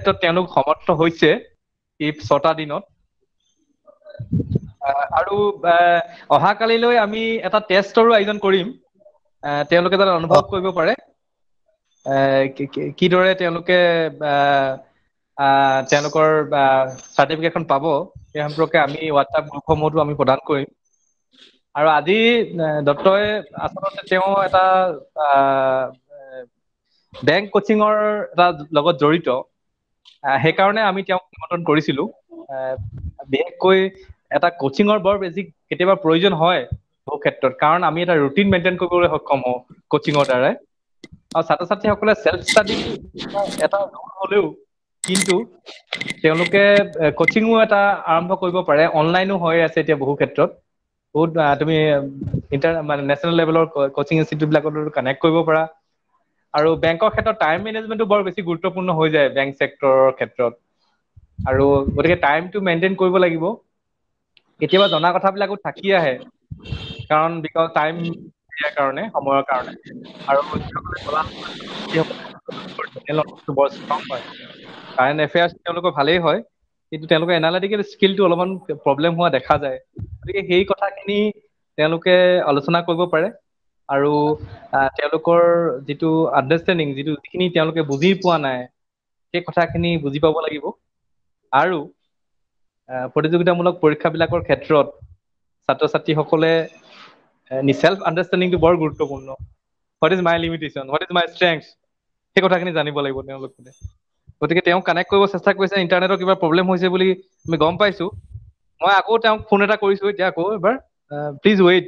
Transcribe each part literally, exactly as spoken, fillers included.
ক্ষেত্ৰত তেওঁলোক সমৰ্থ হৈছে এই ছটা দিনত। আৰু অহাকালিলৈ আমি এটা টেষ্টৰো আয়োজন কৰিম, তেওঁলোকে যাতে অনুভৱ কৰিব পাৰে কিদৰে তেওঁলোকে তেওঁলোকৰ চাৰ্টিফিকেটখন পাব, সেই সম্পৰ্কে আমি হোৱাটছআপ গ্ৰুপসমূহতো আমি প্ৰদান কৰিম। আৰু আজি দত্তই আচলতে তেওঁ এটা বেংক কোচিঙৰ এটা লগত জড়িত, সেইকাৰণে আমি তেওঁক নিমন্ত্ৰণ কৰিছিলো। বিশেষকৈ এটা কোচিঙৰ বৰ বেছি কেতিয়াবা প্ৰয়োজন হয় বহু ক্ষেত্ৰত, কাৰণ আমি এটা ৰুটিন মেইনটেইন কৰিবলৈ সক্ষম হওঁ কোচিঙৰ দ্বাৰাই। আৰু ছাত্ৰ ছাত্ৰীসকলে চেল্ফ ষ্টাডি এটা হলেও কিন্তু তেওঁলোকে কোচিঙো এটা আৰম্ভ কৰিব পাৰে, অনলাইনো হৈ আছে এতিয়া বহু ক্ষেত্ৰত। বহুত তুমি ইণ্টাৰ মানে নেশ্যনেল লেভেলৰ কোচিং ইনষ্টিটিউট বিলাকতো কানেক্ট কৰিব পাৰা। আৰু বেংকৰ ক্ষেত্ৰত টাইম মেনেজমেণ্টটো বৰ বেছি গুৰুত্বপূৰ্ণ হৈ যায় বেংক ছেক্টৰৰ ক্ষেত্ৰত। আৰু গতিকে টাইমটো মেইনটেইন কৰিব লাগিব। কেতিয়াবা জনা কথাবিলাকো থাকি আহে, কাৰণ বিকজ টাইম দিয়াৰ কাৰণে, সময়ৰ কাৰণে। আৰু বৰ ষ্ট্ৰং হয়, কাৰেণ্ট এফেয়াৰ্ছ তেওঁলোকৰ ভালেই হয়, কিন্তু তেওঁলোকৰ এনালিটিকেল স্কিলটো অলপমান প্ৰব্লেম হোৱা দেখা যায়। গতিকে সেই কথাখিনি তেওঁলোকে আলোচনা কৰিব পাৰে। আৰু তেওঁলোকৰ যিটো আণ্ডাৰষ্টেণ্ডিং, যিটো যিখিনি তেওঁলোকে বুজি পোৱা নাই, সেই কথাখিনি বুজি পাব লাগিব। আৰু প্ৰতিযোগিতামূলক পৰীক্ষাবিলাকৰ ক্ষেত্ৰত ছাত্ৰ ছাত্ৰীসকলে চেল্ফ আণ্ডাৰষ্টেণ্ডিংটো বৰ গুৰুত্বপূৰ্ণ। What is my limitation, what is my strength, সেই কথাখিনি জানিব লাগিব তেওঁলোকে। গতিকে তেওঁক কানেক্ট কৰিব চেষ্টা কৰিছে, ইণ্টাৰনেটৰ কিবা প্ৰব্লেম হৈছে বুলি আমি গম পাইছো। মই আকৌ তেওঁক ফোন এটা কৰিছো এতিয়া আকৌ এবাৰ, প্লিজ ৱেইট।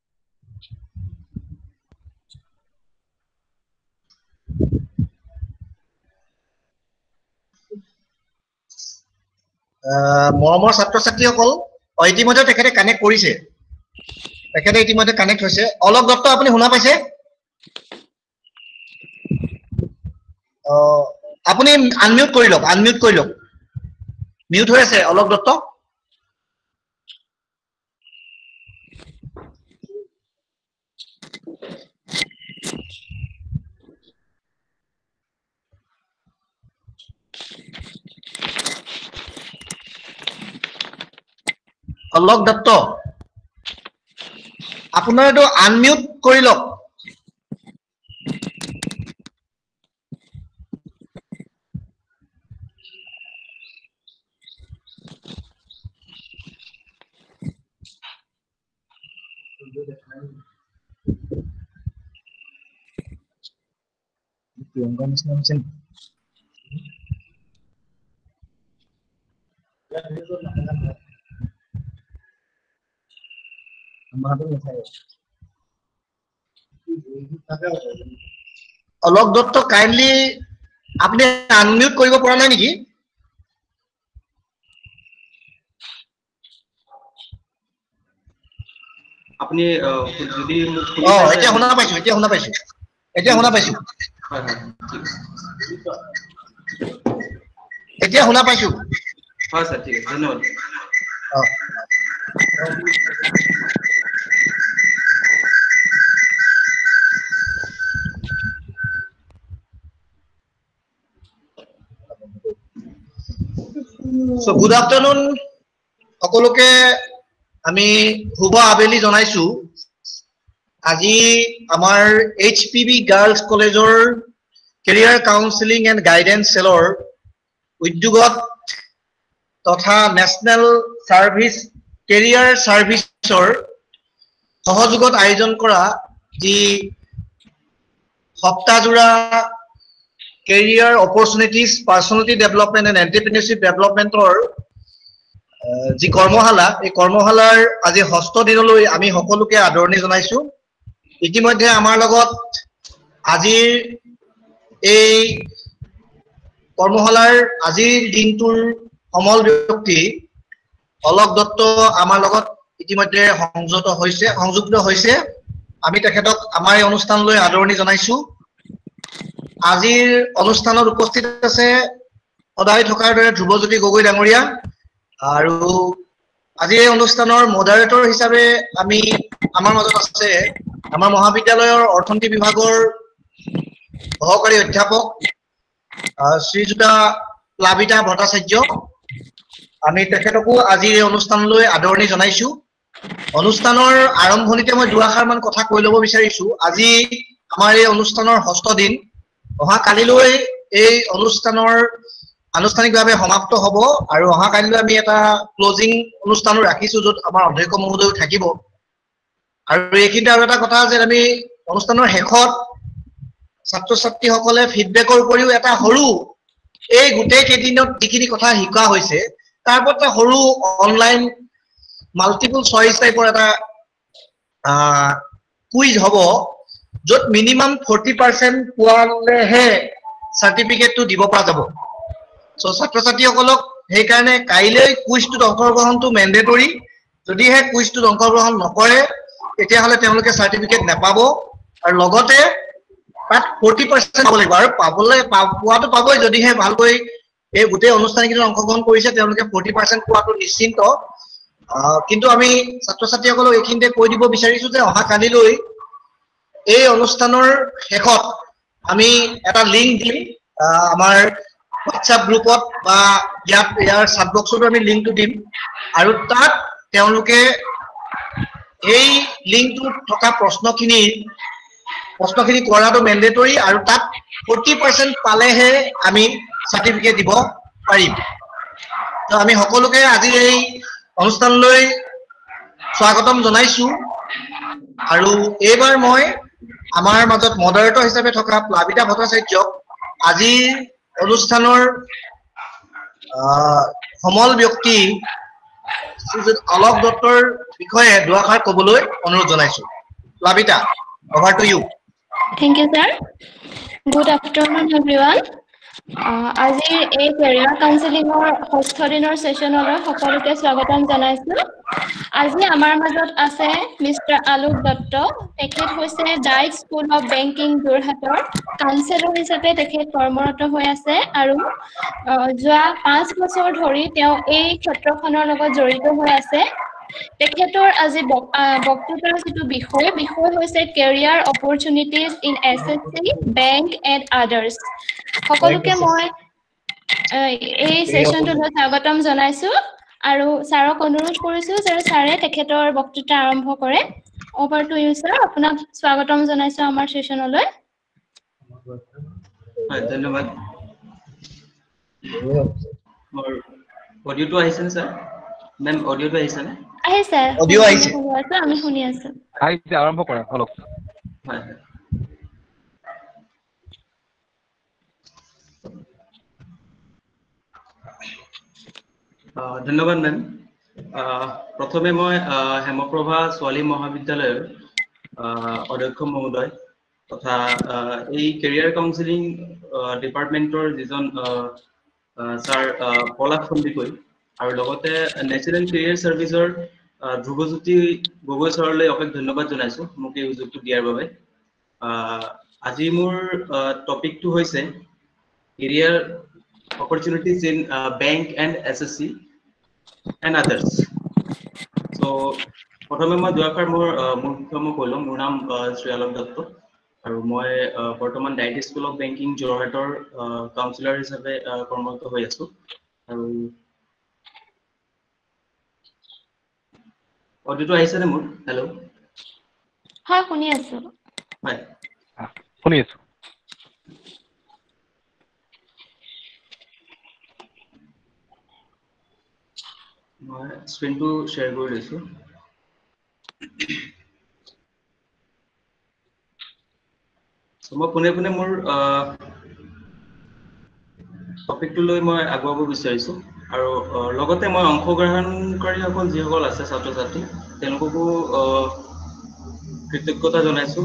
মৰমৰ ছাত্ৰ ছাত্ৰীসকল, ইতিমধ্যে তেখেতে কানেক্ট কৰিছে, তেখেতে ইতিমধ্যে কানেক্ট হৈছে। অলক দত্ত আপুনি শুনা পাইছে? আপুনি আনমিউট কৰি লওক, আনমিউট কৰি লওক। মিউট হৈ আছে অলক দত্ত। অলক দত্ত আপোনাৰ এইটো আনমিউট কৰি লওক। প্ৰিয়ংকা নিচিনা হৈছে নেকি? অলক দত্ত কাইণ্ডলি আপুনি আনমিউট কৰিব পৰা নাই নেকি? আপুনি যদি অ এতিয়া শুনা পাইছো, এতিয়া শুনা পাইছো, এতিয়া শুনা পাইছো, এতিয়া শুনা পাইছো। হয় স্যার, ঠিক আছে, ধন্যবাদ। So good afternoon সকলোকে আমি শুভ আবেলি জনাইছো। আজি আমাৰ এইচ পি বি গাৰ্লছ কলেজৰ কেৰিয়াৰ কাউন্সেলিং এণ্ড গাইডেন্স চেলৰ উদ্যোগত তথা নেশ্যনেল সাৰ্ভিস কেৰিয়াৰ সাৰ্ভিসৰ সহযোগত আয়োজন কৰা যি সপ্তাহজোৰা career opportunities personality development and entrepreneurship ডেভেলপমেন্টৰ যি কৰ্মশালা, এই কৰ্মশালাৰ আজি ষষ্ঠ দিনলৈ আমি সকলোকে আদৰণি জনাইছো। ইতিমধ্যে আমাৰ লগত আজিৰ এই কৰ্মশালাৰ আজিৰ দিনটোৰ সমল ব্যক্তি অলক দত্ত আমাৰ লগত ইতিমধ্যে সংযুক্ত হৈছে সংযুক্ত হৈছে আমি তেখেতক আমাৰ এই অনুষ্ঠানলৈ আদৰণি জনাইছো। আজিৰ অনুষ্ঠানত উপস্থিত আছে সদায় থকাৰ দৰে ধ্ৰুৱজ্যোতি গগৈ ডাঙৰীয়া, আৰু আজি এই অনুষ্ঠানৰ মডাৰেটৰ হিচাপে আমি আমাৰ মাজত আছে আমাৰ মহাবিদ্যালয়ৰ অৰ্থনীতি বিভাগৰ সহকাৰী অধ্যাপক শ্ৰীযুতা প্লাবিতা ভট্টাচাৰ্য আমি তেখেতকো আজি এই অনুষ্ঠানলৈ আদৰণি জনাইছো অনুষ্ঠানৰ আৰম্ভণিতে মই দুআষাৰ মান কথা কৈ ল'ব বিচাৰিছো আজি আমাৰ এই অনুষ্ঠানৰ ষষ্ঠ দিন অহা কালিলৈ এই অনুষ্ঠানৰ আনুষ্ঠানিকভাৱে সমাপ্ত হ'ব আৰু অহা কালিলৈ আমি এটা ক্লোজিং অনুষ্ঠানো ৰাখিছো য'ত আমাৰ অধ্যক্ষ মহোদয় থাকিব আৰু এইখিনিতে আৰু এটা কথা যে আমি অনুষ্ঠানৰ শেষত ছাত্ৰ ছাত্ৰীসকলে ফিডবেকৰ উপৰিও এটা সৰু এই গোটেই কেইদিনত যিখিনি কথা শিকা হৈছে তাৰ ওপৰত সৰু অনলাইন মাল্টিপল চইচ টাইপৰ এটা কুইজ হ'ব য'ত মিনিমাম ফৰ্টি পাৰ্চেণ্ট পোৱালেহে চাৰ্টিফিকেটটো দিব পৰা যাব চ' ছাত্ৰ ছাত্ৰীসকলক সেইকাৰণে কাইলৈ কুইজটোত অংশগ্ৰহণটো মেণ্ডেটৰী যদিহে কুইজটোত অংশগ্ৰহণ নকৰে তেতিয়াহ'লে তেওঁলোকে চাৰ্টিফিকেট নাপাব আৰু লগতে তাত ফৰ্টি পাৰ্চেণ্ট পাব লাগিব আৰু পাবলৈ পোৱাটো পাবই যদিহে ভালকৈ এই গোটেই অনুষ্ঠানকেইটাত অংশগ্ৰহণ কৰিছে তেওঁলোকে ফৰ্টি পাৰ্চেণ্ট পোৱাটো নিশ্চিন্ত কিন্তু আমি ছাত্ৰ ছাত্ৰীসকলক এইখিনিতে কৈ দিব বিচাৰিছো যে অহা কালিলৈ এই অনুষ্ঠানৰ শেষত আমি এটা লিংক দিম আমাৰ হোৱাটছআপ গ্ৰুপত বা ইয়াত ইয়াৰ চাট বক্সতো আমি লিংকটো দিম আৰু তাত তেওঁলোকে এই লিংকটোত থকা প্ৰশ্নখিনি প্ৰশ্নখিনি কৰাটো মেণ্ডেটৰী আৰু তাত ফৰ্টি পাৰ্চেণ্ট পালেহে আমি চাৰ্টিফিকেট দিব পাৰিম তো আমি সকলোকে আজি এই অনুষ্ঠানলৈ স্বাগতম জনাইছো আৰু এইবাৰ মই আমাৰ মাজত মডাৰেটৰ হিচাপে থকা প্লাবিতা ভট্টাচাৰ্যক আজি অনুষ্ঠানৰ সমল ব্যক্তি অলক দত্তৰ বিষয়ে দুআষাৰ ক'বলৈ অনুৰোধ জনাইছো Plabita over to you thank you sir good afternoon everyone আজিৰ এই কেৰিয়াৰ কাউন্সেলিংৰ ষষ্ঠ দিনৰ সেশনলৈ সকলোকে স্বাগতম জনাইছো আজি আমাৰ মাজত আছে মিস্টাৰ আলোক দত্ত তেখেত হৈছে ডাইট স্কুল অফ বেংকিং যোৰহাটৰ কাউন্সেলৰ হিচাপে তেখেত কৰ্মৰত হৈ আছে আৰু যোৱা পাঁচ বছৰ ধৰি তেওঁ এই ক্ষেত্ৰখনৰ লগত জড়িত হৈ আছে তেখেতৰ আজি বক্তৃতাৰ যিটো বিষয় বিষয় হৈছে career opportunities in SSC bank and others সকলোকে মই এই সেশনটোলৈ স্বাগতম জনাইছো আৰু ছাৰক অনুৰোধ কৰিছো যে ছাৰে তেখেতৰ বক্তৃতা আৰম্ভ কৰে over to you sir আপোনাক স্বাগতম জনাইছো আমাৰ সেশনলৈ হয় ধন্যবাদ মোৰ অডিওটো আহিছে স্যাৰ মেম অডিওটো আহিছে নে আহিছে অডিও আহিছে আমি শুনি আছো আহিছে আৰম্ভ কৰা অলপ হয় ধন্যবাদ মেম প্ৰথমে মই হেমপ্ৰভা ছোৱালী মহাবিদ্যালয়ৰ অধ্যক্ষ মহোদয় তথা এই কেৰিয়াৰ কাউন্সেলিং ডিপাৰ্টমেন্টৰ যিজন ছাৰ পলাশ সন্দিকৈ আৰু লগতে নেশ্যনেল কেৰিয়াৰ সাৰ্ভিসৰ ধ্ৰুৱজ্যোতি গগৈ ছাৰলৈ অশেষ ধন্যবাদ জনাইছো মোক এই সুযোগটো দিয়াৰ বাবে আজি মোৰ টপিকটো হৈছে career opportunities in uh, bank and S S C and others. So, প্ৰথমে মই দুআষাৰ মোৰ মোৰ বিষয়ে মই কৈ লম মোৰ নাম শ্ৰী আলোক দত্ত আৰু মই বৰ্তমান ডাইট স্কুল অফ বেংকিং যোৰহাটৰ কাউন্সিলৰ হিচাপে কৰ্মৰত হৈ আছো আৰু অডিওটো আহিছে নে মোৰ হেল্ল' হয় শুনি আছো হয় শুনি আছো মই স্ক্ৰীনটো শ্বেয়াৰ কৰি লৈছো মই পুনে পুনে মোৰ টপিকটো লৈ মই আগুৱাব বিচাৰিছো আৰু লগতে মই অংশগ্ৰহণকাৰীসকল যিসকল আছে ছাত্ৰ ছাত্ৰী তেওঁলোককো কৃতজ্ঞতা জনাইছো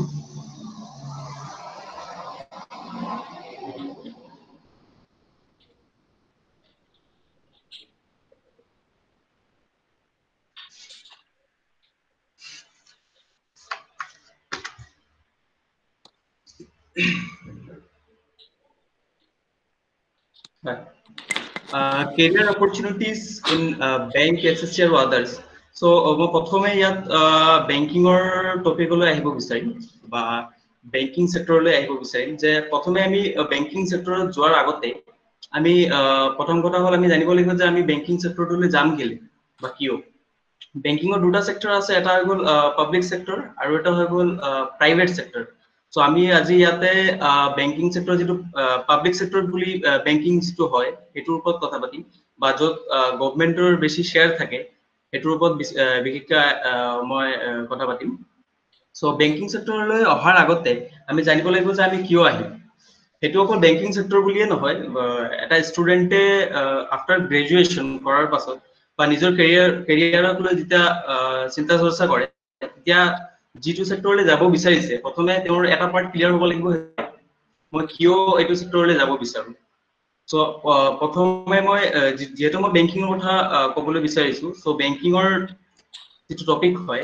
Uh, career opportunities in uh, bank, S S C or others. So, মই প্ৰথমে ইয়াত বেংকিংৰ টপিকলৈ আহিব বিচাৰিম বা বেংকিং সেক্টৰলৈ আহিব বিচাৰিম যে প্ৰথমে আমি বেংকিং সেক্টৰত যোৱাৰ আগতে আমি প্ৰথম কথা হ'ল আমি জানিব লাগিব যে আমি বেংকিং সেক্টৰটোলৈ যাম কেলে বা কিয়। বেংকিঙৰ দুটা সেক্টৰ আছে, এটা হৈ গ'ল পাব্লিক সেক্টৰ আৰু এটা হৈ গ'ল প্ৰাইভেট সেক্টৰ। সো আমি আজি ইয়াতে বেংকিং সেক্টৰ যেটো পাব্লিক সেক্টৰ বুলি বেংকিং যেটো হয় এটোৰ ওপৰত কথা পাতিম, বা য'ত গভৰ্নমেন্টৰ বেছি শেয়াৰ থাকে এটোৰ ওপৰত বিশেষকৈ মই কথা পাতিম। সো বেংকিং সেক্টৰলৈ অহাৰ আগতে আমি জানিব লাগিব যে আমি কিয় আহিম। সেইটো অকল বেংকিং সেক্টৰ বুলিয়ে নহয়, এটা ষ্টুডেণ্টে আফটাৰ গ্ৰেজুৱেশ্যন কৰাৰ পাছত বা নিজৰ কেৰিয়াৰ কেৰিয়াৰক লৈ যেতিয়া চিন্তা চৰ্চা কৰে তেতিয়া যিটো সেক্টৰলৈ যাব বিচাৰিছে প্ৰথমে তেওঁৰ এটা পাৰ্ট ক্লিয়াৰ হ'ব লাগিব, মই কিয় এইটো সেক্টৰলৈ যাব বিচাৰো। সো প্ৰথমে মই যেহেতু মই বেংকিঙৰ কথা ক'বলৈ বিচাৰিছো, সো বেংকিঙৰ যিটো টপিক হয়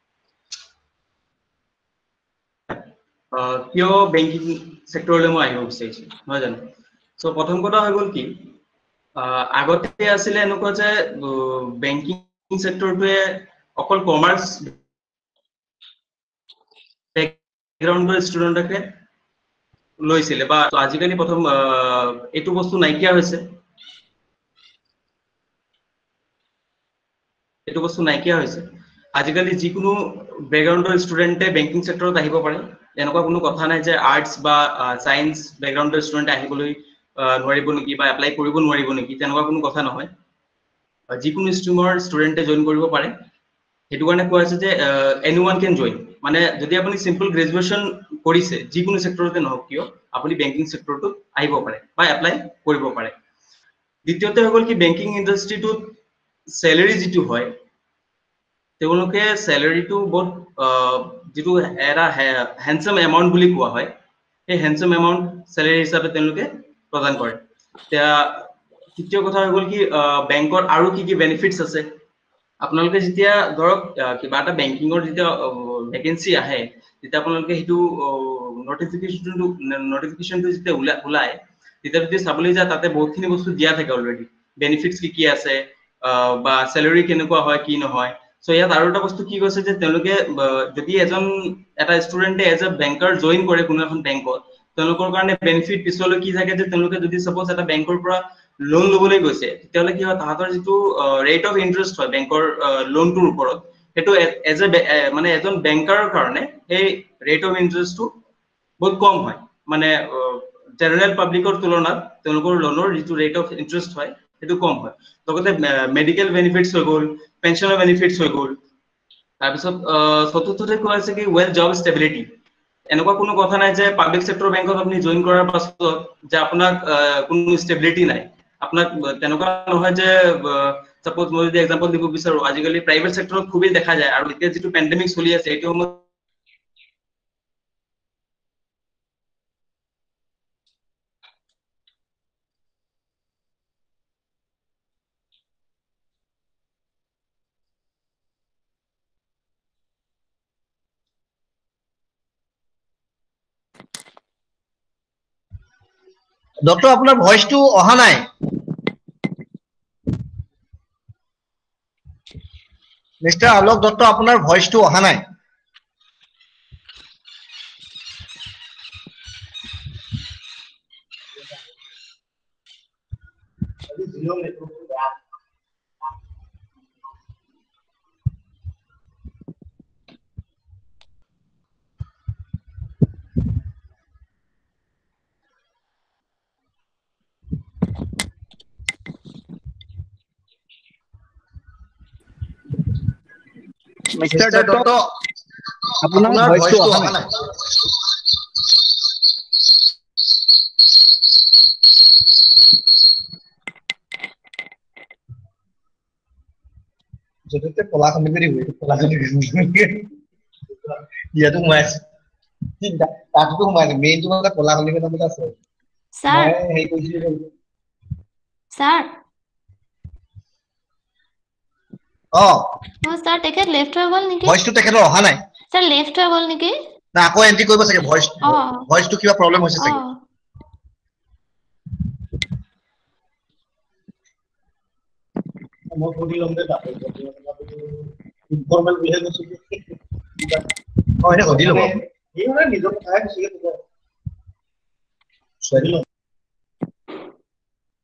কিয় বেংকিং সেক্টৰলৈ মই আহিব বিচাৰিছো নহয় জানো। সো প্ৰথম কথা হৈ গ'ল কি আগতে আছিলে এনেকুৱা যে বেংকিং সেক্টৰটোৱে অকল কমাৰ্চ বেকগ্ৰাউণ্ডৰ ষ্টুডেণ্টকে লৈছিলে, বা আজিকালি প্ৰথম এইটো বস্তু নাইকিয়া হৈছে এইটো বস্তু নাইকিয়া হৈছে আজিকালি যিকোনো বেকগ্ৰাউণ্ডৰ ষ্টুডেণ্টে বেংকিং সেক্টৰত আহিব পাৰে। এনেকুৱা কোনো কথা নাই যে আৰ্টছ বা সায়েন্স বেকগ্ৰাউণ্ডৰ ষ্টুডেণ্ট আহিবলৈ নোৱাৰিব নেকি বা এপ্লাই কৰিব নোৱাৰিব নেকি, তেনেকুৱা কোনো কথা নহয়। যিকোনো ষ্ট্ৰীমৰ ষ্টুডেণ্টে জইন কৰিব পাৰে। সেইটো কাৰণে কোৱা হৈছে যে এনি ওৱান কেন জইন, মানে যদি আপুনি চিম্পল গ্ৰেজুৱেশ্যন কৰিছে যিকোনো সেক্টৰতে নহওক কিয় আপুনি বেংকিং সেক্টৰটোত আহিব পাৰে বা এপ্লাই কৰিব পাৰে। দ্বিতীয়তে হৈ গ'ল কি বেংকিং ইণ্ডাষ্ট্ৰিটোত চেলেৰি যিটো হয় তেওঁলোকে চেলেৰিটো বহুত যিটো এটা হেণ্ডচাম এমাউণ্ট বুলি কোৱা হয়, সেই হেণ্ডচাম এমাউণ্ট চেলেৰি হিচাপে তেওঁলোকে প্ৰদান কৰে। এতিয়া তৃতীয় কথা হৈ গ'ল কি বেংকৰ আৰু কি কি বেনিফিটছ আছে। আপোনালোকে যেতিয়া ধৰক কিবা এটা বেংকিঙৰ যেতিয়া ভেকেঞ্চি আহে তেতিয়া আপোনালোকে সেইটো নটিফিকেশ্যনটো নটিফিকেশ্যনটো যেতিয়া ওলাই তেতিয়া যদি চাবলৈ যায় তাতে বহুতখিনি বস্তু দিয়া থাকে অলৰেডি, বেনিফিটছ কি কি আছে বা চেলেৰি কেনেকুৱা হয় কি নহয়। সো ইয়াত আৰু এটা বস্তু কি কৈছে যে তেওঁলোকে যদি এজন এটা ষ্টুডেণ্টে এজ এ বেংকাৰ জইন কৰে কোনো এখন বেংকত, তেওঁলোকৰ কাৰণে বেনিফিট পিছলৈ কি থাকে যে তেওঁলোকে যদি চাপোজ এটা বেংকৰ পৰা লোন ল'বলৈ গৈছে তেতিয়াহ'লে কি হয় তাহাঁতৰ যিটো ৰেট অফ ইণ্টাৰেষ্ট হয় বেংকৰ লোনটোৰ ওপৰত, সেইটো এজ এ মানে এজন বেংকাৰৰ কাৰণে সেই ৰেট অফ ইণ্টাৰেষ্টটো বহুত কম হয়। মানে জেনেৰেল পাব্লিকৰ তুলনাত তেওঁলোকৰ লোনৰ যিটো ৰেট অফ ইণ্টাৰেষ্ট হয় সেইটো কম হয়। লগতে মেডিকেল বেনিফিটছ হৈ গ'ল, পেঞ্চনৰ বেনিফিটছ হৈ গ'ল। তাৰপিছত চতুৰ্থতে কোৱা হৈছে কি ৱেল জব ষ্টেবিলিটি। এনেকুৱা কোনো কথা নাই যে পাব্লিক চেক্টৰ বেংকত আপুনি জইন কৰাৰ পাছত যে আপোনাক কোনো ষ্টেবিলিটি নাই। আপোনাক তেনেকুৱা নহয় যে চাপোজ মই যদি এক্সাম্পল দিব বিচাৰো, আজিকালি প্ৰাইভেট চেক্টৰত খুবেই দেখা যায় আৰু এতিয়া যিটো পেণ্ডেমিক চলি আছে এইটো সময়ত ডক্টৰ আপোনাৰ ভইচটো অহা নাই। মিষ্টাৰ আলোক দত্ত আপোনাৰ ভইচটো অহা নাই। মিষ্টাৰ মিষ্টাৰ দত্ত দত্ত আপোনাৰ আপোনাৰ ভইচটো ভইচটো অহা অহা নাই। নাই। যতে কলা খনি কৰি কলা খনি ইয়াতো সোমাই আছে তাতো সোমাই আছে মেইনটো মানে কলা খনি নামত আছে। স্যার মই হেৰি কৰিছিলো স্যার অ অ স্যার তেখেত লেফট হৈ গ'ল নেকি? ভইচটো তেখেতৰ অহা নাই। স্যার লেফট হৈ গ'ল নেকি? না আকৌ এন্ট্ৰি কৰিব চাগে, ভইচ অ ভইচটো কিবা প্ৰব্লেম হৈছে অ চাগে। মই সুধি লম দে তাতে ইনফৰ্মেল বিহেভ হৈছে অ এনে সুধি ল'ব এই মানে নিজৰ কথাই কৈছে ছোৱালী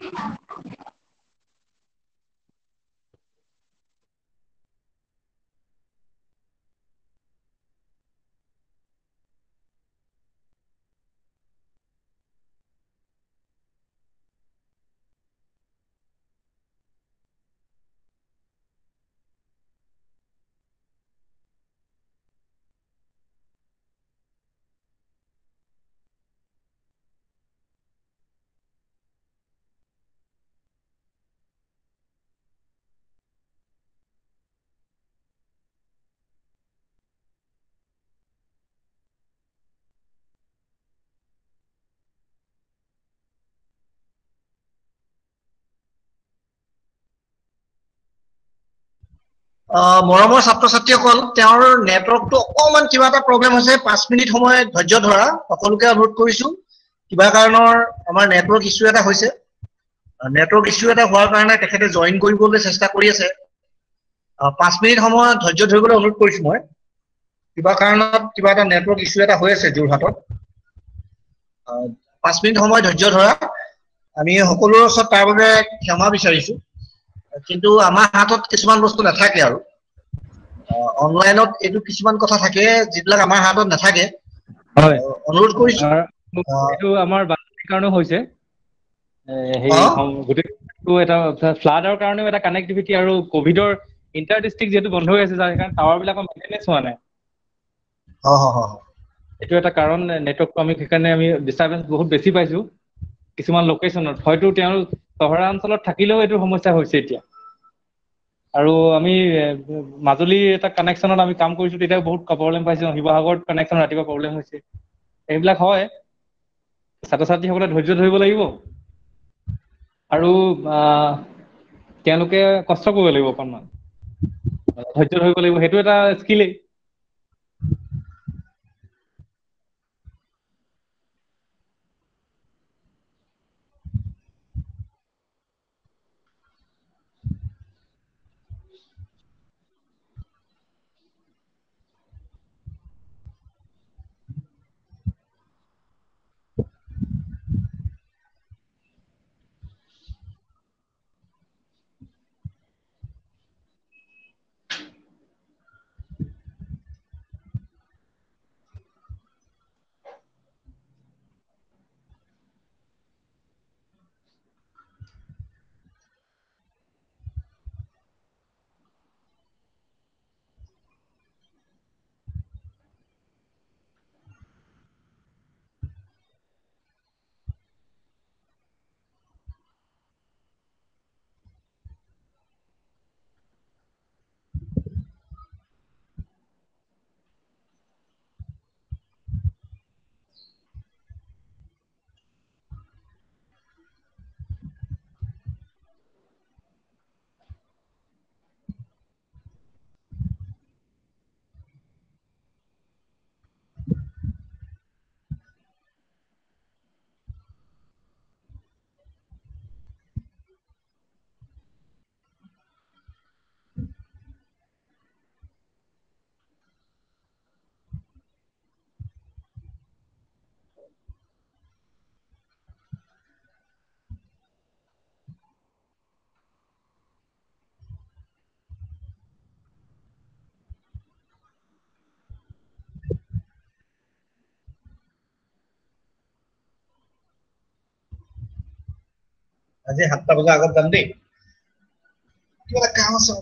আহ, মৰমৰ ছাত্ৰ ছাত্ৰীসকল, তেওঁৰ নেটৱৰ্কটো অকণমান কিবা এটা প্ৰব্লেম হৈছে, পাঁচ মিনিট সময় ধৈৰ্য ধৰা সকলোকে অনুৰোধ কৰিছো। কিবা কাৰণৰ আমাৰ নেটৱৰ্ক ইছ্যু এটা হৈছে। নেটৱৰ্ক ইছ্যু এটা হোৱাৰ কাৰণে তেখেতে জইন কৰিবলৈ চেষ্টা কৰি আছে। আহ, পাঁচ মিনিট সময় ধৈৰ্য ধৰিবলৈ অনুৰোধ কৰিছো মই। কিবা কাৰণত কিবা এটা নেটৱৰ্ক ইছ্যু এটা হৈ আছে যোৰহাটত। আহ, পাঁচ মিনিট সময় ধৈৰ্য ধৰা। আমি সকলোৰে ওচৰত তাৰ বাবে ক্ষমা বিচাৰিছো। কিন্তু আমাৰ হাতত কিছুমান বস্তু নাথাকে আৰু অনলাইনত এইটো কিছুমান কথা থাকে যিবিলাক আমাৰ হাতত নাথাকে। হয়, অনুৰোধ কৰিছো। এইটো আমাৰ বানপানীৰ কাৰণেও হৈছে। সেই গোটেই এটা ফ্লাডৰ কাৰণেও এটা কানেক্টিভিটি আৰু কভিডৰ ইণ্টাৰ ডিষ্ট্ৰিক্ট যিহেতু বন্ধ হৈ আছে, যাৰ সেইকাৰণে টাৱাৰ বিলাকৰ মেইনটেনেঞ্চ হোৱা নাই। এইটো এটা কাৰণ, নেটৱৰ্কটো আমি সেইকাৰণে আমি ডিষ্টাৰবেঞ্চ বহুত বেছি পাইছো কিছুমান লোকেশ্যনত। হয়তো তেওঁ চহৰাঞ্চলত থাকিলেও এইটো সমস্যা হৈছে এতিয়া। আৰু আমি মাজুলী এটা কানেকশ্যনত আমি কাম কৰিছো, তেতিয়া বহুত প্ৰব্লেম পাইছো। শিৱসাগৰত কানেকশ্যন ৰাতিপুৱা প্ৰব্লেম হৈছে। এইবিলাক হয়, ছাত্ৰ ছাত্ৰীসকলে ধৈৰ্য ধৰিব লাগিব। আৰু আহ তেওঁলোকে কষ্ট কৰিব লাগিব অকণমান, ধৈৰ্য ধৰিব লাগিব, সেইটো এটা স্কিলেই। আজি সাতটা বজাৰ আগত যাম দেই, কিবা এটা কাম আছে।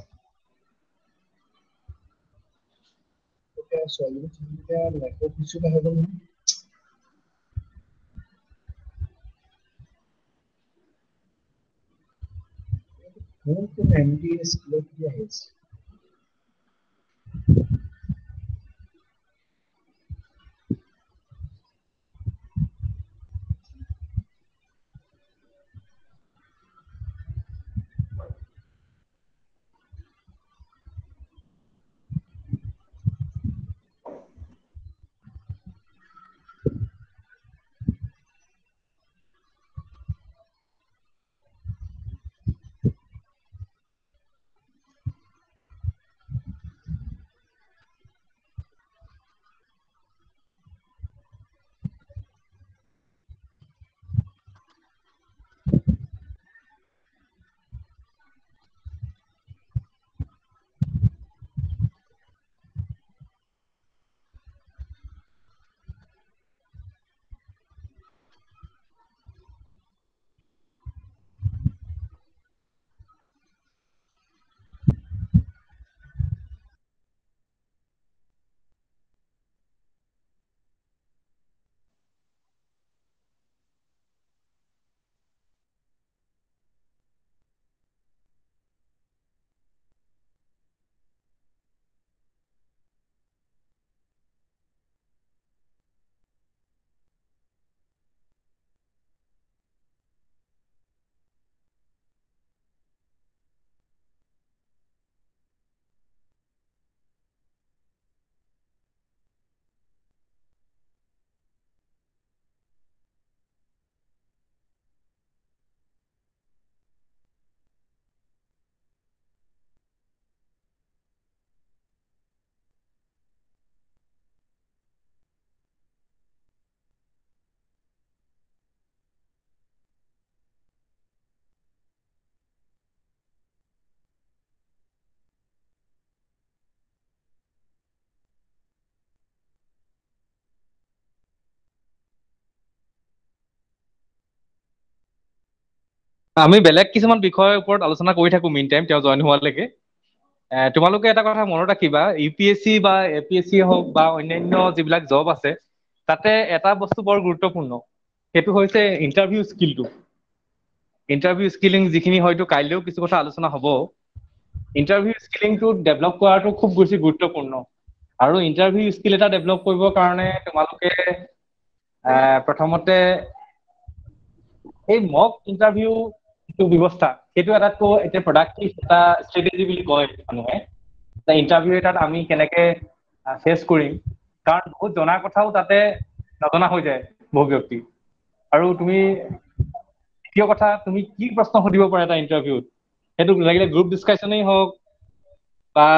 আমি বেলেগ কিছুমান বিষয়ৰ ওপৰত আলোচনা কৰি থাকো মিন টাইম তেওঁ জইন হোৱালৈকে। তোমালোকে এটা কথা মনত ৰাখিবা, ইউ পি এছ চি বা এ পি এছ চি হওক বা অন্যান্য যিবিলাক জব আছে, তাতে এটা বস্তু বৰ গুৰুত্বপূৰ্ণ, সেইটো হৈছে ইণ্টাৰভিউ স্কিলটো। ইণ্টাৰভিউ স্কিলিং যিখিনি হয়তো কাইলৈও কিছু কথা আলোচনা হ'ব, ইণ্টাৰভিউ স্কিলিংটো ডেভেলপ কৰাটো খুব বেছি গুৰুত্বপূৰ্ণ। আৰু ইণ্টাৰভিউ স্কিল এটা ডেভেলপ কৰিবৰ কাৰণে তোমালোকে প্ৰথমতে এই মক ইণ্টাৰভিউ যিটো ব্যৱস্থা, সেইটো এটাতো এতিয়া প্ৰডাক্টিভ এটা ষ্ট্ৰেটেজি বুলি কয় মানুহে। ইণ্টাৰভিউ এটাত আমি কেনেকে ফেচ কৰিম, কাৰণ বহুত জনা কথাও তাতে নজনা হৈ যায় বহু ব্যক্তি। আৰু তুমি দ্বিতীয় কথা, তুমি কি প্ৰশ্ন সুধিব পাৰা এটা ইণ্টাৰভিউত, সেইটো লাগিলে গ্ৰুপ ডিছকাশ্যনেই হওক বা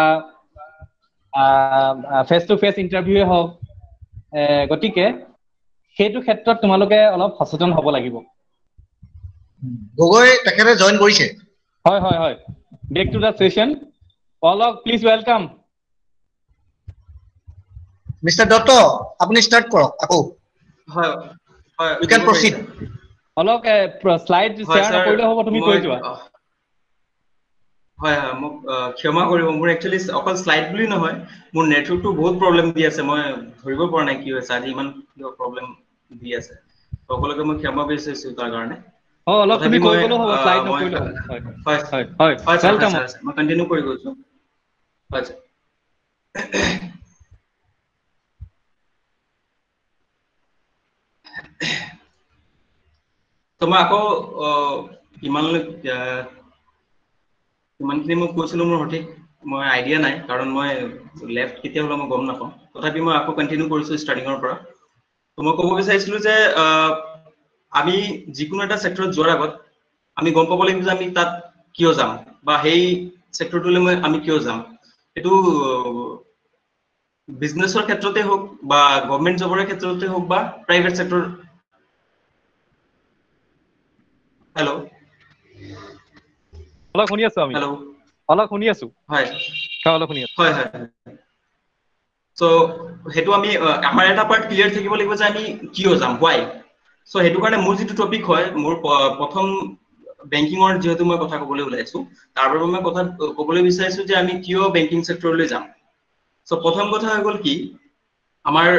ফেচ টু ফেচ ইণ্টাৰভিউৱে হওক, গতিকে সেইটো ক্ষেত্ৰত তোমালোকে অলপ সচেতন হ'ব লাগিব। গগৈ তেখেতে জইন কৰিছে। হয় হয় হয়, back to the session. Alok please welcome. Mister Dutta, আপুনি ষ্টাৰ্ট কৰক আকৌ। হয় হয়, you can proceed. Alok slide share নকৰিলে হ'ব, তুমি কৈ যোৱা। হয় হয়, মোক ক্ষমা কৰিব, মোৰ একচুৱেলি অকল শ্লাইড বুলি নহয়, মোৰ নেটৱৰ্কটো বহুত প্ৰব্লেম দি আছে, মই ধৰিব পৰা নাই কি হৈছে আজি, ইমান প্ৰব্লেম দি আছে। সকলোকে মই ক্ষমা বিচাৰিছো তাৰ কাৰণে। অ অলপ তুমি তথাপি কৈ মই গ'লেও হ'ব, শ্লাইড মই নকৰিলেও হ'ব। হয় হয় হয় হয়, হয় ছাৰ, হয় ৱেলকাম। ছাৰ, মই কণ্টিনিউ কৰি গৈছো। হয় ছাৰ। তো মই আকৌ ইমানলৈ ইমানখিনি মই কৈছিলো, মোৰ সঠিক মই আইডিয়া নাই, কাৰণ মই লেফ্ট কেতিয়া হ'লে মই গম নাপাওঁ। তথাপি মই আকৌ কণ্টিনিউ কৰিছো ষ্টাৰ্টিঙৰ পৰা। তো মই ক'ব বিচাৰিছিলো যে আমি যিকোনো এটা ছেক্টৰত যোৱাৰ আগত আমি গম পাব লাগিব যে আমি তাত কিয় যাম, বা সেই ছেক্টৰটোলৈ মই আমি কিয় যাম। এইটো বিজনেছৰ ক্ষেত্ৰতে হওক বা গভৰ্ণমেণ্ট জবৰে ক্ষেত্ৰতে হওক বা প্ৰাইভেট ছেক্টৰ। হেল্ল' অলপ শুনি আছো আমি, হেল্ল' অলপ শুনি আছো। হয় অলপ শুনি আছো। হয় হয়। চ' সেইটো আমি আমাৰ এটা পাৰ্ট ক্লিয়াৰ থাকিব লাগিব যে আমি কিয় যাম, হোৱাই। চ' সেইটো কাৰণে মোৰ যিটো টপিক হয়, মোৰ প্ৰথম বেংকিঙৰ যিহেতু মই কথা ক'বলৈ ওলাইছো, তাৰ বাবে মই কথা ক'বলৈ বিচাৰিছো যে আমি কিয় বেংকিং ছেক্টৰলৈ যাম। চ' প্ৰথম কথা হৈ গ'ল কি, আমাৰ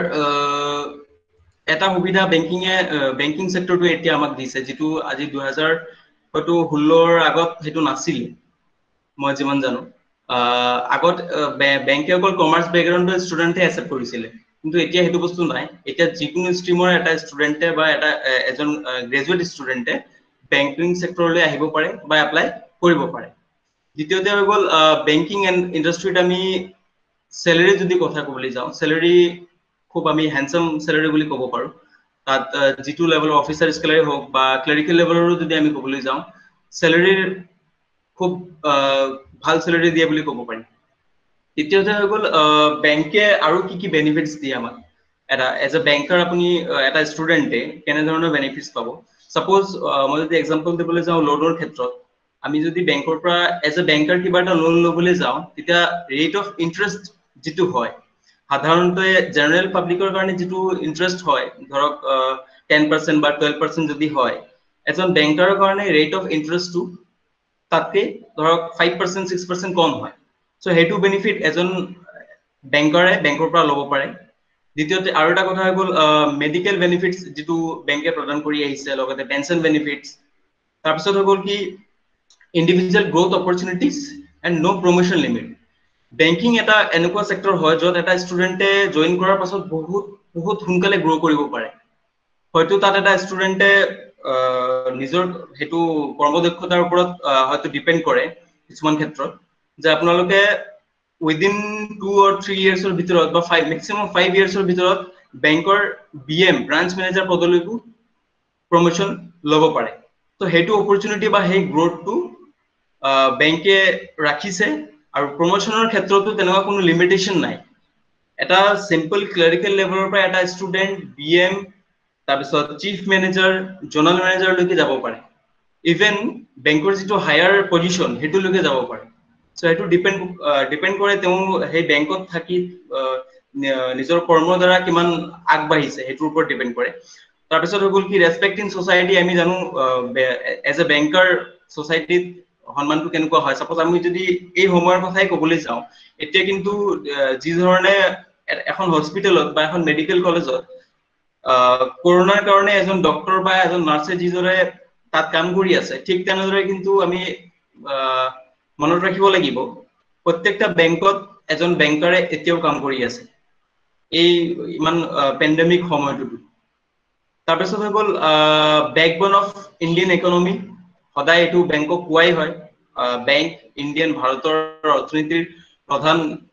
এটা সুবিধা বেংকিঙে বেংকিং ছেক্টৰটোৱে এতিয়া আমাক দিছে, যিটো আজি দুহেজাৰ হয়তো ষোল্লৰ আগত সেইটো নাছিল, মই যিমান জানো। আহ আগত বেংকে অকল কমাৰ্চ বেকগ্ৰাউণ্ডৰ ষ্টুডেণ্টে একচেপ্ট কৰিছিলে, কিন্তু এতিয়া সেইটো বস্তু নাই। এতিয়া যিকোনো ষ্ট্ৰীমৰ এটা ষ্টুডেণ্টে বা এটা এজন গ্ৰেজুৱেট ষ্টুডেণ্টে বেংকিং ছেক্টৰলৈ আহিব পাৰে বা এপ্লাই কৰিব পাৰে। দ্বিতীয়তে হৈ গ'ল বেংকিং এণ্ড ইণ্ডাষ্ট্ৰীত আমি চেলেৰি যদি কথা ক'বলৈ যাওঁ, চেলেৰি খুব আমি হেণ্ডচাম চেলেৰি বুলি ক'ব পাৰো। তাত যিটো লেভেলৰ অফিচাৰ স্কেলাৰে হওক বা ক্লেৰিকেল লেভেলৰো যদি আমি ক'বলৈ যাওঁ, চেলেৰিৰ খুব ভাল চেলেৰি দিয়ে বুলি ক'ব পাৰি। তৃতীয়তে হৈ গ'ল বেংকে আৰু কি কি বেনিফিটছ দিয়ে আমাক। এটা এজ এ বেংকাৰ আপুনি এটা ষ্টুডেণ্টে কেনেধৰণৰ বেনিফিটছ পাব। চাপ'জ মই যদি এক্সাম্পল দিবলৈ যাওঁ লোনৰ ক্ষেত্ৰত, আমি যদি বেংকৰ পৰা এজ এ বেংকাৰ কিবা এটা লোন ল'বলৈ যাওঁ, তেতিয়া ৰেট অফ ইণ্টাৰেষ্ট যিটো হয়, সাধাৰণতে জেনেৰেল পাব্লিকৰ কাৰণে যিটো ইণ্টাৰেষ্ট হয়, ধৰক টেন পাৰ্চেণ্ট বা টুৱেল্ভ পাৰ্চেণ্ট যদি হয়, এজন বেংকাৰৰ কাৰণে ৰেট অফ ইণ্টাৰেষ্টটো তাতকে ধৰক ফাইভ পাৰ্চেণ্ট ছিক্স পাৰ্চেণ্ট কম হয়। চ' সেইটো বেনিফিট এজন বেংকাৰে বেংকৰ পৰা ল'ব পাৰে। দ্বিতীয়তে আৰু এটা কথা হৈ গ'ল মেডিকেল বেনিফিটছ, যিটো বেংকে প্ৰদান কৰি আহিছে, লগতে পেঞ্চন বেনিফিটছ। তাৰপিছত হৈ গ'ল কি individual growth opportunities and no' promotion limit. Banking এটা এনেকুৱা ছেক্টৰ হয়, য'ত এটা ষ্টুডেণ্টে জইন কৰাৰ পাছত বহুত বহুত সোনকালে গ্ৰ' কৰিব পাৰে। হয়তো তাত এটা ষ্টুডেণ্টে নিজৰ সেইটো কৰ্মদক্ষতাৰ ওপৰত হয়তো ডিপেণ্ড কৰে কিছুমান ক্ষেত্ৰত, যে আপোনালোকে উইদিন টু অৰ থ্ৰী ইয়াৰ্ছৰ ভিতৰত বা ফাইভ মেক্সিমাম ফাইভ ইয়াৰ্ছৰ ভিতৰত বেংকৰ বি এম ব্ৰাঞ্চ মেনেজাৰ পদলৈকো প্ৰমোশ্যন ল'ব পাৰে। ত' সেইটো অপৰচুনিটি বা সেই গ্ৰথটো বেংকে ৰাখিছে, আৰু প্ৰমোশ্যনৰ ক্ষেত্ৰতো তেনেকুৱা কোনো লিমিটেশ্যন নাই। এটা চিম্পল ক্লেৰিকেল লেভেলৰ পৰা এটা ষ্টুডেণ্ট বি এম, তাৰপিছত চিফ মেনেজাৰ, জনেৰেল মেনেজাৰলৈকে যাব পাৰে। ইভেন বেংকৰ যিটো হায়াৰ পজিচন সেইটোলৈকে যাব পাৰে। চ' সেইটো ডিপেণ্ড ডিপেণ্ড কৰে তেওঁ সেই থাকি নিজৰ কৰ্মৰ দ্বাৰা কিমান আগবাঢ়িছে সেইটোৰ ওপৰত ডিপেণ্ড কৰে। তাৰপিছত হৈ গ'ল কি ৰেসপেক্ট ইন সোসাইটি আমি জানো এজ এ বেংকাৰ সোসাইটিত সন্মানটো কেনেকুৱা হয় সাপোজ আমি যদি এই সময়ৰ কথাই ক'বলৈ যাওঁ এতিয়া কিন্তু যি ধৰণে এখন হস্পিটেলত বা এখন মেডিকেল কলেজত কৰোনাৰ কাৰণে এজন ডক্টৰ বা এজন নাৰ্ছে যিদৰে তাত কাম কৰি আছে ঠিক তেনেদৰে কিন্তু আমি মনত ৰাখিব লাগিব প্ৰত্যেকটা বেংকত এজন বেংকাৰে এতিয়াও কাম কৰি আছে এই ইমান পেণ্ডেমিক সময়টোত তাৰপিছত হৈ গ'ল বেকবোন অফ ইণ্ডিয়ান ইকনমি সদায় এইটো বেংকক কোৱাই হয় বেংক ইণ্ডিয়ান ভাৰতৰ অৰ্থনীতিৰ প্ৰধান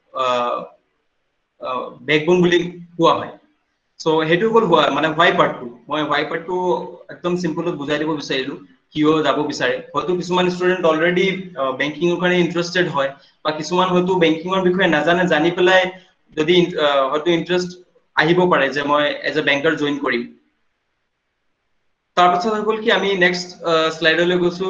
বেকবোন বুলি কোৱা হয় সো হেতু হ'ল মানে হোৱাই পাৰ্টটো মই হোৱাই পাৰ্টটো একদম সিম্পলত বুজাই দিব বিচাৰিলো কিয় যাব বিচাৰে হয়তো কিছুমান ষ্টুডেন্ট অলৰেডি বেংকিংৰ কাৰণে ইন্টাৰেষ্টেড হয় বা কিছুমান হয়তো বেংকিংৰ বিষয়ে নাজানে জানি পেলাই যদি হয়তো ইন্টাৰেষ্ট আহিব পাৰে যে মই এজ এ বেংকাৰ জইন কৰিম তাৰপিছত হৈ গ'ল কি আমি নেক্সট স্লাইডলৈ গৈছো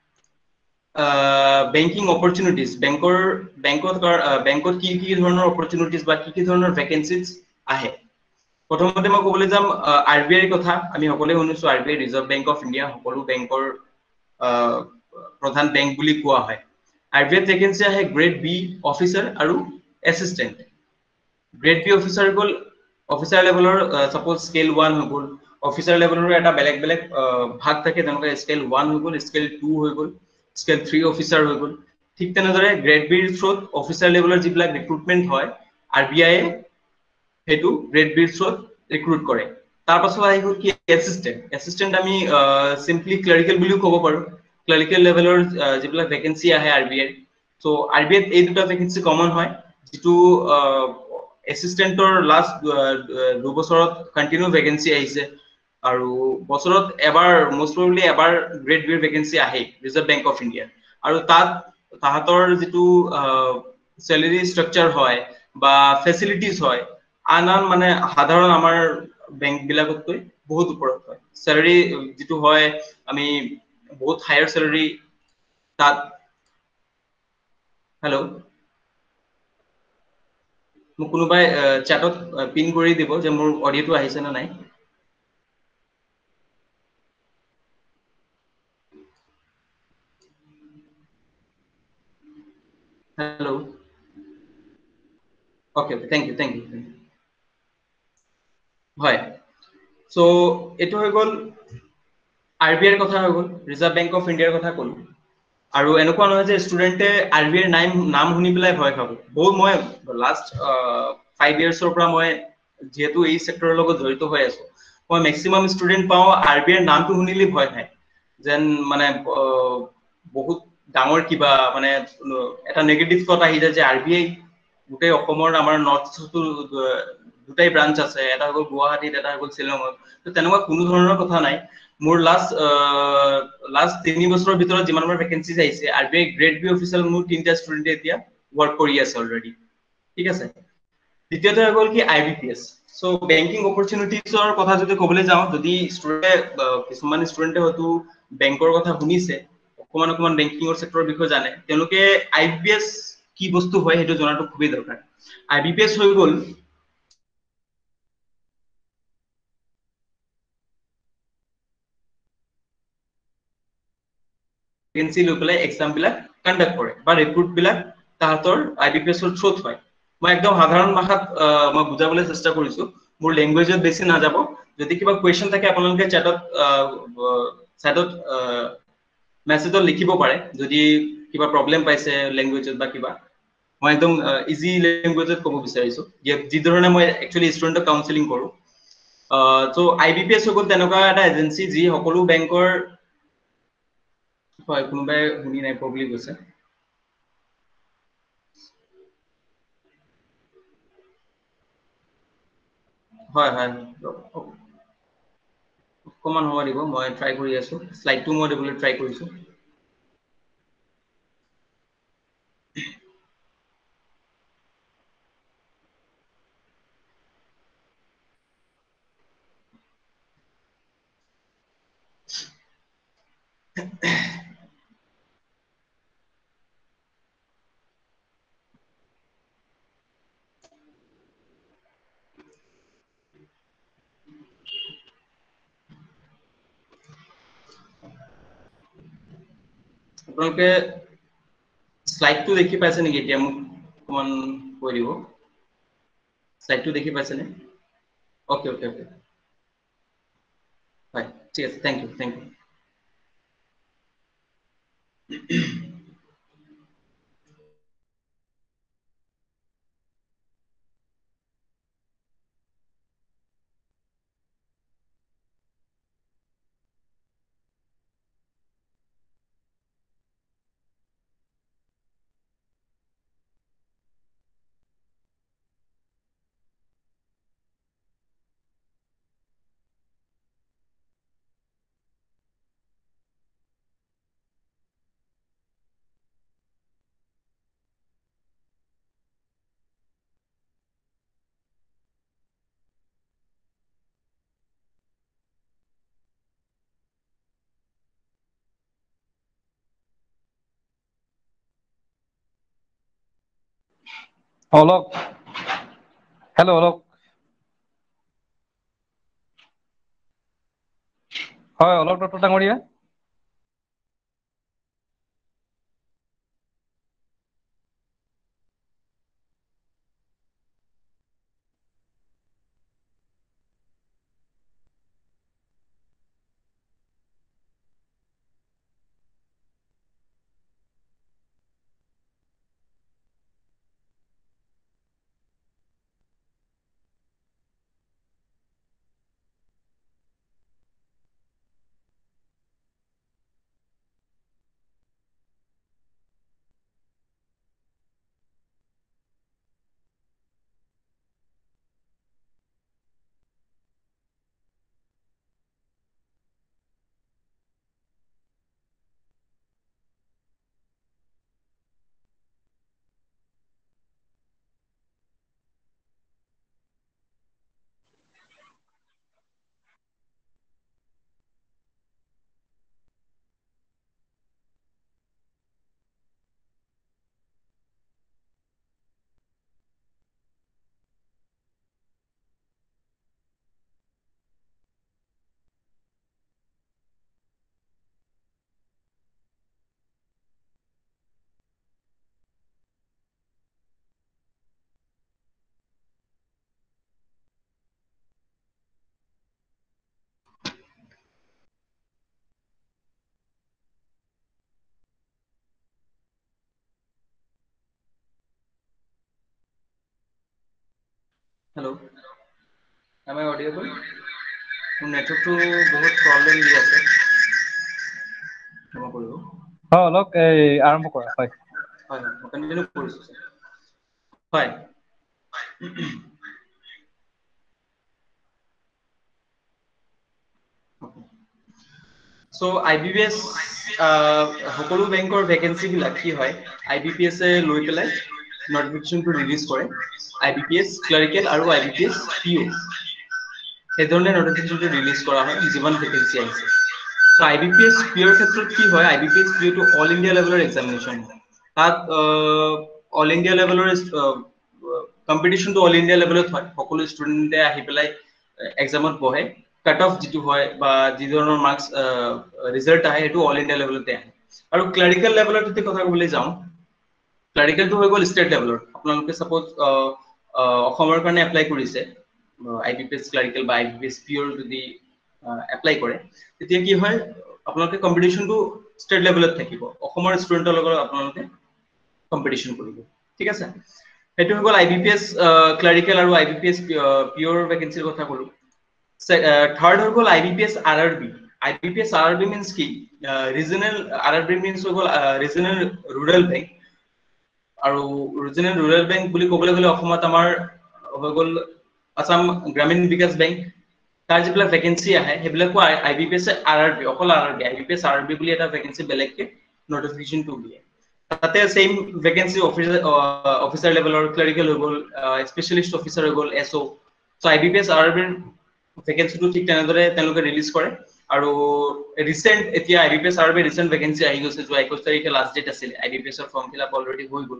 বেংকিং অপৰচুনিটিজ বেংকৰ বেংকত বেংকত কি কি ধৰণৰ অপৰচুনিটিজ বা কি কি ধৰণৰ ভেকেন্সিজ আহে প্ৰথমতে মই ক'বলৈ যাম আৰ বি আইৰ কথা আমি সকলোৱে শুনিছো R B I reserve bank of India সকলো বেংকৰ প্ৰধান বেংক বুলি কোৱা হয় আৰ বি আইত ভেকেন্সি আহে গ্ৰেড বি অফিচাৰ আৰু এছিষ্টেণ্ট গ্ৰেড বি অফিচাৰ গ'ল অফিচাৰ লেভেলৰ সাপোজ স্কেল ওৱান হৈ গ'ল অফিচাৰ লেভেলৰ এটা বেলেগ বেলেগ ভাগ থাকে যেনেকৈ স্কেল ওৱান হৈ গ'ল স্কেল টু হৈ গ'ল স্কেল থ্ৰী অফিচাৰ হৈ গ'ল ঠিক তেনেদৰে গ্ৰেড বিৰ থ্ৰুত অফিচাৰ লেভেলৰ যিবিলাক ৰিক্ৰুটমেণ্ট হয় আৰ বি আইয়ে হেতু গ্ৰেড বিৰ থ্ৰুত ৰিক্ৰুট কৰে তাৰ পাছত আহি গ'ল কি এছিষ্টেণ্ট এছিষ্টেণ্ট আমি সিম্পলি ক্লাৰিকেল বুলিও ক'ব পাৰো ক্লাৰিকেল লেভেলৰ যিবিলাক ভেকেন্সি আহে আৰ বি আইৰ সো আৰ বি আইত এই দুটা ভেকেন্সি কমন হয় যিটো এছিষ্টেণ্টৰ লাষ্ট দুবছৰত কন্টিনিউ ভেকেন্সি আহিছে আৰু বছৰত এবাৰ মোষ্ট প্ৰবলি এবাৰ গ্ৰেড বিৰ ভেকেন্সি আহে ৰিজাৰ্ভ বেংক অফ ইণ্ডিয়া আৰু তাত তাহাঁতৰ যিটো চেলাৰী ষ্ট্ৰাকচাৰ হয় বা ফেচিলিটিজ হয় আন আন মানে সাধাৰণ আমাৰ বেংক বিলাকতকৈ বহুত ওপৰত হয় চেলাৰী যিটো হয় আমি বহুত হায়াৰ চেলাৰী তাত হেল্ল' মোক কোনোবাই চেটত পিন কৰি দিব যে মোৰ অডিঅ'টো আহিছে নে নাই hello' okay thank you thank you হয় সো এইটো হৈ গ'ল আৰ বি আইৰ কথা হৈ গ'ল ৰিজাৰ্ভ বেংক অফ ইণ্ডিয়াৰ কথা ক'লো আৰু এনেকুৱা নহয় যে ষ্টুডেণ্টে আৰ বি আইৰ নাম নাম শুনি পেলাই ভয় খাব বহুত মই লাষ্ট ফাইভ ইয়াৰ্ছৰ পৰা মই যিহেতু এই চেক্টৰৰ লগত জড়িত হৈ আছো মই মেক্সিমাম ষ্টুডেণ্ট পাওঁ আৰ বি আইৰ নামটো শুনিলে ভয় খায় যেন মানে বহুত ডাঙৰ কিবা মানে এটা নেগেটিভ থট আহি যায় যে আৰ বি আই গোটেই অসমৰ আমাৰ নৰ্থ ইষ্টতো দুটাই ব্ৰাঞ্চ আছে এটা হৈ গ'ল গুৱাহাটীত এটা হৈ গ'ল শ্বিলঙত তো তেনেকুৱা কোনো ধৰণৰ কথা নাই মোৰ লাষ্ট লাষ্ট তিনি বছৰৰ ভিতৰত যিমানবোৰ ভেকেন্সিজ আহিছে R B I grade B officer মোৰ তিনিটা ষ্টুডেণ্টে এতিয়া ৱৰ্ক কৰি আছে অলৰেডি ঠিক আছে দ্বিতীয়তে হৈ গ'ল কি I B P S so banking অপৰচুনিটিজৰ কথা যদি ক'বলৈ যাওঁ যদি ষ্টুডেণ্টে কিছুমান ষ্টুডেণ্টে হয়তো বেংকৰ কথা শুনিছে অকমান অকমান বেংকিঙৰ চেক্টৰৰ বিষয়ে জানে তেওঁলোকে আই বি পি এছ কি বস্তু হয় সেইটো জনাটো খুবেই দৰকাৰ আই বি পি এছ হৈ গ'ল ভেকেন্সি লৈ পেলাই এক্সাম বিলাক কণ্ডাক্ট কৰে বা ৰিক্ৰুট বিলাক তাহাঁতৰ আই বি পি এছৰ থ্ৰুত হয় মই একদম সাধাৰণ ভাষাত মই বুজাবলৈ চেষ্টা কৰিছো মোৰ লেংগুৱেজত বেছি নাযাব যদি কিবা কুৱেশ্যন থাকে আপোনালোকে চেটত চেটত মেছেজত লিখিব পাৰে যদি কিবা প্ৰব্লেম পাইছে লেংগুৱেজত বা কিবা মই একদম ইজি লেংগুৱেজত ক'ব বিচাৰিছো যি ধৰণে মই একচুৱেলি ষ্টুডেণ্টক কাউন্সেলিং কৰো ত' আই বি পি এছ হৈ গ'ল তেনেকুৱা এটা এজেঞ্চি যি সকলো বেংকৰ হয় কোনোবাই শুনি নাই পোৱা বুলি কৈছে হয় হয় অকমান সময় দিব মই ট্ৰাই কৰি আছো শ্লাইডটো মই দিবলৈ ট্ৰাই কৰিছো আপোনালোকে স্লাইডটো দেখি পাইছে নেকি এতিয়া মোক অকমান কৈ দিব স্লাইডটো দেখি পাইছে নে ওকে ওকে ওকে হয় ঠিক আছে thank you thank you Alok hello' Alok হয় অলক দত্ত ডাঙৰীয়া Hello, am I audible? Network to बहुत problem दिया है। क्षमा करो। हाँ অলক এই আৰম্ভ কৰা হয় হয় হয় কন্টিনিউ কৰিছো স্যাৰ হয় So I B P S সকলো বেংকৰ ভ্যাকেন্সি বিলাক কি হয় I B P S এ লৈ পেলাই নোটিফিকেশনটো ৰিলিজ কৰে I B P S clerical আৰু I B P S P O এই ধৰণে নোটিফিকেশনটো ৰিলিজ কৰা হয় যিমান ভ্যাকেন্সি আছে So I B P S P O ক্ষেত্ৰত কি হয় I B P S P O to all India level examination তাত all India level competition to all India level হয় সকলো ষ্টুডেন্টে আহি পেলাই এক্সামত বহে কাট অফ যেটো হয় বা যি ধৰণৰ মার্কস ৰিজাল্ট আহে এটো অল ইন্ডিয়া লেভেলতে আহে আৰু ক্লাৰিকেল লেভেলত যদি কথা ক'বলৈ যাওঁ ক্লাৰিকেলটো হৈ গ'ল ষ্টেট লেভেলত আপোনালোকে সাপোজ অসমৰ কাৰণে এপ্লাই কৰিছে I B P S clerical বা I B P S P O যদি এপ্লাই কৰে তেতিয়া কি হয় আপোনালোকে কম্পিটিশনটো ষ্টেট লেভেলত থাকিব অসমৰ ষ্টুডেন্টৰ লগত আপোনালোকে কম্পিটিশন কৰিব ঠিক আছে এটো হৈ গ'ল I B P S clerical আৰু I B P S P O ভ্যাকেন্সিৰ কথা ক'লো থাৰ্ড হৈ গ'ল I B P S R R B I B P S R R B means কি ৰিজনাল R R B means হৈ গ'ল ৰিজনাল rural bank আৰু ৰিজনাল ৰুৰাল বেংক বুলি ক'বলৈ গ'লে অসমত আমাৰ হৈ গ'ল আসাম গ্ৰামীণ বিকাশ বেংক তাৰ যিবিলাক ভ্যাকেন্সি আহে হেবিলাকো I B P S R R B অকল R R B I B P S R R B বুলি এটা ভ্যাকেন্সি বেলেগকে নোটিফিকেশন টু দিয়ে তাতে সেম ভ্যাকেন্সি অফিসাৰ অফিসাৰ লেভেলৰ ক্লাৰিকেল হৈ গ'ল স্পেশালিষ্ট অফিসাৰ হৈ গ'ল S O so I B P S R R B ভ্যাকেন্সিটো ঠিক তেনেদৰে তেওঁলোকে ৰিলিজ কৰে আৰু ৰিসেন্ট এতিয়া I B P S R R B recent vacancy আহি গৈছে যে একৈশ তাৰিখে লাষ্ট ডেট আছিল I B P S ৰ ফৰ্ম ফিল আপ অলৰেডি হৈ গ'ল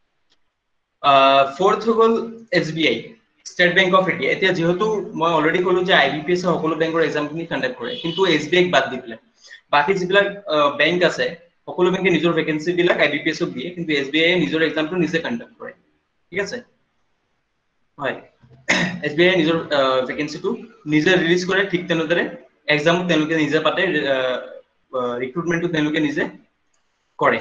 ফৰ্থ হৈ গ'ল S B I state bank of India এতিয়া যেহেতু মই অলৰেডি ক'লো যে I B P S সকলো বেংকৰ এক্সামখিনি কণ্ডাক্ট কৰে কিন্তু S B I বাদ দি পেলাই বাকি যিবিলাক বেংক আছে সকলো বেংকে নিজৰ ভেকেন্সি বিলাক আইবিপিএছক দিয়ে, কিন্তু এছবিআই নিজৰ এক্সামটো নিজে কণ্ডাক্ট কৰে। ঠিক আছে, হয়, এছবিআই নিজৰ ভেকেন্সিটো নিজে ৰিলিজ কৰে, ঠিক তেনেদৰে এক্সাম তেওঁলোকে নিজে পাতে, ৰিক্ৰুটমেন্টটো তেওঁলোকে নিজে কৰে।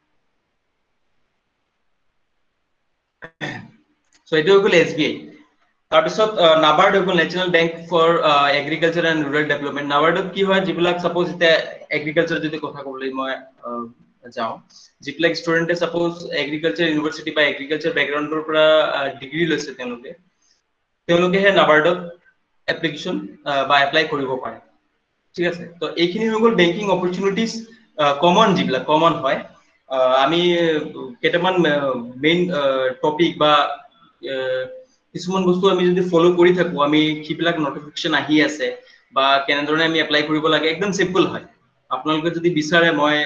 সো এইটো হৈ গ'ল এছবিআই। তাৰপিছত নাবাৰ্ড হৈ গ'ল, national bank for agriculture and rural development. নাবাৰ্ডত কি হয়, যিবিলাক ছাপোজ এতিয়া এগ্ৰিকালচাৰ যদি কথা ক'বলৈ মই যাওঁ, যিবিলাক ষ্টুডেণ্টে ছাপোজ এগ্ৰিকালচাৰ ইউনিভাৰ্চিটি বা এগ্ৰিকালচাৰ বেকগ্ৰাউণ্ডৰ পৰা ডিগ্ৰী লৈছে, তেওঁলোকে তেওঁলোকেহে নাবাৰ্ডত এপ্লিকেশ্যন বা এপ্লাই কৰিব পাৰে। ঠিক আছে, তো এইখিনি হৈ গ'ল বেংকিং অপৰচুনিটিজ কমন, যিবিলাক কমন হয়। আমি কেইটামান মেইন টপিক বা কিছুমান বস্তু আমি যদি ফলো কৰি থাকো, আমি কিবিলাক নটিফিকেশ্যন আহি আছে বা কেনেধৰণে আমি এপ্লাই কৰিব লাগে, একদম চিম্পল হয়। আপোনালোকে যদি বিচাৰে মই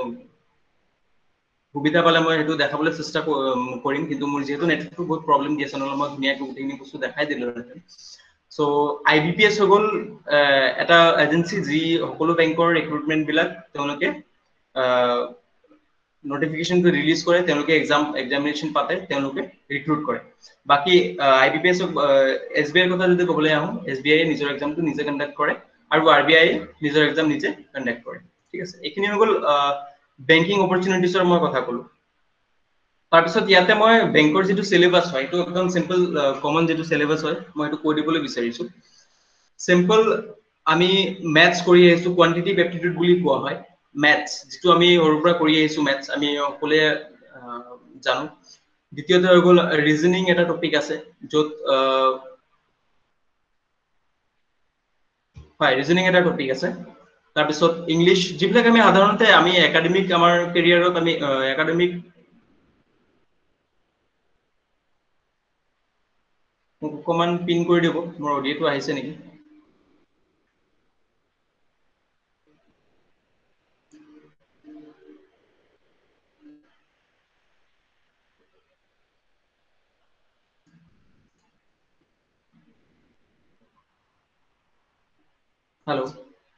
সুবিধা পালে মই সেইটো দেখাবলৈ চেষ্টা কৰিম, কিন্তু মোৰ যিহেতু নেটৱৰ্কটো বহুত প্ৰব্লেম দি আছে, নহ'লে মই ধুনীয়াকৈ গোটেইখিনি বস্তু দেখাই দিলো। So' I B P S হৈ গ'ল এটা এজেঞ্চি যি সকলো বেংকৰ ৰিক্ৰুটমেন্ট বিলাক তেওঁলোকে নটিফিকেশ্যনটো ৰিলিজ কৰে, তেওঁলোকে এক্সাম এক্সামিনেশ্যন পাতে, তেওঁলোকে ৰিক্ৰুট কৰে। বাকী I B P S S B আইৰ কথা যদি ক'বলৈ আহোঁ, এছ বি আই নিজৰ এক্সামটো নিজে কণ্ডাক্ট কৰে আৰু আৰ বি আই নিজৰ এক্সাম নিজে কণ্ডাক্ট কৰে। ঠিক আছে, এইখিনি হৈ গ'ল বেংকিং অপৰচুনিটিছৰ মই কথা ক'লো। তাৰপিছত ইয়াতে মই বেংকৰ যিটো চিলেবাছ হয়, এইটো একদম চিম্পল কমন যিটো চিলেবাছ হয়, মই এইটো কৈ দিবলৈ বিচাৰিছো। চিম্পল আমি মেথছ কৰি আহিছো, কোৱান্টিটিভ এপ্টিটিউড বুলি কোৱা হয় মেথছ, যিটো আমি সৰুৰ পৰা কৰি আহিছো মেথছ, আমি সকলোৱে জানো। দ্বিতীয়তে হৈ গ'ল ৰিজনিং, এটা টপিক আছে য'ত হয়, ৰিজনিং এটা টপিক আছে। তাৰপিছত ইংলিছ, যিবিলাক আমি সাধাৰণতে আমি একাডেমিক আমাৰ কেৰিয়াৰত আমি একাডেমিক মোক অকণমান পিন কৰি দিব, মোৰ অডিঅ'টো আহিছে নেকি? হেল্ল',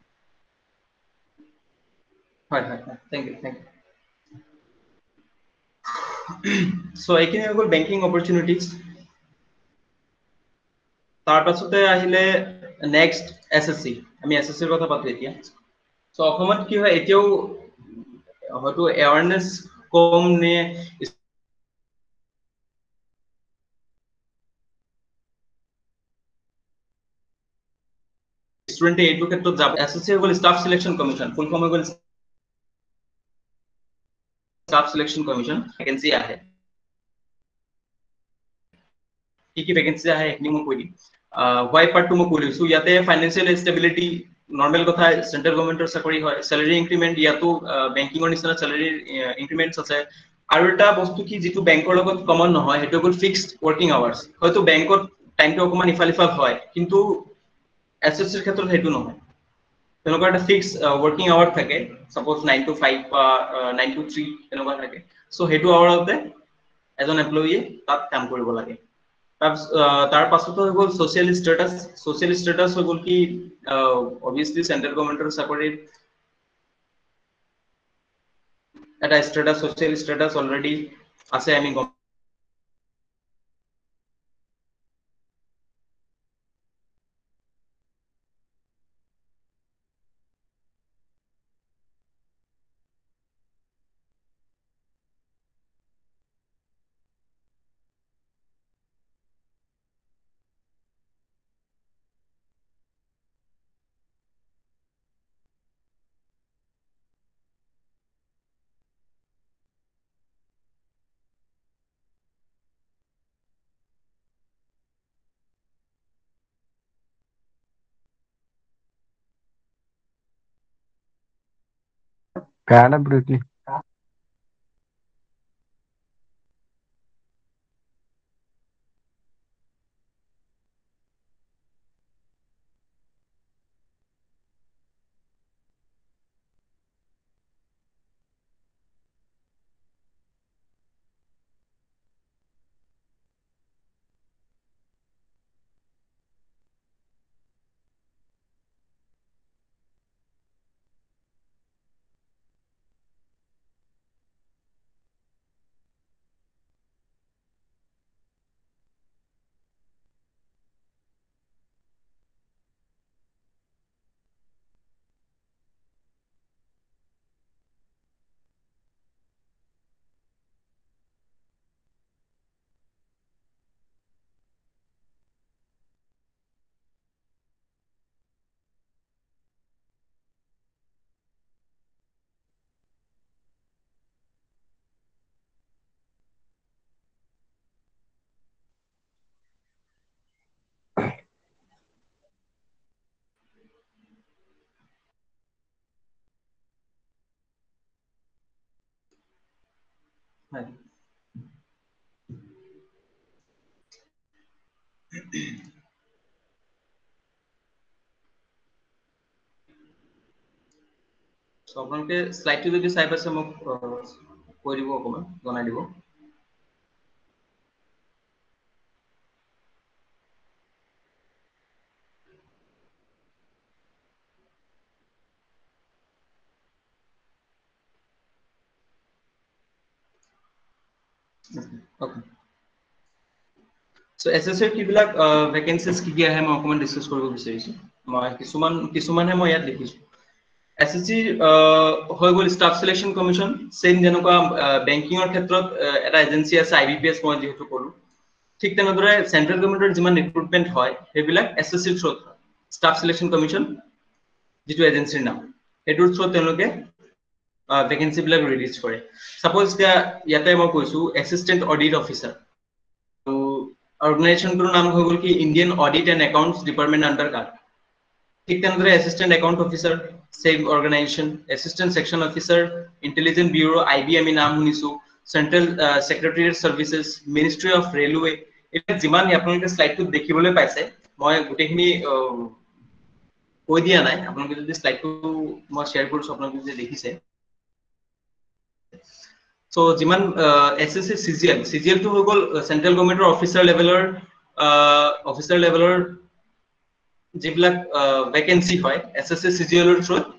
হয় হয় হয়, thank you thank you. So' এইখিনি হৈ গ'ল বেংকিং অপৰচুনিটিজ। তাৰ পাছতে আহিলে নেক্সট এছ এছ চি, আমি এছ এছ চিৰ কথা পাতো এতিয়া। চ' অসমত কি হয়, এতিয়াও হয়তো এৱাৰনেছ কম নে ষ্টুডেণ্টে এইটো ক্ষেত্ৰত যাব, এছ এছ চি হৈ গ'ল staff selection commission, full form হৈ গ'ল ষ্টাফ চিলেকশ্যন কমিশ্যন। ভেকেঞ্চি আহে, কি কি ভেকেঞ্চি আহে সেইখিনি মই কৈ দিম। হোৱাই পাৰ্টটো মই কৈ দিছো, ইয়াতে ফাইনেন্সিয়েল ষ্টেবিলিটি, নৰ্মেল কথা, চেন্ট্ৰেল গভৰ্ণমেণ্টৰ চাকৰি হয়। চেলাৰী ইনক্ৰিমেণ্ট, ইয়াতো বেংকিঙৰ নিচিনা চেলাৰী ইনক্ৰিমেণ্টছ আছে। আৰু এটা বস্তু কি, যিটো বেংকৰ লগত কমন নহয়, সেইটো হ'ল ফিক্সড ৱৰ্কিং আৱাৰ্ছ। হয়তো বেংকত টাইমটো অকণমান ইফাল সিফাল হয়, কিন্তু এছ এছ চিৰ ক্ষেত্ৰত সেইটো নহয়। তেনেকুৱা এটা ফিক্স ৱৰ্কিং আৱাৰ থাকে, চাপ'জ নাইন টু ফাইভ বা নাইন টু থ্ৰী তেনেকুৱা থাকে। চ' সেইটো আৱাৰতে এজন এমপ্লয়ীয়ে তাত কাম কৰিব লাগে। তাৰপিছত তাৰ পাছতো হৈ গ'ল ছ'চিয়েল ষ্টেটাছ। ছ'চিয়েল ষ্টেটাছ হৈ গ'ল কি, অবভিয়াছলি চেন্ট্ৰেল গভৰ্ণমেণ্টৰ চাকৰিৰ এটা ষ্টেটাছ, ছ'চিয়েল ষ্টেটাছ অলৰেডি আছে, আমি গম Cara brutal. হয় সো আপোনালোকে স্লাইডটো যদি চাই পাইছে মোক কৈ দিব অকমান জনাই দিব Okay. So S S C কি বিলাক ভ্যাকেন্সিজ কি কি আহে মই অকমান ডিসকাস কৰিব বিচাৰিছো মই কিছুমান কিছুমানহে মই ইয়াত লিখিছো S S C হৈ গল ষ্টাফ সিলেকশন কমিশন সেম যেনেকুৱা বেংকিংৰ ক্ষেত্ৰত এটা এজেন্সি আছে I B P S মই যেহেতু কলো ঠিক তেনেদৰে সেন্ট্ৰেল গভৰ্ণমেন্টৰ যিমান ৰিক্ৰুটমেন্ট হয় সেইবিলাক S S C through staff selection commission যেটো এজেন্সিৰ নাম এটোৰ থ্ৰুত তেওঁলোকে ভ্যাকেন্সি বিলাক ৰিলিজ কৰে সাপোজ এতিয়া ইয়াতে মই কৈছো অ্যাসিস্ট্যান্ট অডিট অফিসাৰ তো অৰ্গানাইজেচনটোৰ নাম হৈ গল কি Indian audit and accounts department under card ঠিক তেনেদৰে assistant account officer same organisation assistant section officer intelligent bureau I B আমি নাম শুনিছো central secretariat services ministry of railway এটা যিমান আপোনালোকে স্লাইডটোত দেখিবলৈ পাইছে মই গুটেখিনি কৈ দিয়া নাই আপোনালোকে যদি স্লাইডটো মই শেয়াৰ কৰিছো আপোনালোকে যদি দেখিছে So jiman uh, S S C C G L C G L to হৈ গল সেন্ট্ৰেল গভৰ্ণমেন্টৰ অফিচাৰ লেভেলৰ অফিচাৰ লেভেলৰ যিবিলাক ভ্যাকেন্সি হয় S S C C G L ৰ থ্ৰুত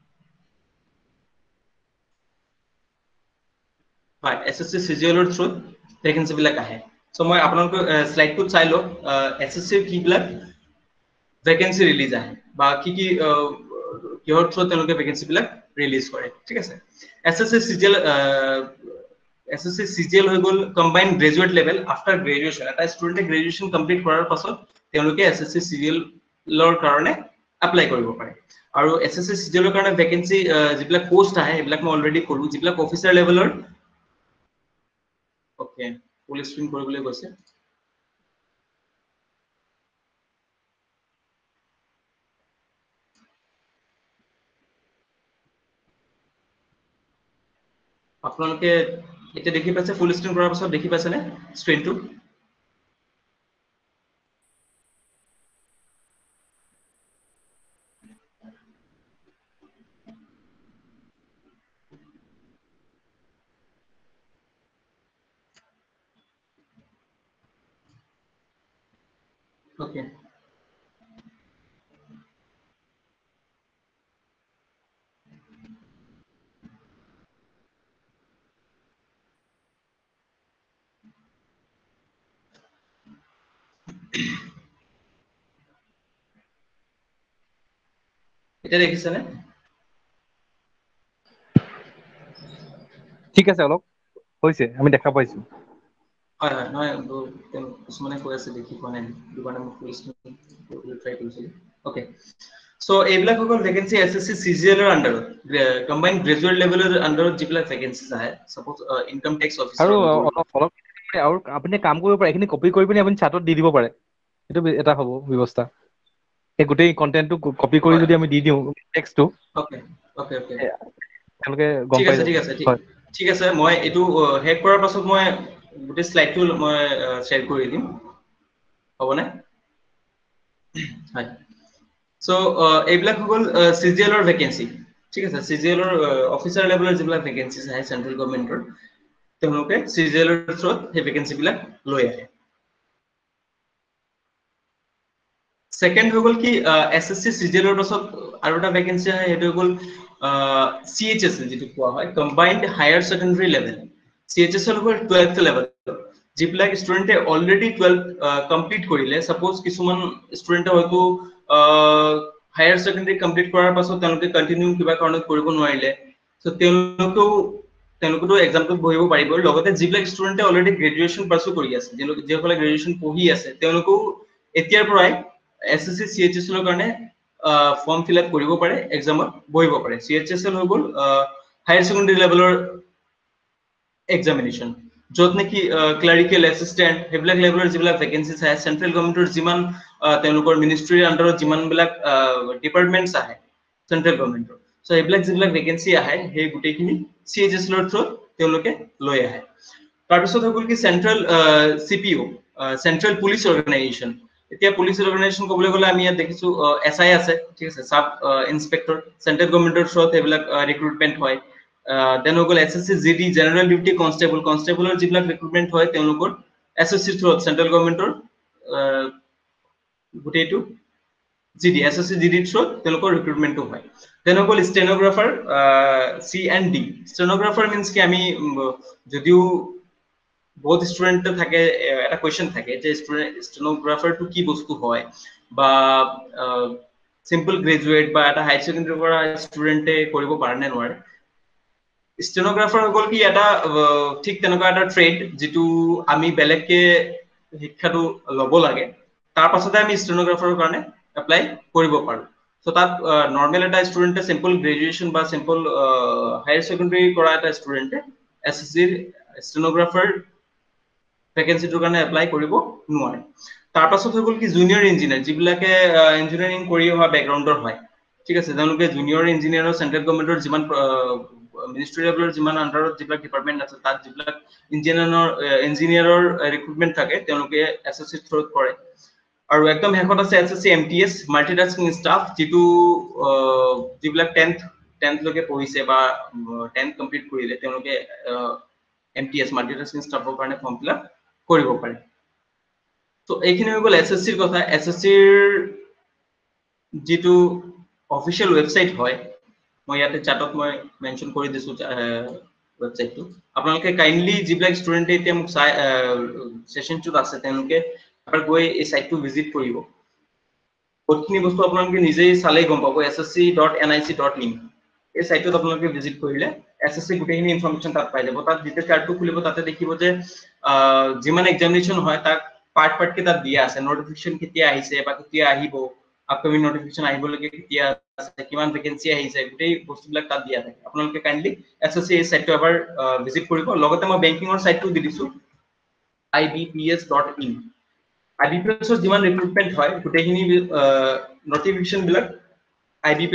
হয় S S C C G L ৰ থ্ৰুত ভ্যাকেন্সি বিলাক আহে সো মই আপোনালোকক স্লাইডটোত চাই লওক S S C কি বিলাক ভ্যাকেন্সি ৰিলিজ আহে বা কি কি কিহৰ থ্ৰুত তেওঁলোকে ভ্যাকেন্সি বিলাক ৰিলিজ কৰে ঠিক আছে S S C C G L S S C C G L হৈ গল combined graduate level after graduation এটা ষ্টুডেন্টে গ্ৰেজুৱেচন কমপ্লিট কৰাৰ পাছত তেওঁলোকে S S C C G L ৰ কাৰণে এপ্লাই কৰিব পাৰে আৰু S S C C G L ৰ কাৰণে ভ্যাকেন্সি যিবিলাক পোষ্ট আহে এইবিলাক মই অলৰেডি কলো যিবিলাক অফিচাৰ লেভেলৰ ওকে ফুল স্ক্ৰিন কৰিবলৈ কৈছে আপোনালোকে এটা দেখি পাইছে ফুল স্ক্ৰিন কৰাৰ পাছত দেখি পাইছে নে স্ক্ৰিনটো ওকে এটা দেখিছে নে ঠিক আছে অলপ হৈছে আমি দেখা পাইছো হয় হয় নহয় কিছুমানে কৈ আছে দেখি কোৱা নাই দুবাৰ মই ফুল স্ক্ৰিন কৰিবলৈ ট্ৰাই কৰিছিলো ওকে সো এইবিলাক হৈ গল vacancy S S C C G L ৰ আন্ডাৰত কম্বাইন্ড গ্ৰেজুৱেট লেভেলৰ আন্ডাৰত যিবিলাক ভ্যাকেন্সি আহে সাপোজ ইনকাম টেক্স অফিচাৰ আৰু অলপ অলপ আৰু আপুনি কাম কৰিব পাৰে এখিনি কপি কৰি পিনি আপুনি চাৰ্টত দি দিব পাৰে এটো এটা হ'ব ব্যৱস্থা এই গোটেই কন্টেন্টটো কপি কৰি যদি আমি দি দিও টেক্সটটো ওকে ওকে ওকে তেওঁলোকে গম ঠিক পাই আছে যাব ঠিক আছে হয় ঠিক আছে মই এটো হেক কৰাৰ পাছত মই গোটেই স্লাইডটো মই শেয়াৰ কৰি দিম হ'বনে হয় সো এইবিলাক হৈ গল C G L ৰ ভ্যাকেন্সি ঠিক আছে C G L ৰ অফিচাৰ লেভেলৰ যিবিলাক ভ্যাকেন্সি আহে সেন্ট্ৰেল গভৰ্ণমেন্টৰ তেওঁলোকে C G L ৰ থ্ৰুত সেই ভ্যাকেন্সি বিলাক লৈ আহে সেকেন্ড হৈ গল কি S S C C G L ৰ পাছত আৰু এটা ভ্যাকেন্সি আহে হেতু গল C H S L যেটো কোৱা হয় combined higher secondary level C H S L হ'ল টুৱেলভ লেভেল যিবিলাক ষ্টুডেন্টে অলৰেডি টুৱেলভ কমপ্লিট কৰিলে সাপোজ কিছুমান ষ্টুডেন্টে হয়তো হায়াৰ সেকেন্ডাৰী কমপ্লিট কৰাৰ পাছত তেওঁলোকে কন্টিনিউ কিবা কাৰণত কৰিব নোৱাৰিলে সো তেওঁলোকেও তেওঁলোকটো এক্সামটো বহিব পাৰিব লগতে যিবিলাক ষ্টুডেন্টে অলৰেডি গ্ৰেজুৱেচন পাৰসু কৰি আছে যিসকলে গ্ৰেজুৱেচন পঢ়ি আছে তেওঁলোকো এতিয়াৰ পৰাই S S C C H S L ৰ কাৰণে ফৰ্ম ফিল আপ কৰিব পাৰে এক্সামত বহিব পাৰে C H S L হৈ গল হায়াৰ সেকেন্ডাৰী লেভেলৰ এক্সামিনেশন যত নেকি ক্লাৰিকেল এসিস্ট্যান্ট হেবিলাক লেভেলৰ যিবিলাক ভ্যাকেন্সি আছে সেন্ট্ৰেল গভৰ্ণমেন্টৰ যিমান তেওঁলোকৰ মিনিষ্ট্ৰিৰ আন্ডাৰত যিমান বিলাক ডিপাৰ্টমেন্টস আহে সেন্ট্ৰেল গভৰ্ণমেন্টৰ সো এইবিলাক যিবিলাক ভ্যাকেন্সি আহে সেই গুটেখিনি C H S L ৰ থ্ৰুত তেওঁলোকে লৈ আহে তাৰপিছত হৈ গ'ল কি central CPO central police organisation এতিয়া পুলিচ অৰ্গেনাইজেশ্যন ক'বলৈ গ'লে আমি ইয়াত দেখিছো এছআই আছে ঠিক আছে সাব ইন্সপেক্টৰ চেন্ট্ৰেল গভৰ্ণমেন্টৰ থ্ৰুত এইবিলাক ৰিক্ৰুটমেন্ট হয় দেন হৈ গ'ল SSC GD general duty constable কনষ্টেবলৰ যিবিলাক ৰিক্ৰুটমেন্ট হয় তেওঁলোকৰ এছএসসি থ্ৰুত চেন্ট্ৰেল গভৰ্ণমেন্টৰ গোটেইটো জিডি এছএসসি জিডি থ্ৰুত তেওঁলোকৰ ৰিক্ৰুটমেন্টটো হয় দেন হৈ গ'ল stenographer C and D stenographer means কি আমি যদিও বহুত ষ্টুডেন্ট থাকে এটা কোৱেশ্চন থাকে যে ষ্টেনোগ্ৰাফাৰটো কি বস্তু হয় বা সিম্পল গ্ৰেজুৱেট বা এটা হাই সেকেন্ডাৰী পৰা ষ্টুডেন্টে কৰিব পাৰে নে নোৱাৰে ষ্টেনোগ্ৰাফাৰ হৈ গ'ল কি এটা ঠিক তেনেকুৱা এটা ট্ৰেড যিটো আমি বেলেগকে শিক্ষাটো ল'ব লাগে তাৰ পাছতে আমি ষ্টেনোগ্ৰাফাৰৰ কাৰণে এপ্লাই কৰিব পাৰো সো তাত নৰ্মেল এটা ষ্টুডেন্টে সিম্পল গ্ৰেজুৱেচন বা সিম্পল হায়াৰ সেকেন্ডাৰী কৰা এটা ষ্টুডেন্টে এছএসসি ষ্টেনোগ্ৰাফাৰ ভেকেন্সিটোৰ কাৰণে এপ্লাই কৰিব নোৱাৰে তাৰ পাছত হৈ গ'ল কি জুনিয়ৰ ইঞ্জিনিয়াৰ যিবিলাকে ইঞ্জিনিয়াৰিং কৰি অহা বেকগ্ৰাউণ্ডৰ হয় ঠিক আছে তেওঁলোকে জুনিয়ৰ ইঞ্জিনিয়াৰৰ চেন্ট্ৰেল গভৰ্ণমেন্টৰ যিমান মিনিষ্ট্ৰি লেভেলৰ যিমান আন্ডাৰত যিবিলাক ডিপাৰ্টমেন্ট আছে তাত যিবিলাক ইঞ্জিনিয়াৰৰ ইঞ্জিনিয়াৰৰ ৰিক্ৰুটমেন্ট থাকে তেওঁলোকে এছএসসি থ্ৰুত কৰে আৰু একদম শেষত আছে এছএসসি এমটিএছ মাল্টিটাস্কিং ষ্টাফ যিটো যিবিলাক টেন্থ টেন্থ লৈকে পঢ়িছে বা টেন্থ কমপ্লিট কৰিলে তেওঁলোকে এমটিএছ মাল্টিটাস্কিং ষ্টাফৰ কাৰণে ফৰ্ম ফিলআপ কৰিব পাৰে তো এইখিনি হৈ গ'ল এছএসসিৰ কথা এছএসসিৰ যিটো অফিচিয়েল ৱেবসাইট হয় মই ইয়াতে চাটত মই মেনশন কৰি দিছো ৱেবসাইটটো আপোনালোকে কাইন্ডলি যিবিলাক ষ্টুডেন্টে এতিয়া মোক চাই সেশনটোত আছে তেওঁলোকে এবাৰ গৈ এই সাইটটো ভিজিট কৰিব বহুতখিনি বস্তু আপোনালোকে নিজেই চালেই গম পাব S S C dot N I C dot in এই সাইটটোত আপোনালোকে ভিজিট কৰিলে এছএসসি গোটেইখিনি ইনফৰমেশন তাত পাই যাব তাত যেতিয়া চাৰ্টটো খুলিব তাতে দেখিব যে যিমান এক্সামিনেশন হয় তাক পাৰ্ট পাৰ্ট কে তাত দিয়া আছে নোটিফিকেশন কেতিয়া আহিছে বা কেতিয়া আহিব আপকামিং নোটিফিকেশন আহিবলৈকে কেতিয়া আছে কিমান ভেকেন্সি আহিছে গোটেই বস্তুবিলাক তাত দিয়া থাকে আপোনালোকে কাইন্ডলি এছএসসি এই সাইটটো এবাৰ ভিজিট কৰিব লগতে মই বেংকিংৰ সাইটটো দি দিছো I B P S dot in I B P এছৰ যিমান ৰিক্ৰুটমেন্ট হয় গোটেইখিনি নোটিফিকেশন বিলাক I B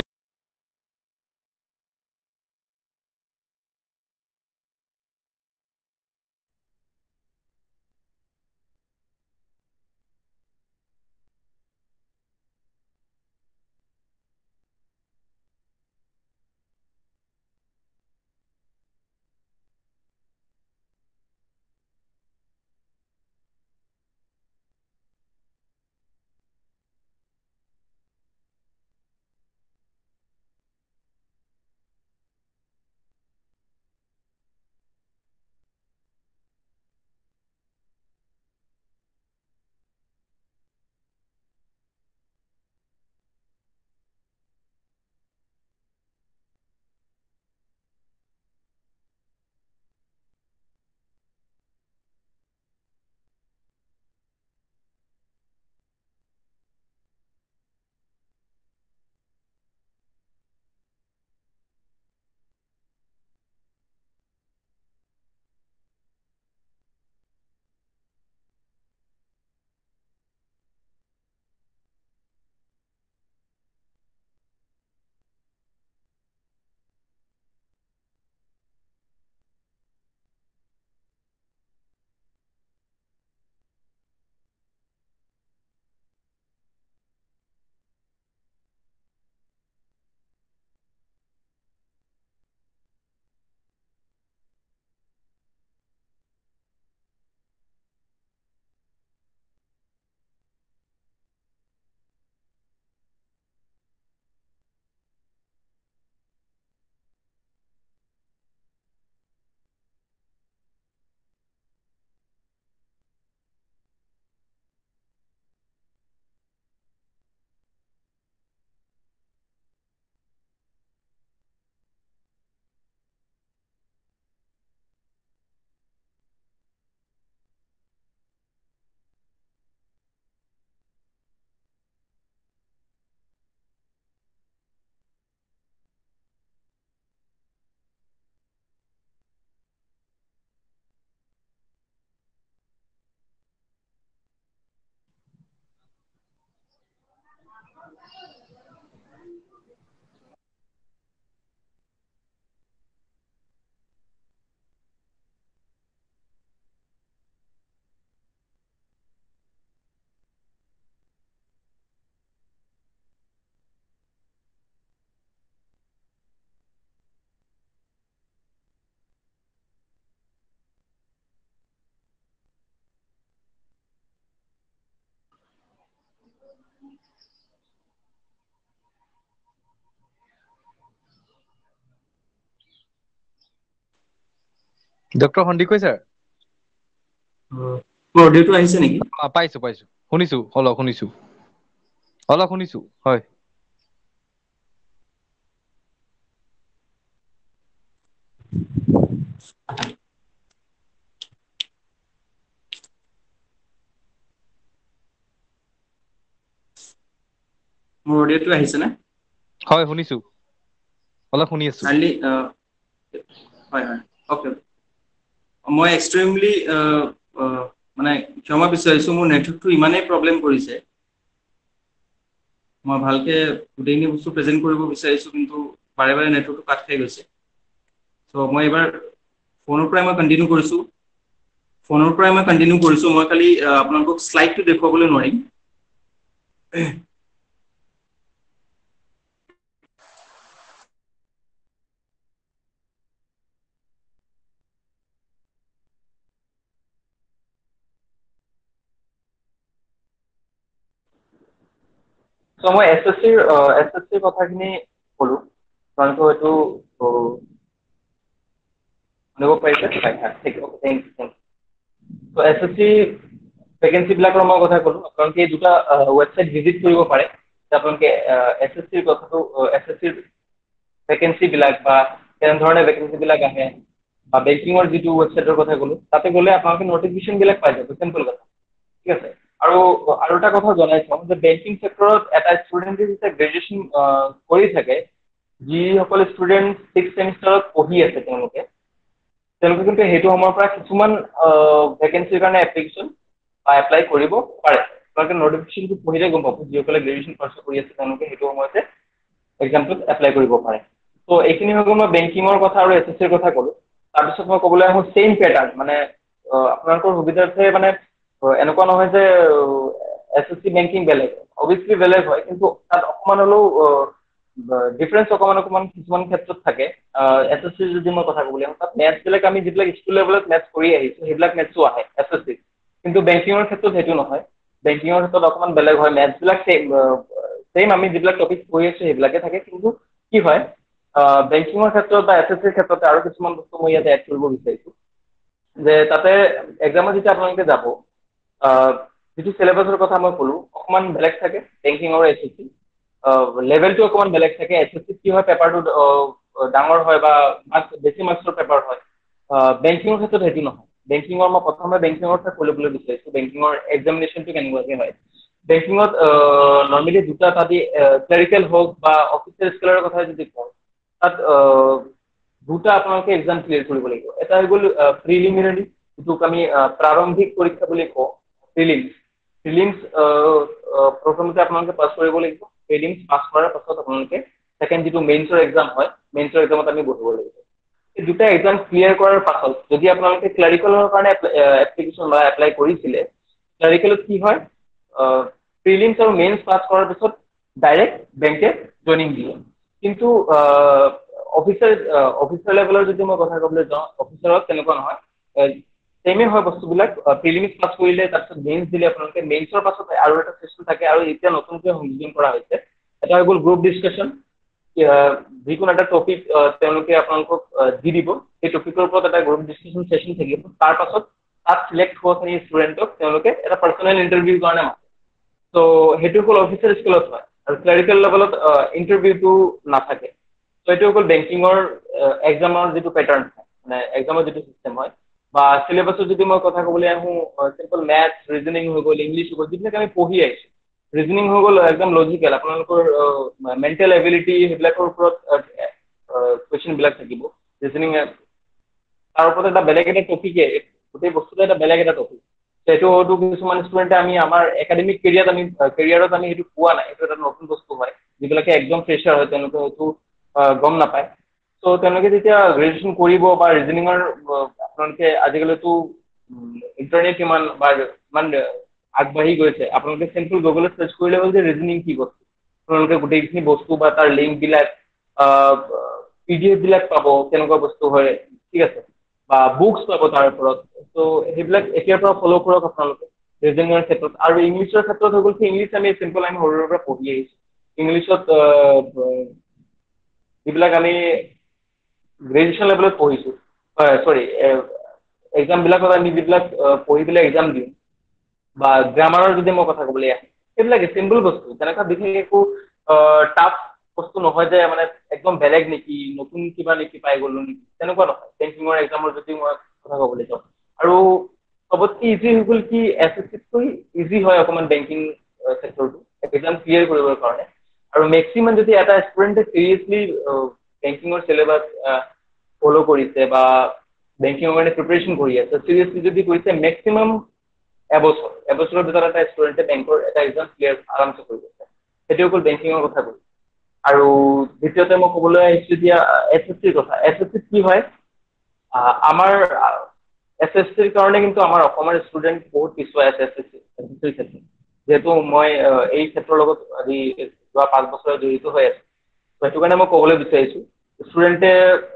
doctor Sandikoi sir মোৰ অডিঅ'টো আহিছে নেকি? পাইছো পাইছো শুনিছো অলপ শুনিছো অলপ শুনিছো হয় মোৰ অডিঅ'টো আহিছে নে? হয় শুনিছো অলপ শুনি আছো কাইণ্ডলি হয় হয় অ'কে মই এক্সট্ৰিমলি মানে ক্ষমা বিচাৰিছো মোৰ নেটৱৰ্কটো ইমানেই প্ৰব্লেম কৰিছে মই ভালকে গোটেইখিনি বস্তু প্ৰেজেন্ট কৰিব বিচাৰিছো কিন্তু বাৰে বাৰে নেটৱৰ্কটো কাট খাই গৈছে চ' মই এইবাৰ ফোনৰ পৰাই মই কণ্টিনিউ কৰিছো ফোনৰ পৰাই মই কণ্টিনিউ কৰিছো মই খালি আপোনালোকক শ্লাইডটো দেখুৱাবলৈ নোৱাৰিম চ' মই এছ এছ চিৰ এছ এছ চিৰ কথাখিনি ক'লো আপোনালোকে হয়তো শুনিব পাৰিছে হয় হয় ঠিক আছে thank you so' S S C ভেকেঞ্চিবিলাকৰ মই কথা ক'লো আপোনালোকে এই দুটা ৱেবছাইট ভিজিট কৰিব পাৰে আপোনালোকে এছ এছ চিৰ কথাটো এছ এছ চিৰ ভেকেঞ্চিবিলাক বা কেনেধৰণে ভেকেঞ্চিবিলাক আহে বা বেংকিঙৰ যিটো ৱেবছাইটৰ কথা ক'লো তাতে গ'লে আপোনালোকে নটিফিকেশ্যনবিলাক পাই যাব চিম্পল কথা ঠিক আছে আৰু আৰু এটা কথা জনাই থওঁ যে বেংকিং ছেক্টৰত এটা ষ্টুডেণ্টে যেতিয়া গ্ৰেজুৱেশ্যন কৰি থাকে যিসকল ষ্টুডেণ্ট ছিক্স ছেমিষ্টাৰত পঢ়ি আছে তেওঁলোকে তেওঁলোকে কিন্তু সেইটো সময়ৰ পৰা কিছুমান ভেকেঞ্চিৰ কাৰণে এপ্লিকেশ্যন বা এপ্লাই কৰিব পাৰে তেওঁলোকে নটিফিকেশ্যনটো পঢ়িলে গম পাব যিসকলে গ্ৰেজুৱেশ্যন পাৰ্চু কৰি আছে তেওঁলোকে সেইটো সময়তে এক্সামটোত এপ্লাই কৰিব পাৰে ত' এইখিনি হৈ গ'ল মই বেংকিঙৰ কথা আৰু এছ এছ চিৰ কথা ক'লো তাৰপিছত মই ক'বলৈ আহোঁ ছেইম পেটাৰ্ণ মানে আপোনালোকৰ সুবিধাৰ্থে মানে এনেকুৱা নহয় যে এছ এছ চি বেংকিং বেলেগ অভিয়াছলি বেলেগ হয় কিন্তু তাত অকণমান হ'লেও ডিফাৰেঞ্চ অকণমান অকণমান কিছুমান ক্ষেত্ৰত থাকে এছ এছ চিৰ যদি মই কথা ক'বলৈ আহোঁ তাত মেথছবিলাক আমি যিবিলাক স্কুল লেভেলত মেথছ কৰি আহিছোঁ সেইবিলাক মেথছো আহে এছ এছ চিত কিন্তু বেংকিঙৰ ক্ষেত্ৰত সেইটো নহয় বেংকিঙৰ ক্ষেত্ৰত অকণমান বেলেগ হয় মেথছবিলাক ছেইম ছেইম আমি যিবিলাক টপিক পঢ়ি আছোঁ সেইবিলাকে থাকে কিন্তু কি হয় বেংকিঙৰ ক্ষেত্ৰত বা এছ এছ চিৰ ক্ষেত্ৰতে আৰু কিছুমান বস্তু মই ইয়াতে এড কৰিব বিচাৰিছোঁ যে তাতে এক্সামত যেতিয়া আপোনালোকে যাব যিটো চিলেবাছৰ কথা মই ক'লোঁ অকণমান বেলেগ থাকে বেংকিং আৰু এছ এছ চি লেভেলটো অকণমান বেলেগ থাকে এছ এছ চিত কি হয় পেপাৰটো ডাঙৰ হয় বা মাৰ্কছ বেছি মাৰ্কছৰ পেপাৰ হয় বেংকিঙৰ ক্ষেত্ৰত সেইটো নহয় বেংকিঙৰ মই প্ৰথমে বেংকিঙৰ কথা ক'বলৈ বিচাৰিছোঁ বেংকিঙৰ এক্সামিনেশ্যনটো কেনেকুৱাকৈ হয় বেংকিঙত নৰ্মেলি দুটা তাতে ক্লেৰিকেল হওক বা অফিচিয়েল স্কেলৰ কথা যদি কওঁ তাত দুটা আপোনালোকে এক্সাম ক্লিয়াৰ কৰিব লাগিব এটা হৈ গ'ল প্ৰিলিমিনাৰী যিটোক আমি প্ৰাৰম্ভিক পৰীক্ষা বুলি কওঁ প্ৰিলিমছ প্ৰিলিমছ প্ৰথমতে আপোনালোকে পাছ কৰিব লাগিব প্ৰিলিমছ পাছ কৰাৰ পাছত আপোনালোকে ছেকেণ্ড যিটো মেইনছৰ এক্সাম হয় মেইনছৰ এক্সামত আমি বহিব লাগিব এই দুটা এক্সাম ক্লিয়াৰ কৰাৰ পাছত যদি আপোনালোকে ক্লাৰিকেলৰ কাৰণে এপ্লিকেশ্যন বা এপ্লাই কৰিছিলে ক্লাৰিকেলত কি হয় প্ৰিলিমছ আৰু মেইনছ পাছ কৰাৰ পিছত ডাইৰেক্ট বেংকে জইনিং দিয়ে কিন্তু অফিচাৰ অফিচাৰ লেভেলৰ যদি মই কথা ক'বলৈ যাওঁ অফিচাৰত তেনেকুৱা নহয় ছেমে হয় বস্তুবিলাক প্ৰিলিমছ পাছ কৰিলে তাৰপিছত মেইনছ দিলে আপোনালোকে মেইনছৰ পাছত আৰু এটা চিষ্টেম থাকে আৰু এতিয়া নতুনকৈ সংযোজন কৰা হৈছে এটা হৈ গ'ল গ্ৰুপ ডিছকাশ্যন যিকোনো এটা টপিক তেওঁলোকে আপোনালোকক দি দিব সেই টপিকৰ ওপৰত এটা গ্ৰুপ ডিছকাশ্যন ছেশ্যন থাকিব তাৰ পাছত তাত চিলেক্ট হোৱাখিনি ষ্টুডেণ্টক তেওঁলোকে এটা পাৰ্চনেল ইণ্টাৰভিউৰ কাৰণে মাতে ত' সেইটো হ'ল অফিচিয়েল স্কুলত হয় আৰু ক্লাৰিকেল লেভেলত ইণ্টাৰভিউটো নাথাকে ত' এইটো অকল বেংকিঙৰ এক্সামৰ যিটো পেটাৰ্ণ হয় মানে এক্সামৰ যিটো চিষ্টেম হয় বা চিলেবাছৰ যদি মই কথা ক'বলৈ আহোঁ চিম্পল মেথছ ৰিজনিং হৈ গ'ল ইংলিছ হৈ গ'ল যিবিলাক আমি পঢ়ি আহিছোঁ ৰিজনিং হৈ গ'ল একদম লজিকেল আপোনালোকৰ মেণ্টেল এবিলিটি সেইবিলাকৰ ওপৰত কুৱেশ্যনবিলাক থাকিব ৰিজনিং তাৰ ওপৰত এটা বেলেগ এটা টপিকে গোটেই বস্তুটো এটা বেলেগ এটা টপিক সেইটো হয়তো কিছুমান ষ্টুডেণ্টে আমি আমাৰ একাডেমিক কেৰিয়াৰত আমি কেৰিয়াৰত আমি সেইটো পোৱা নাই এইটো এটা নতুন বস্তু হয় যিবিলাকে একদম ফ্ৰেচাৰ হয় তেওঁলোকে হয়তো গম নাপায় ত' তেওঁলোকে যেতিয়া গ্ৰেজুৱেশ্যন কৰিব বা ৰিজনিঙৰ আপোনালোকে আজিকালিতো ইণ্টাৰনেট ইমান বা ইমান আগবাঢ়ি গৈছে আপোনালোকে চিম্পল গুগলত চাৰ্চ কৰিলে হ'ল যে ৰিজনিং কি বস্তু আপোনালোকে গোটেইখিনি বস্তু বা তাৰ লিংকবিলাক পি ডি এফবিলাক পাব কেনেকুৱা বস্তু হয় ঠিক আছে বা বুকছ পাব তাৰ ওপৰত ত' সেইবিলাক এতিয়াৰ পৰা ফ'ল' কৰক আপোনালোকে ৰিজনিঙৰ ক্ষেত্ৰত আৰু ইংলিছৰ ক্ষেত্ৰত হৈ গ'ল কি ইংলিছ আমি চিম্পল আমি সৰুৰে পৰা পঢ়ি আহিছোঁ ইংলিছত যিবিলাক আমি গ্ৰেজুৱেশ্যন লেভেলত পঢ়িছোঁ হয় চৰি এক্সাম বিলাকত আমি যিবিলাক পঢ়ি পেলাই এক্সাম দিওঁ বা গ্ৰামাৰৰ যদি মই কথা ক'বলৈ আহে সেইবিলাকে চিম্পল বস্তু তেনেকুৱা বিশেষ একো টাফ বস্তু নহয় যে মানে একদম বেলেগ নেকি নতুন কিবা নেকি পাই গ'লো নেকি তেনেকুৱা নহয় বেংকিঙৰ এক্সামৰ যদি মই কথা ক'বলৈ যাওঁ আৰু সবতকে ইজি হৈ গ'ল কি এছ এছ চিতকৈ ইজি হয় অকণমান বেংকিং চেক্টৰটো এক্সাম ক্লিয়াৰ কৰিবৰ কাৰণে আৰু মেক্সিমাম যদি এটা ষ্টুডেণ্টে চিৰিয়াছলি বেংকিঙৰ চিলেবাছ ফ'ল' কৰিছে বা বেংকিঙৰ কাৰণে প্ৰিপেৰেশ্যন কৰি আছে চিৰিয়াছলি যদি কৰিছে মেক্সিমাম এবছৰ এবছৰৰ ভিতৰত এটা ষ্টুডেণ্টে বেংকৰ এটা এক্সাম ক্লিয়াৰ আৰামছে কৰিব আছে সেইটো অকল বেংকিঙৰ কথা কৈছোঁ আৰু দ্বিতীয়তে মই ক'বলৈ আহিছোঁ এতিয়া এছ এছ চিৰ কথা এছ এছ চিত কি হয় আমাৰ এছ এছ চিৰ কাৰণে কিন্তু আমাৰ অসমৰ ষ্টুডেণ্ট বহুত পিছুৱাই আছে S S C S S চিৰ ক্ষেত্ৰত যিহেতু মই এই ক্ষেত্ৰৰ লগত আজি যোৱা পাঁচ বছৰে জড়িত হৈ আছোঁ সেইটো কাৰণে মই ক'বলৈ বিচাৰিছোঁ ষ্টুডেণ্টে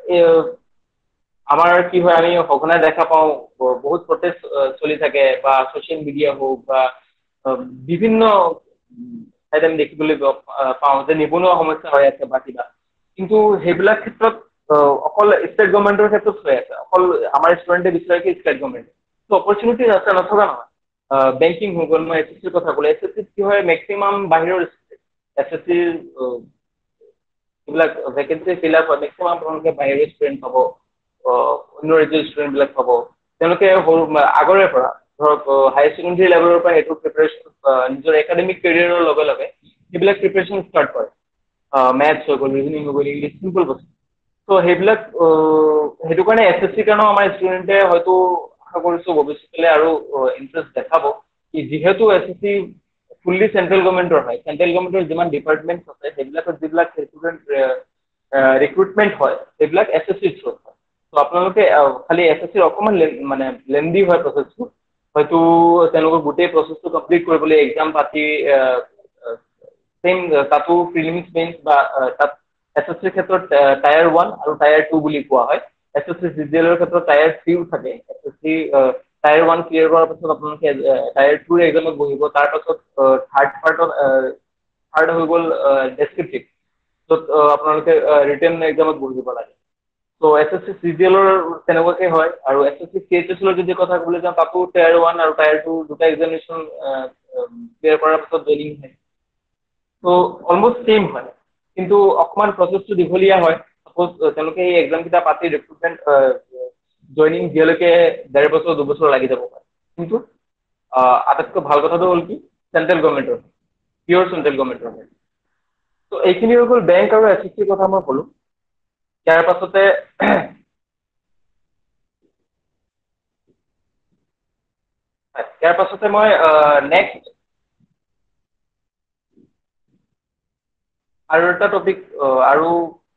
আমাৰ কি হয় আমি সঘনাই দেখা পাওঁ বহুত প্ৰটেষ্ট চলি থাকে বা ছ'চিয়েল মিডিয়া হওক বা বিভিন্ন ঠাইত আমি দেখিবলৈ পাওঁ যে নিবনুৱা সমস্যা হৈ আছে বা কিবা কিন্তু সেইবিলাক ক্ষেত্ৰত অকল ষ্টেট গভৰ্ণমেণ্টৰ ক্ষেত্ৰত হৈ আছে অকল আমাৰ ষ্টুডেণ্টে বিচাৰে কি ষ্টেট গভৰ্ণমেণ্ট ত' অপৰচুনিটি আছে নথকা নহয় বেংকিং হৈ গ'ল মই এছ এছ চিৰ কথা ক'লো এছ এছ চিত কি হয় মেক্সিমাম বাহিৰৰ এছ এছ চিৰ যিবিলাক ভেকেঞ্চি ফিল আপ হয় মেক্সিমাম আপোনালোকে বাহিৰৰ ষ্টুডেণ্ট পাব অন্য ৰাজ্যৰ ষ্টুডেণ্টবিলাক পাব তেওঁলোকে সৰু আগৰে পৰা ধৰক হায়াৰ ছেকেণ্ডেৰী লেভেলৰ পৰা সেইটো প্ৰিপেৰেশ্যন নিজৰ একাডেমিক কেৰিয়াৰৰ লগে লগে সেইবিলাক প্ৰিপেৰেশ্যন ষ্টাৰ্ট কৰে মেথছ হৈ গ'ল ৰিজনিং হৈ গ'ল ইংলিছ চিম্পল বস্তু ত' সেইবিলাক সেইটো কাৰণে এছ এছ চিৰ কাৰণেও আমাৰ ষ্টুডেণ্টে হয়তো আশা কৰিছোঁ ভৱিষ্যতলৈ আৰু ইণ্টাৰেষ্ট দেখাব কি যিহেতু S S C fully central গভৰ্ণমেণ্টৰ হয় চেণ্ট্ৰেল গভৰ্ণমেণ্টৰ যিমান ডিপাৰ্টমেণ্ট আছে সেইবিলাকত যিবিলাক ষ্টুডেণ্ট ৰিক্ৰুটমেণ্ট হয় সেইবিলাক এছ এছ চিৰ থ্ৰুত হয় ত' আপোনালোকে খালি এছ এছ চিৰ অকণমান মানে লেন্দি হয় প্ৰচেছটো হয়তো তেওঁলোকৰ গোটেই প্ৰচেছটো কমপ্লিট কৰিবলৈ এক্সাম পাতি চেম তাতো প্ৰিলিমছ মেইনছ বা তাত এছ এছ চিৰ ক্ষেত্ৰত টায়াৰ ওৱান আৰু টায়াৰ টু বুলি কোৱা হয় S S C C G এলৰ ক্ষেত্ৰত টায়াৰ থ্ৰীও থাকে S S C tier one clear কৰাৰ পাছত আপোনালোকে টায়াৰ টুৰ এক্সামত বহিব তাৰ পাছত থাৰ্ড পাৰ্টত থাৰ্ড হৈ গ'ল ডেছক্ৰিপটিভ য'ত আপোনালোকে ৰিটেন এক্সামত বহিব লাগে ত' S S C C G এলৰ তেনেকুৱাকৈ হয় আৰু S S C C H S এলৰ যদি কথা ক'বলৈ যাওঁ তাতো টায়াৰ ওৱান আৰু টায়াৰ টু দুটা এক্সামিনেশ্যন ক্লিয়াৰ কৰাৰ পাছত জইনিং হয় ত' অলমষ্ট ছেইম হয় কিন্তু অকণমান প্ৰচেছটো দীঘলীয়া হয় চাপ'জ তেওঁলোকে এই এক্সামকেইটা পাতি ৰিক্ৰুটমেণ্ট জইনিং দিয়ালৈকে ডেৰ বছৰ দুবছৰ লাগি যাব পাৰে কিন্তু আটাইতকৈ ভাল কথাটো হ'ল কি চেণ্ট্ৰেল গভৰ্ণমেণ্টৰ পিয়'ৰ চেণ্ট্ৰেল গভৰ্ণমেণ্টৰ হয় ত' এইখিনি হৈ গ'ল বেংক আৰু এছ এছ চিৰ কথা মই ক'লোঁ ইয়াৰ পাছতে ইয়াৰ পাছতে মই নেক্সট আৰু এটা টপিক আৰু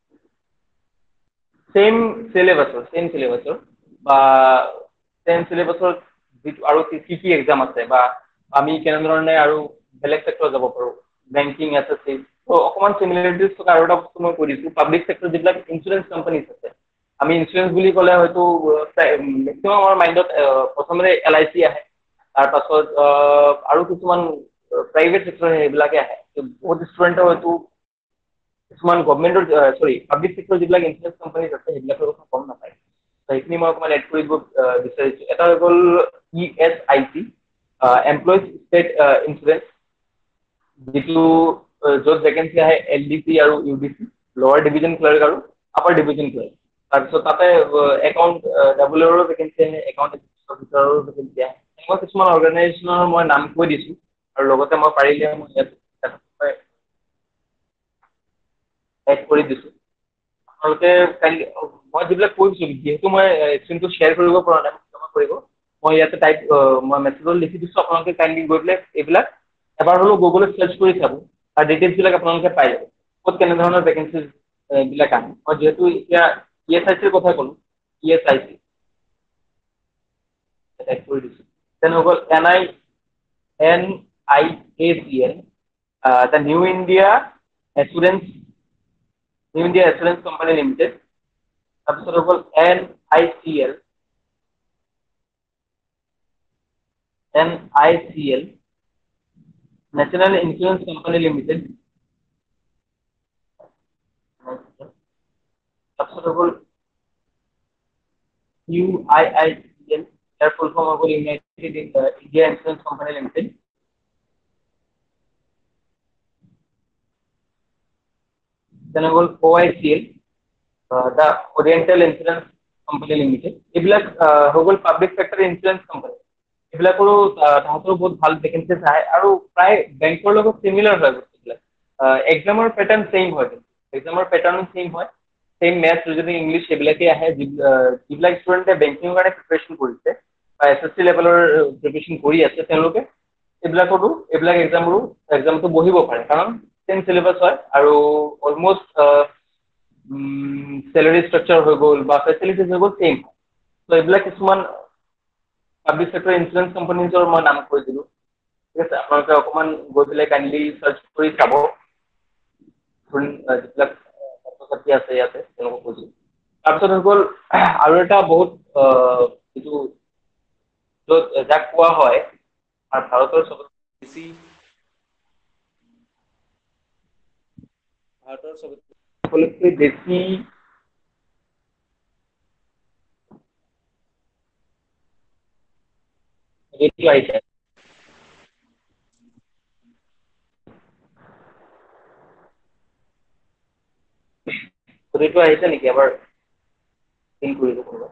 ছেইম চিলেবাছৰ ছেইম চিলেবাছৰ বা ছেইম চিলেবাছৰ যিটো আৰু কি কি এক্সাম আছে বা আমি কেনেধৰণে আৰু বেলেগ চেক্টৰত যাব পাৰোঁ বেংকিং এছ এছ চি ত' অকণমান চিমিলাৰিটিজ থকা আৰু এটা বস্তু মই কৈ দিছোঁ পাব্লিক চেক্টৰ যিবিলাক ইঞ্চুৰেঞ্চ কোম্পানীজ আছে আমি ইঞ্চুৰেঞ্চ বুলি ক'লে হয়তো মেক্সিমাম আমাৰ মাইণ্ডত প্ৰথমতে এল আই চি আহে তাৰপাছত আৰু কিছুমান প্ৰাইভেট চেক্টৰ সেইবিলাকে আহে বহুত ষ্টুডেণ্টে হয়তো কিছুমান গভৰ্ণমেণ্টৰ চৰি পাব্লিক চেক্টৰ যিবিলাক ইঞ্চুৰেঞ্চ কোম্পানীজ আছে সেইবিলাকৰ কথা গম নাপায় সেইখিনি মই অকণমান এড কৰিব বিচাৰিছোঁ এটা হৈ গ'ল E S I C employees state insurance যিটো য'ত ভেকেঞ্চি আহে এল ডি চি আৰু U D C lower division clerk আৰু আপাৰ ডিভিজন ক্লাৰ্ক তাৰপিছত তাতে একাউণ্ট ডাবুলৰো ভেকেঞ্চি আহে একাউণ্ট অফিচাৰৰো ভেকেঞ্চি আহে এনেকুৱা কিছুমান অৰ্গেনাইজেশ্যনৰ মই নাম কৈ দিছোঁ আৰু লগতে মই পাৰিলে মই ইয়াত এড কৰি দিছোঁ আপোনালোকে কাইণ্ডলি মই যিবিলাক কৈছোঁ যিহেতু মই স্ক্ৰীনটো শ্বেয়াৰ কৰিব পৰা নাই ক্ষমা কৰিব মই ইয়াতে টাইপ মই মেছেজত লিখি দিছোঁ আপোনালোকে কাইণ্ডলি গৈ পেলাই এইবিলাক এবাৰ হ'লেও গুগলত চাৰ্চ কৰি চাব আৰু ডিটেইলছবিলাক আপোনালোকে পাই যাব ক'ত কেনেধৰণৰ ভেকেঞ্চিজ বিলাক আহে মই যিহেতু এতিয়া ই এছ আই চিৰ কথা ক'লোঁ E S I C add কৰি দিছোঁ দেন হৈ গ'ল N I N I A C L the new India assurance new India assurance company limited তাৰপিছত হৈ গ'ল N I C L N I C L national insurance company limited তাৰপিছত হৈ গ'ল U I I C L ইয়াৰ full form হ'ল united India insurance company limited. Then I will O I C L, uh, the Oriental Insurance Company Limited. এইবিলাক হৈ গ'ল public sector insurance company. এইবিলাকৰো তাহাঁতৰো বহুত ভাল ভেকেঞ্চিজ আহে আৰু প্ৰায় বেংকৰ লগত চিমিলাৰ হয় বস্তুবিলাক। এক্সামৰ পেটাৰ্ণ ছেইম হয়, এক্সামৰ পেটাৰ্ণো ছেইম হয়, ছেইম মেথছ ৰিজনিং ইংলিছ সেইবিলাকেই আহে। যিবিলাক ষ্টুডেণ্টে বেংকিঙৰ কাৰণে প্ৰিপেৰেশ্যন কৰিছে বা এছ এছ চি লেভেলৰ প্ৰিপেৰেশ্যন কৰি আছে তেওঁলোকে এইবিলাকতো এইবিলাক এক্সামৰো এক্সামটো বহিব পাৰে, কাৰণ ছেইম চিলেবাছ হয় আৰু অলমষ্ট চেলাৰী ষ্ট্ৰাকচাৰ হৈ গ'ল বা ফেচিলিটিজ হৈ গ'ল ছেইম। ত' এইবিলাক কিছুমান পাব্লিক ছেক্টৰ ইঞ্চুৰেঞ্চ কোম্পানীজৰ মই নাম কৈ দিলোঁ, ঠিক আছে। আপোনালোকে অকণমান গৈ পেলাই কাইণ্ডলি চাৰ্চ কৰি চাব, যিবিলাক ছাত্ৰ ছাত্ৰী আছে ইয়াতে তেওঁলোকক কৈছোঁ। তাৰপিছত হৈ গ'ল আৰু এটা বহুত যিটো য'ত যাক কোৱা হয় আৰু ভাৰতৰ চবতকৈ বেছি ভাৰতৰ চবতকৈ বেছি এইটো আহিছে এইটো আহিছে নেকি এবাৰ ফিল কৰিব কোনোবা?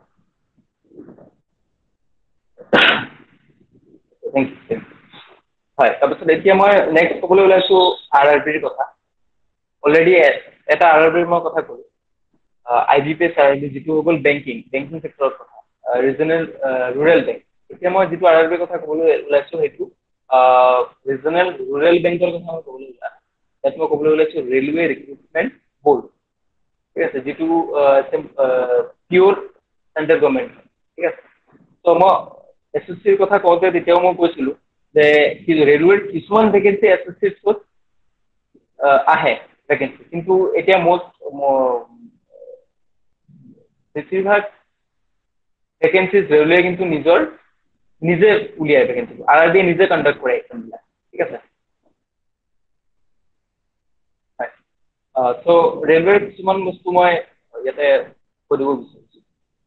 হয়, তাৰপিছত এতিয়া মই নেক্সট ক'বলৈ ওলাইছোঁ আৰ আৰ বিৰ কথা। অলৰেডি এটা আৰ আৰ বিৰ মই কথা ক'লোঁ, I B P S R R B, যিটো হৈ গ'ল বেংকিং বেংকিং ছেক্টৰৰ কথা, ৰিজনেল ৰুৰেল বেংক। এতিয়া মই যিটো আৰ আৰ বিৰ কথা ক'বলৈ ওলাইছোঁ সেইটো ৰিজনেল ৰুৰেল বেংকৰ কথা মই ক'বলৈ ওলাইছোঁ। তাত মই ক'বলৈ ওলাইছোঁ ৰেলৱে ৰিক্ৰুটমেণ্ট ব'ৰ্ড, ঠিক আছে, যিটো পিয়'ৰ চেণ্ট্ৰেল গভৰ্ণমেণ্ট, ঠিক আছে। ত' মই এছ এছ চিৰ কথা কওঁতে তেতিয়াও মই কৈছিলোঁ যে ৰেলৱেৰ কিছুমান ভেকেঞ্চি এছ এছ চিৰ থ্ৰুত আহে ভেকেঞ্চি, কিন্তু এতিয়া মষ্ট বেছিভাগ ভেকেঞ্চিজ ৰেলৱে কিন্তু নিজৰ নিজে উলিয়াই ভেকেঞ্চি, আৰ আৰ বিয়ে নিজে কণ্ডাক্ট কৰে এক্সামবিলাক, ঠিক আছে। হয়, ত' ৰেলৱেৰ কিছুমান বস্তু মই ইয়াতে কৈ দিব বিচাৰিছোঁ।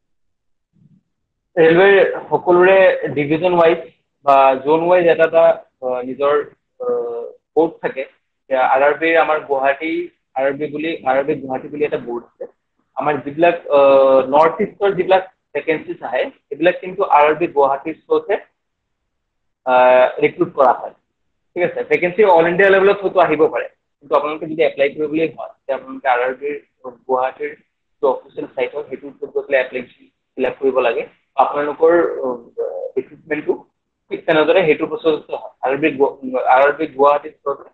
ৰেলৱেৰ সকলোৰে ডিভিজন ৱাইজ বা জোন ৱাইজ এটা এটা নিজৰ বৰ্ড থাকে। আৰ আৰ বিৰ আমাৰ গুৱাহাটী আৰ আৰ বি বুলি আৰ আৰ বি গুৱাহাটী বুলি এটা বৰ্ড আছে। আমাৰ যিবিলাক নৰ্থ ইষ্টৰ যিবিলাক ভেকেঞ্চিজ আহে সেইবিলাক কিন্তু আৰ আৰ বি গুৱাহাটীৰ থ্ৰুতে ৰিক্ৰুট কৰা হয়, ঠিক আছে। ভেকেঞ্চি অল ইণ্ডিয়া লেভেলত হয়তো আহিব পাৰে, কিন্তু আপোনালোকে যদি এপ্লাই কৰিবলৈ হয় তেতিয়া আপোনালোকে আৰ আৰ বিৰ গুৱাহাটীৰ যিটো অফিচিয়েল চাইট হয় সেইটোত গৈ পেলাই এপ্লাই ফিল আপ কৰিব লাগে। আপোনালোকৰ ৰিক্ৰুটমেণ্টটো ঠিক তেনেদৰে সেইটো প্ৰচেছত হয় R R B R R B গুৱাহাটীৰ থ্ৰুতে।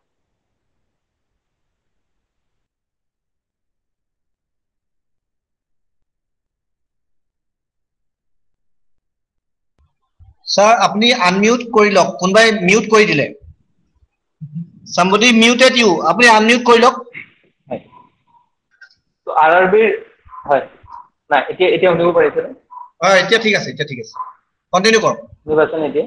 স্যাৰ আপুনি আনমিউট কৰি লওক, কোনোবাই মিউট কৰি দিলে। somebody muted you, আপুনি আনমিউট কৰি লওক। হয়, তো আৰ আৰ বিৰ হয় নাই এতিয়া এতিয়া শুনিব পাৰিছে নে? হয়, এতিয়া ঠিক আছে, এতিয়া ঠিক আছে, কণ্টিনিউ কৰক। শুনি পাইছেনে এতিয়া?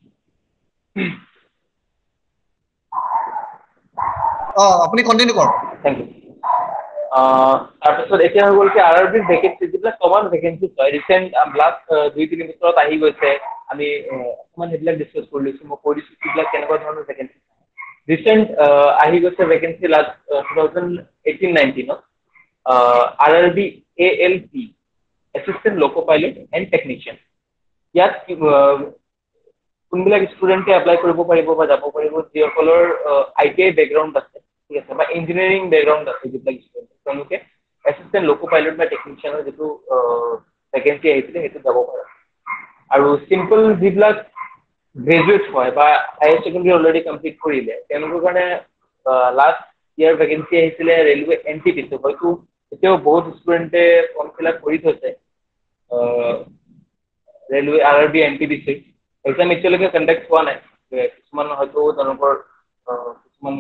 অ, আপুনি কণ্টিনিউ কৰক। Thank you. তাৰপিছত এতিয়া হৈ গ'ল কি আৰ আৰ বিৰ ভেকেঞ্চি যিবিলাক কমন ভেকেঞ্চিজ হয়, ৰিচেণ্ট লাষ্ট দুই তিনি বছৰত আহি গৈছে, আমি অকণমান সেইবিলাক ডিছকাছ কৰি লৈছোঁ। মই কৈ দিছোঁ যিবিলাক কেনেকুৱা ধৰণৰ ভেকেঞ্চি ৰিচেণ্ট আহি গৈছে vacancy last two thousand eighteen নাইনটিনত R R B A L P assistant loco pilot and technician. ইয়াত কোনবিলাক ষ্টুডেণ্টে এপ্লাই কৰিব পাৰিব বা যাব পাৰিব যিসকলৰ আই টি আই বেকগ্ৰাউণ্ড আছে, ঠিক আছে, বা ইঞ্জিনিয়াৰিং বেকগ্ৰাউণ্ড আছে, যিবিলাক ষ্টুডেণ্ট তেওঁলোকে এছিষ্টেণ্ট লোকো পাইলট বা টেকনিচিয়ানৰ যিটো ভেকেঞ্চি আহিছিলে সেইটো যাব পাৰে। আৰু চিম্পল যিবিলাক গ্ৰেজুৱেট হয় বা হায়াৰ ছেকেণ্ডেৰী অলৰেডি কমপ্লিট কৰিলে তেওঁলোকৰ কাৰণে লাষ্ট ইয়াৰ ভেকেঞ্চি আহিছিলে railway N T P C. হয়তো এতিয়াও বহুত ষ্টুডেণ্টে ফৰ্ম ফিল আপ কৰি থৈছে railway R R B N T P C. Exam এতিয়ালৈকে কণ্ডাক্ট হোৱা নাই, কিছুমান হয়তো তেওঁলোকৰ কিছুমান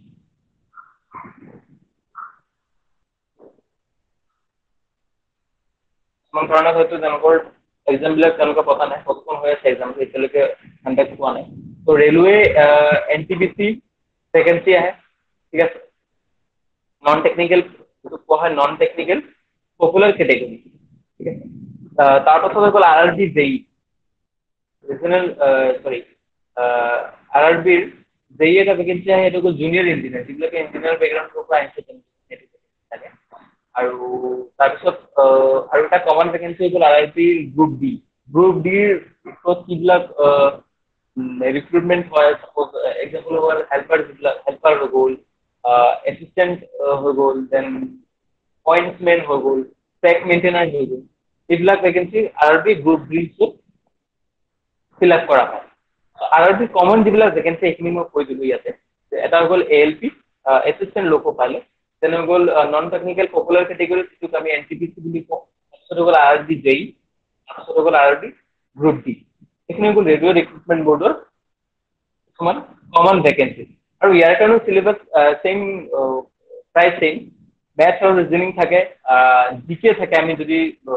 কিছুমান কাৰণত হয়তো তেওঁলোকৰ এক্সামবিলাক তেওঁলোকে পতা নাই, পষ্টপন হৈ আছে এক্সামটো, এতিয়ালৈকে কণ্ডাক্ট হোৱা নাই। ত' railway N T P C vacancy আহে, ঠিক আছে। নন টেকনিকেল যিটো কোৱা হয় নন টেকনিকেল পপুলাৰ কেটেগৰী, ঠিক আছে। তাৰপাছত হৈ গ'ল R R B J E. Regional sorry R R বিৰ যেই এটা ভেকেঞ্চি আহে সেইটো জুনিয়ৰ ইঞ্জিনিয়াৰ যিবিলাকে ইঞ্জিনিয়াৰ বেকগ্ৰাউণ্ডৰ পৰা আহিছে থাকে আৰু তাৰপিছত আৰু এটা কমন ভেকেঞ্চি হৈ গ'ল আৰ আৰ বিৰ গ্ৰুপ ডি গ্ৰুপ ডিৰ ওপৰত যিবিলাক ৰিক্ৰুটমেণ্ট হয় সাপ'জ এক্সাম্পল হ'ল হেল্পাৰ যিবিলাক হেল্পাৰ হৈ গ'ল এছিষ্টেণ্ট হৈ গ'ল দেন পইণ্টছমেন হৈ গ'ল ট্ৰেক মেইনটেইনাৰ হৈ গ'ল এইবিলাক vacancy R R B group ডিৰ ফিল আপ কৰা হয় আৰ আৰ বি কমন যিবিলাক ভেকেঞ্চি এইখিনি মই কৈ দিলোঁ ইয়াতে এটা হৈ গ'ল A L P assistant loco pilot then হৈ গ'ল নন টেকনিকেল পপুলাৰ কেটেগৰী যিটোক আমি এন টি পি চি বুলি কওঁ তাৰপিছত হৈ গ'ল আৰ আৰ বি জেই তাৰপিছত হৈ গ'ল R R B group D এইখিনি হৈ গ'ল ৰেলৱে ৰিক্ৰুটমেণ্ট বৰ্ডৰ কিছুমান কমন ভেকেঞ্চি আৰু ইয়াৰ কাৰণেও চিলেবাছ ছেইম প্ৰায় ছেইম মেথছ আৰু ৰিজনিং থাকে জি কে থাকে আমি যদি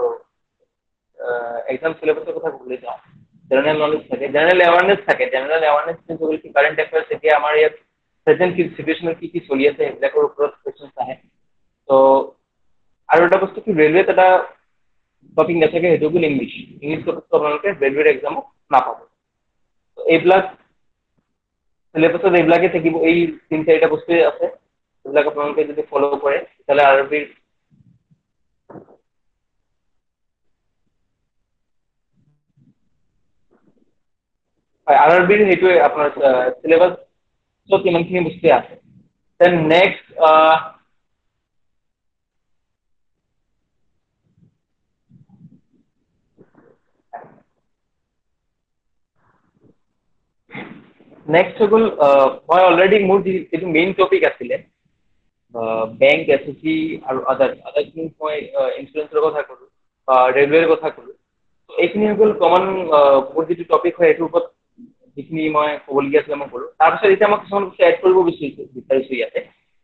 এক্সাম চিলেবাছৰ কথা ক'বলৈ যাওঁ জেনেৰেল নলেজ থাকে জেনেৰেল এৱাৰনেছ থাকে জেনেৰেল এৱাৰনেছ মিনছ হ'ল কি কাৰেণ্ট এফেয়াৰ্ছ এতিয়া আমাৰ ইয়াত প্ৰেজেণ্ট চিটুৱেশ্যনত কি কি চলি আছে সেইবিলাকৰ ওপৰত কুৱেশ্যনছ আহে ত' আৰু এটা বস্তু কি ৰেলৱেত এটা টপিক নাথাকে সেইটো হ'ল ইংলিছ ইংলিছ টপিকটো আপোনালোকে ৰেলৱেৰ এক্সামত নাপাব এইবিলাক চিলেবাছত এইবিলাকে থাকিব এই তিনি চাৰিটা বস্তুৱে আছে এইবিলাক আপোনালোকে যদি ফ'ল' কৰে তেতিয়াহ'লে আৰ আৰ বিৰ হয় আৰ আৰ বিৰ সেইটোৱে আপোনাৰ চিলেবাছত ইমানখিনি বস্তুৱে আছে দেন নেক্সট নেক্সট হৈ গ'ল মই অলৰেডি মোৰ যিটো মেইন টপিক আছিলে বেংক এছ এছ চি আৰু আদাৰ আদাৰখিনি মই ইঞ্চুৰেঞ্চৰ কথা ক'লোঁ ৰেলৱেৰ কথা ক'লোঁ এইখিনি হৈ গ'ল কমন মোৰ যিটো টপিক হয় সেইটোৰ ওপৰত যিখিনি মই ক'বলগীয়া আছিলে মই ক'লোঁ তাৰপিছত এতিয়া মই কিছুমান বস্তু এড কৰিব বিচাৰিছোঁ বিচাৰিছোঁ ইয়াতে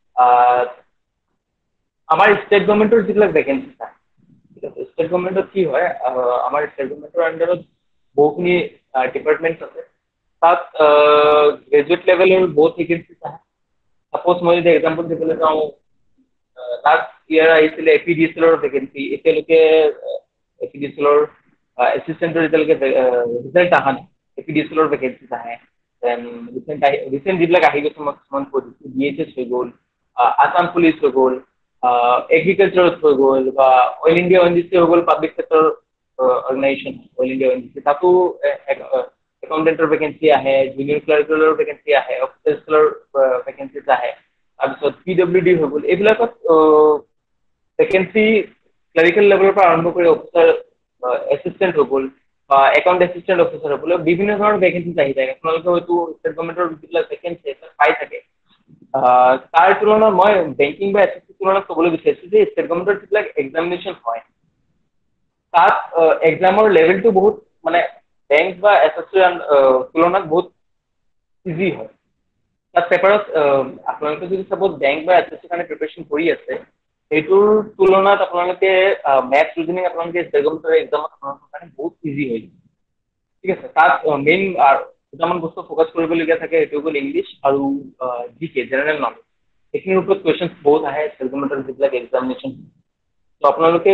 আমাৰ ষ্টেট গভৰ্ণমেণ্টৰ যিবিলাক ভেকেঞ্চি থাকে ঠিক আছে ষ্টেট গভৰ্ণমেণ্টত কি হয় আমাৰ ষ্টেট গভৰ্ণমেণ্টৰ আণ্ডাৰত বহুখিনি ডিপাৰ্টমেণ্টছ আছে তাত গ্ৰেজুৱেট লেভেলৰ বহুত ভেকেঞ্চিছ আহে সাপ'জ মই যদি এক্সাম্পল দিবলৈ যাওঁ লাষ্ট ইয়াৰ আহিছিলে এ পি ডি এছ এলৰ ভেকেঞ্চি এতিয়ালৈকে এ পি ডি এছ এলৰ এছিষ্টেণ্টৰ এতিয়ালৈকে ৰিজাল্ট অহা নাই এ পি ডি এছ এলৰ ভেকেঞ্চিছ আহে দেন ৰিচেণ্ট আহি ৰিচেণ্ট যিবিলাক আহি গৈছে মই কিছুমান কৈ দিছোঁ ডি এইচ এছ হৈ গ'ল আছাম পুলিচ হৈ গ'ল এগ্ৰিকালচাৰত হৈ গ'ল বা oil India O N G C হৈ গ'ল public sector organisation oil India O N G C তাতো একাউণ্টেণ্টৰ ভেকেঞ্চি আহে জুনিয়ৰ ক্লাৰ্কৰ ভেকেঞ্চি আহে অফিচাৰ্ছৰ ভেকেঞ্চিছ আহে তাৰপিছত পি ডব্লিউ ডি হৈ গ'ল এইবিলাকত ভেকেঞ্চি ক্লাৰিকেল লেভেলৰ পৰা আৰম্ভ কৰি অফিচাৰ এছিষ্টেণ্ট হৈ গ'ল বা একাউণ্ট এছিষ্টেণ্ট অফিচাৰ হৈ গ'ল বিভিন্ন ধৰণৰ ভেকেঞ্চিছ আহি থাকে আপোনালোকে হয়তো ষ্টেট গভৰ্ণমেণ্টৰ যিবিলাক ভেকেঞ্চি সেইবিলাক পাই থাকে তাৰ তুলনাত মই বেংকিং বা এছ এছ চিৰ তুলনাত ক'বলৈ বিচাৰিছোঁ যে ষ্টেট গভৰ্ণমেণ্টৰ যিবিলাক এক্সামিনেশ্যন হয় তাত এক্সামৰ লেভেলটো বহুত মানে বেংক বা এছ এছ চিৰ তুলনাত বহুত ইজি হয় তাত পেপাৰত আপোনালোকে যদি চাপ'জ বেংক বা এছ এছ চিৰ কাৰণে প্ৰিপেৰেশ্যন কৰি আছে সেইটোৰ তুলনাত আপোনালোকে মেথছ ৰিজনিং আপোনালোকে ষ্টেট গভৰ্ণমেণ্টৰ এক্সামত আপোনালোকৰ কাৰণে বহুত ইজি হৈ যায় ঠিক আছে তাত মেইন দুটামান বস্তু ফ'কাছ কৰিবলগীয়া থাকে সেইটো হ'ল ইংলিছ আৰু জি কে জেনেৰেল নলেজ এইখিনিৰ ওপৰত কুৱেশ্যনছ বহুত আহে ষ্টেট গভৰ্ণমেণ্টৰ যিবিলাক এক্সামিনেশ্যন ত' আপোনালোকে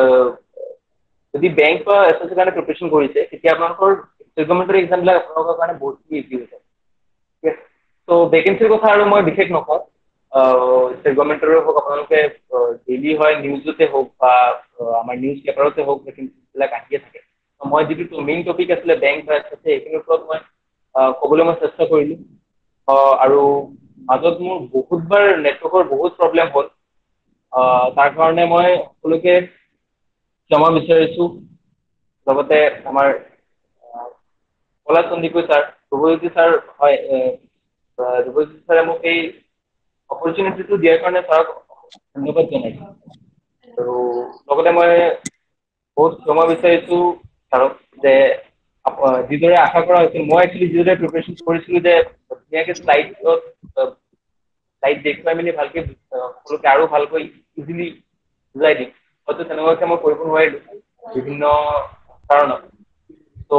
যদি বেংক বা এছ এছ চিৰ কাৰণে প্ৰিপেৰেশ্যন কৰিছে তেতিয়া আপোনালোকৰ ষ্টেট গভৰ্ণমেণ্টৰ এক্সামবিলাক আপোনালোকৰ কাৰণে বহুতখিনি ইজি হৈ যায় ঠিক আছে ত' ভেকেঞ্চিৰ কথা আৰু মই বিশেষ নকওঁ ষ্টেট গভৰ্ণমেণ্টৰে হওক আপোনালোকে ডেইলি হয় নিউজতে হওক বা আমাৰ নিউজ পেপাৰতে হওক ভেকেঞ্চিবিলাক আহিয়ে থাকে মই যিটো মেইন টপিক আছিলে বেংক বা এছ এছ চি এইখিনিৰ ওপৰত মই ক'বলৈ মই চেষ্টা কৰিলোঁ আৰু মাজত মোৰ বহুতবাৰ নেটৱৰ্কৰ বহুত প্ৰব্লেম হ'ল তাৰ কাৰণে মই সকলোকে ক্ষমা বিচাৰিছোঁ লগতে আমাৰ পলাশ চন্দিকৈ ছাৰ ধ্ৰুৱজ্যোতি ছাৰ হয় ধ্ৰুৱজ্যোতি ছাৰে মোক এই অপৰচুনিটিটো দিয়াৰ কাৰণে ছাৰক ধন্যবাদ জনাইছোঁ আৰু লগতে মই বহুত ক্ষমা বিচাৰিছোঁ ছাৰক যে যিদৰে আশা কৰা হৈছিল মই একচুৱেলি যিদৰে প্ৰিপেৰেশ্যন কৰিছিলোঁ যে ধুনীয়াকৈ শ্লাইডত শ্লাইড দেখুৱাই মেলি ভালকৈ সকলোকে আৰু ভালকৈ ইজিলি বুজাই দিম হয়তো তেনেকুৱাকৈ মই কৰিব নোৱাৰিলোঁ বিভিন্ন কাৰণত ত'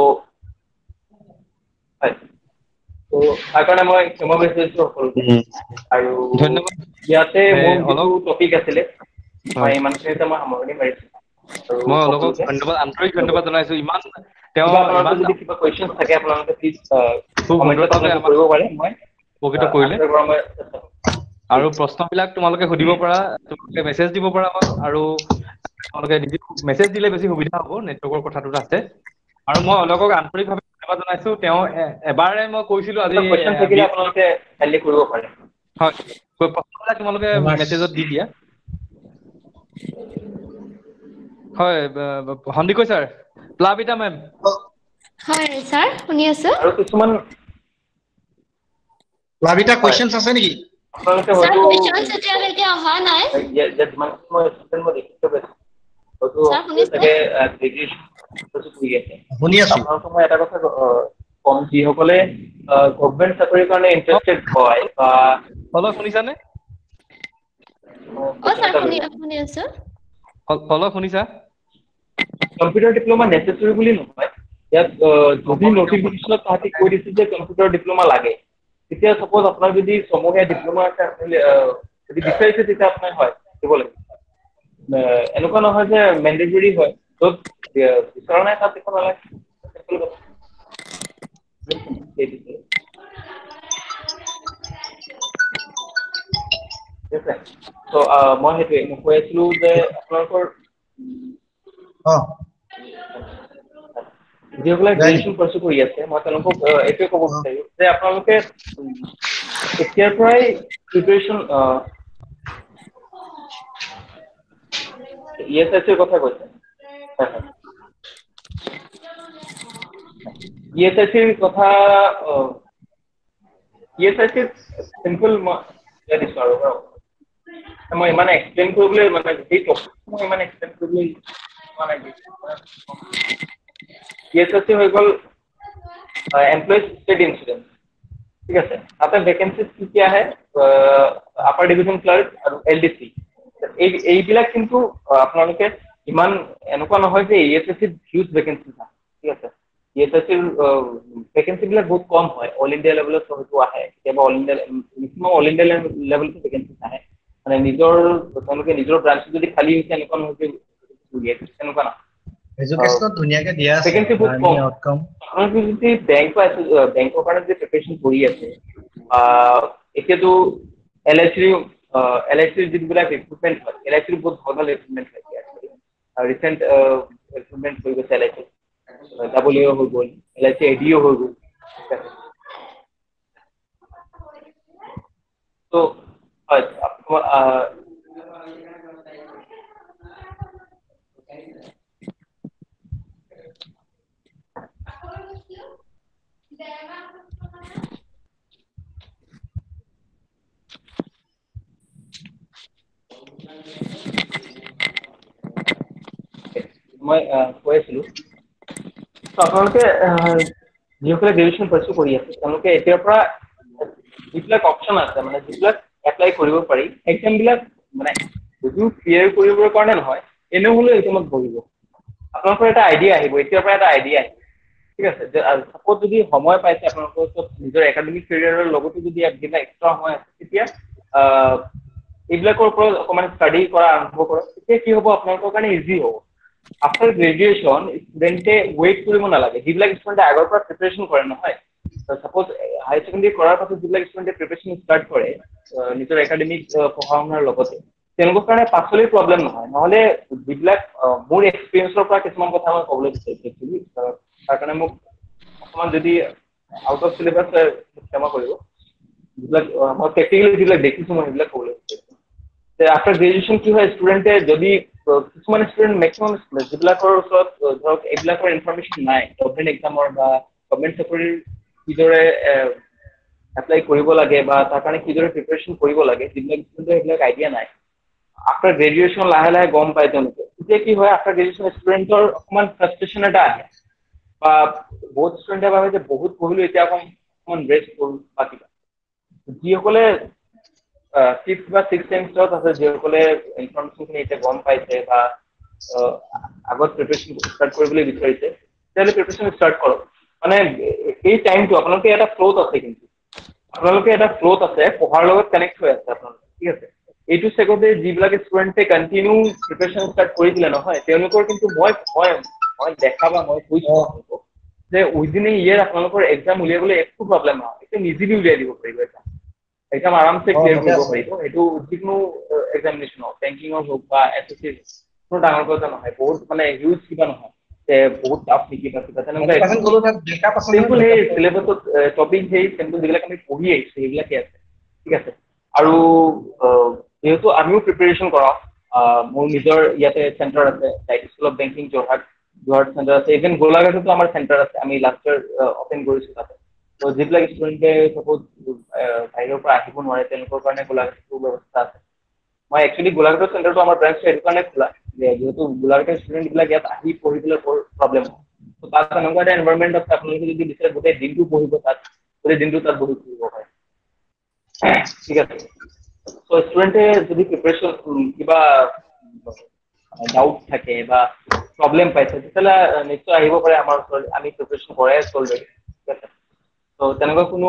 হয় ত' তাৰ কাৰণে মই ক্ষমা বিচাৰিছোঁ সকলোকে আৰু ধন্যবাদ ইয়াতে মোৰ যিটো অলক টপিক আছিলে মই হয় ইমানখিনিতে মই সামৰণি মাৰিছোঁ মই অলকক ধন্যবাদ আন্তৰিক ধন্যবাদ জনাইছোঁ ইমান তেওঁ আপোনালোকৰ যদি কিবা কোৱেশ্চন থাকে আপোনালোকে প্লিজ কমেন্টত সুন্দৰভাৱে কৰিব পাৰে মই উপকৃত কৰিলে আৰু প্ৰশ্নবিলাক তোমালোকে সুধিব পৰা তোমালোকে মেছেজ দিব পৰা আমাক আৰু তোমালোকে মেছেজ দিলে বেছি সুবিধা হ'ব নেটৱৰ্কৰ কথাটোত আছে আৰু মই অলকক আন্তৰিকভাৱে ধন্যবাদ জনাইছো তেওঁ এবাৰে মই কৈছিলো আজি কোৱেশ্চন থাকিলে আপোনালোকে কাইলৈ কৰিব পাৰে হয় প্ৰশ্নবিলাক তোমালোকে মেছেজত দি দিয়া হয় সন্দিকৈ ছাৰ প্লাবিতা মেম হয় স্যাৰ শুনি আছো আৰু কিছুমান প্লাবিতা কোৱেশ্চনছ আছে নেকি আপোনালোকে স্যাৰ হয়তো কোৱেশ্চনছ এতিয়ালৈকে অহা নাই যিমান মই ষ্টুডেণ্ট মই দেখিছো হয়তো স্যাৰ শুনিছে চাগে গ্ৰেজুৱেশ্যন কৰি আছে শুনি আছো আপোনালোকক মই এটা কথা কম যিসকলে গভৰ্ণমেণ্ট চাকৰিৰ কাৰণে ইণ্টাৰেষ্টেড হয় বা হলো শুনিছানে অ স্যাৰ শুনি শুনি আছো হলো শুনিছা কম্পিউটাৰ ডিপ্লোমা নেচেচেৰী বুলি নহয় ইয়াত যদি নটিফিকেশ্যনত তাহাঁতি কৈ দিছে যে কম্পিউটাৰ ডিপ্লোমা লাগে তেতিয়া সাপোজ আপোনাৰ যদি সমূহীয়া ডিপ্লোমা আছে যদি বিচাৰিছে তেতিয়া আপোনাৰ হয় দিব লাগিব এনেকুৱা নহয় যে মেণ্ডেটৰী হয় য'ত বিচৰা নাই তাত একো নালাগে ঠিক আছে ত' মই সেইটোৱে মই কৈ আছিলো যে আপোনালোকৰ অ যিসকলে গ্ৰেজুৱেশ্যন পাৰ্চু কৰি আছে মই তেওঁলোকক এইটোৱে ক'ব বিচাৰো যে আপোনালোকে এতিয়াৰ পৰাই প্ৰিপেৰেশ্যন ই এছ আই চিৰ কথা কৈছে ই এছ আই চিৰ কথা ই এছ আই চিৰ চিম্পল মই দিছো আৰু মই ইমান এক্সপ্লেইন কৰিবলৈ মানে এই টপিকটো মই ইমান এক্সপ্লেইন কৰিবলৈ মানে ই এছ আই চি হৈ গ'ল এমপ্লয়িজ ষ্টেট ইঞ্চুৰেঞ্চ ঠিক আছে তাতে ভেকেঞ্চিজ কি কি আহে আপাৰ ডিভিজন ক্লাৰ্ক আৰু এল ডি চি এই এইবিলাক কিন্তু আপোনালোকে ইমান এনেকুৱা নহয় যে ই এছ আই চিত হিউজ ভেকেঞ্চিজ আছে ঠিক আছে ই এছ আই চিৰ ভেকেঞ্চিবিলাক বহুত কম হয় অল ইণ্ডিয়া লেভেলত হয়তো আহে কেতিয়াবা all India maximum all India লেভেলতো ভেকেঞ্চিজ আহে মানে নিজৰ তেওঁলোকে নিজৰ ব্ৰাঞ্চ যদি খালী হৈছে এনেকুৱা নহয় যে এনেকুৱা নহয় এডুকেশ্যনত ধুনীয়াকে দিয়া আছে ভেকেঞ্চি বহুত লাৰ্নিং কম আউটকাম আপোনালোকে যদি বেংক বেংকৰ কাৰণে যদি প্ৰিপেৰেশ্যন কৰি আছে এতিয়াতো এল আই চিৰ এল আই চিৰ যিবিলাক ৰিক্ৰুটমেণ্ট হয় এল আই চিৰ বহুত ভাল ভাল ৰিক্ৰুটমেণ্ট হয় ৰিচেণ্ট ৰিক্ৰুটমেণ্ট হৈ গৈছে এল আই চি ডাব্লিউ হৈ গ'ল L I C A D হৈ গ'ল তো হয় মই কৈ আছিলো আপোনালোকে যিসকলে গ্ৰেজুৱেশ্যন পাৰ্চু কৰি আছে তেওঁলোকে এতিয়াৰ পৰা যিবিলাক অপশ্যন আছে মানে যিবিলাক এপ্লাই কৰিব পাৰি এক্সামবিলাক মানে যদিও ক্লিয়াৰ কৰিবৰ কাৰণে নহয় এনেও হ'লেও এক্সামত বহিব আপোনালোকৰ এটা আইডিয়া আহিব এতিয়াৰ পৰা এটা আইডিয়া আহিব ঠিক আছে সাপোজ যদি সময় পাইছে আপোনালোকৰ ওচৰত নিজৰ একাডেমিক কেৰিয়াৰৰ লগতো যদি কিবা এক্সট্ৰা সময় আছে তেতিয়া এইবিলাকৰ ওপৰত অকণমান ষ্টাডি কৰা আৰম্ভ কৰক তেতিয়া কি হ'ব আপোনালোকৰ কাৰণে ইজি হ'ব আফটাৰ গ্ৰেজুৱেশ্যন ষ্টুডেণ্টে ৱেইট কৰিব নালাগে যিবিলাক ষ্টুডেণ্টে আগৰ পৰা প্ৰিপেৰেশ্যন কৰে নহয় সাপোজ হায়াৰ ছেকেণ্ডেৰী কৰাৰ পাছত যিবিলাক ষ্টুডেণ্টে প্ৰিপেৰেশ্যন ষ্টাৰ্ট কৰে নিজৰ একাডেমিক পঢ়া শুনাৰ লগতে তেওঁলোকৰ কাৰণে পাছলৈ প্ৰব্লেম নহয় নহ'লে যিবিলাক মোৰ এক্সপিৰিয়েঞ্চৰ পৰা কিছুমান কথা মই ক'বলৈ বিচাৰিছোঁ একচুৱেলি তাৰ কাৰণে মোক অকণমান যদি আউট অফ চিলেবাছ ক্ষমা কৰিব যিবিলাক মই প্ৰেক্টিকেলি যিবিলাক দেখিছোঁ মই সেইবিলাক ক'বলৈ বিচাৰিছোঁ যে আফটাৰ গ্ৰেজুৱেশ্যন কি হয় ষ্টুডেণ্টে যদি কিছুমান ষ্টুডেণ্ট মেক্সিমাম যিবিলাকৰ ওচৰত ধৰক এইবিলাকৰ ইনফৰমেশ্যন নাই গভৰ্ণমেণ্ট এক্সামৰ বা গভৰ্ণমেণ্ট চাকৰিৰ কিদৰে এপ্লাই কৰিব লাগে বা তাৰ কাৰণে কিদৰে প্ৰিপেৰেশ্যন কৰিব লাগে যিবিলাক ষ্টুডেণ্টৰ সেইবিলাক আইডিয়া নাই আফটাৰ গ্ৰেজুৱেশ্যন লাহে লাহে গম পায় তেওঁলোকে তেতিয়া কি হয় আফটাৰ গ্ৰেজুৱেশ্যন ষ্টুডেণ্টৰ অকণমান ফ্ৰাষ্ট্ৰেশ্যন এটা আহে বা বহুত ষ্টুডেণ্টে ভাবে যে বহুত পঢ়িলোঁ এতিয়া অকণ অকণমান ৰেষ্ট কৰোঁ বা কিবা যিসকলে ফিফ্থ বা ছিক্স ছেমিষ্টাৰত আছে যিসকলে ইনফৰমেশ্যনখিনি এতিয়া গম পাইছে বা আগত প্ৰিপেৰেশ্যন ষ্টাৰ্ট কৰিবলৈ বিচাৰিছে তেতিয়াহ'লে প্ৰিপেৰেশ্যন ষ্টাৰ্ট কৰক মানে এই টাইমটো আপোনালোকে এটা ফ্ল'ত আছে কিন্তু আপোনালোকে এটা ফ্ল'ত আছে পঢ়াৰ লগত কানেক্ট হৈ আছে আপোনালোকে ঠিক আছে এইটো চেগতে যিবিলাক ষ্টুডেণ্টে কণ্টিনিউ প্ৰিপেৰেশ্যন ষ্টাৰ্ট কৰিছিলে নহয় তেওঁলোকৰ কিন্তু মই মই মই দেখা বা মই কৈছোঁ যে উইদিন এ ইয়েৰ আপোনালোকৰ এক্সাম উলিয়াবলৈ একো প্ৰব্লেম নহয়, একদম ইজিলি উলিয়াই দিব পাৰিব এক্সাম, একদম আৰামছে ক্লিয়াৰ কৰিব পাৰিব। সেইটো যিকোনো এক্সামিনেশ্যন হওক, বেংকিঙৰ হওক বা এছ এছ চিৰ কোনো ডাঙৰ কথা নহয়, বহুত মানে হিউজ কিবা নহয় যে বহুত টাফ নেকি বা কিবা তেনেকুৱা। চিম্পল সেই চিলেবাছত টপিক সেই চিম্পল যিবিলাক আমি পঢ়ি আহিছো সেইবিলাকে আছে, ঠিক আছে। আৰু যেহেতু আমিও প্ৰিপেৰেশ্যন কৰাওঁ, মোৰ নিজৰ ইয়াতে চেণ্টাৰ আছে, ডাইট school of banking Jorhat Jorhat centre আছে, ইভেন গোলাঘাটতো আমাৰ চেণ্টাৰ আছে, আমি লাষ্ট ইয়াৰ অপেন কৰিছো তাতে। ত' যিবিলাক ষ্টুডেণ্টে চাপ'জ বাহিৰৰ পৰা আহিব নোৱাৰে তেওঁলোকৰ কাৰণে গোলাঘাটতো ব্যৱস্থা আছে। মই একচুৱেলি গোলাঘাটৰ চেণ্টাৰটো আমাৰ ব্ৰাঞ্চটো সেইটো কাৰণে খোলা যে যিহেতু গোলাঘাটৰ ষ্টুডেণ্টবিলাক ইয়াত আহি পঢ়িবলৈ বৰ প্ৰব্লেম হয়। ত' তাত তেনেকুৱা এটা এনভাইৰনমেণ্ট আছে, আপোনালোকে যদি বিচাৰে গোটেই দিনটো পঢ়িব তাত, গোটেই দিনটো তাত বহি পঢ়িব পাৰে, ঠিক আছে। ত' ষ্টুডেণ্টে যদি প্ৰিপেৰেশ্যন কিবা ডাউট থাকে বা প্ৰব্লেম পাইছে তেতিয়াহ'লে নিশ্চয় আহিব পাৰে আমাৰ ওচৰত, আমি প্ৰিপেৰেশ্যন কৰাই আছো অলৰেডি, ঠিক আছে। ত' তেনেকুৱা কোনো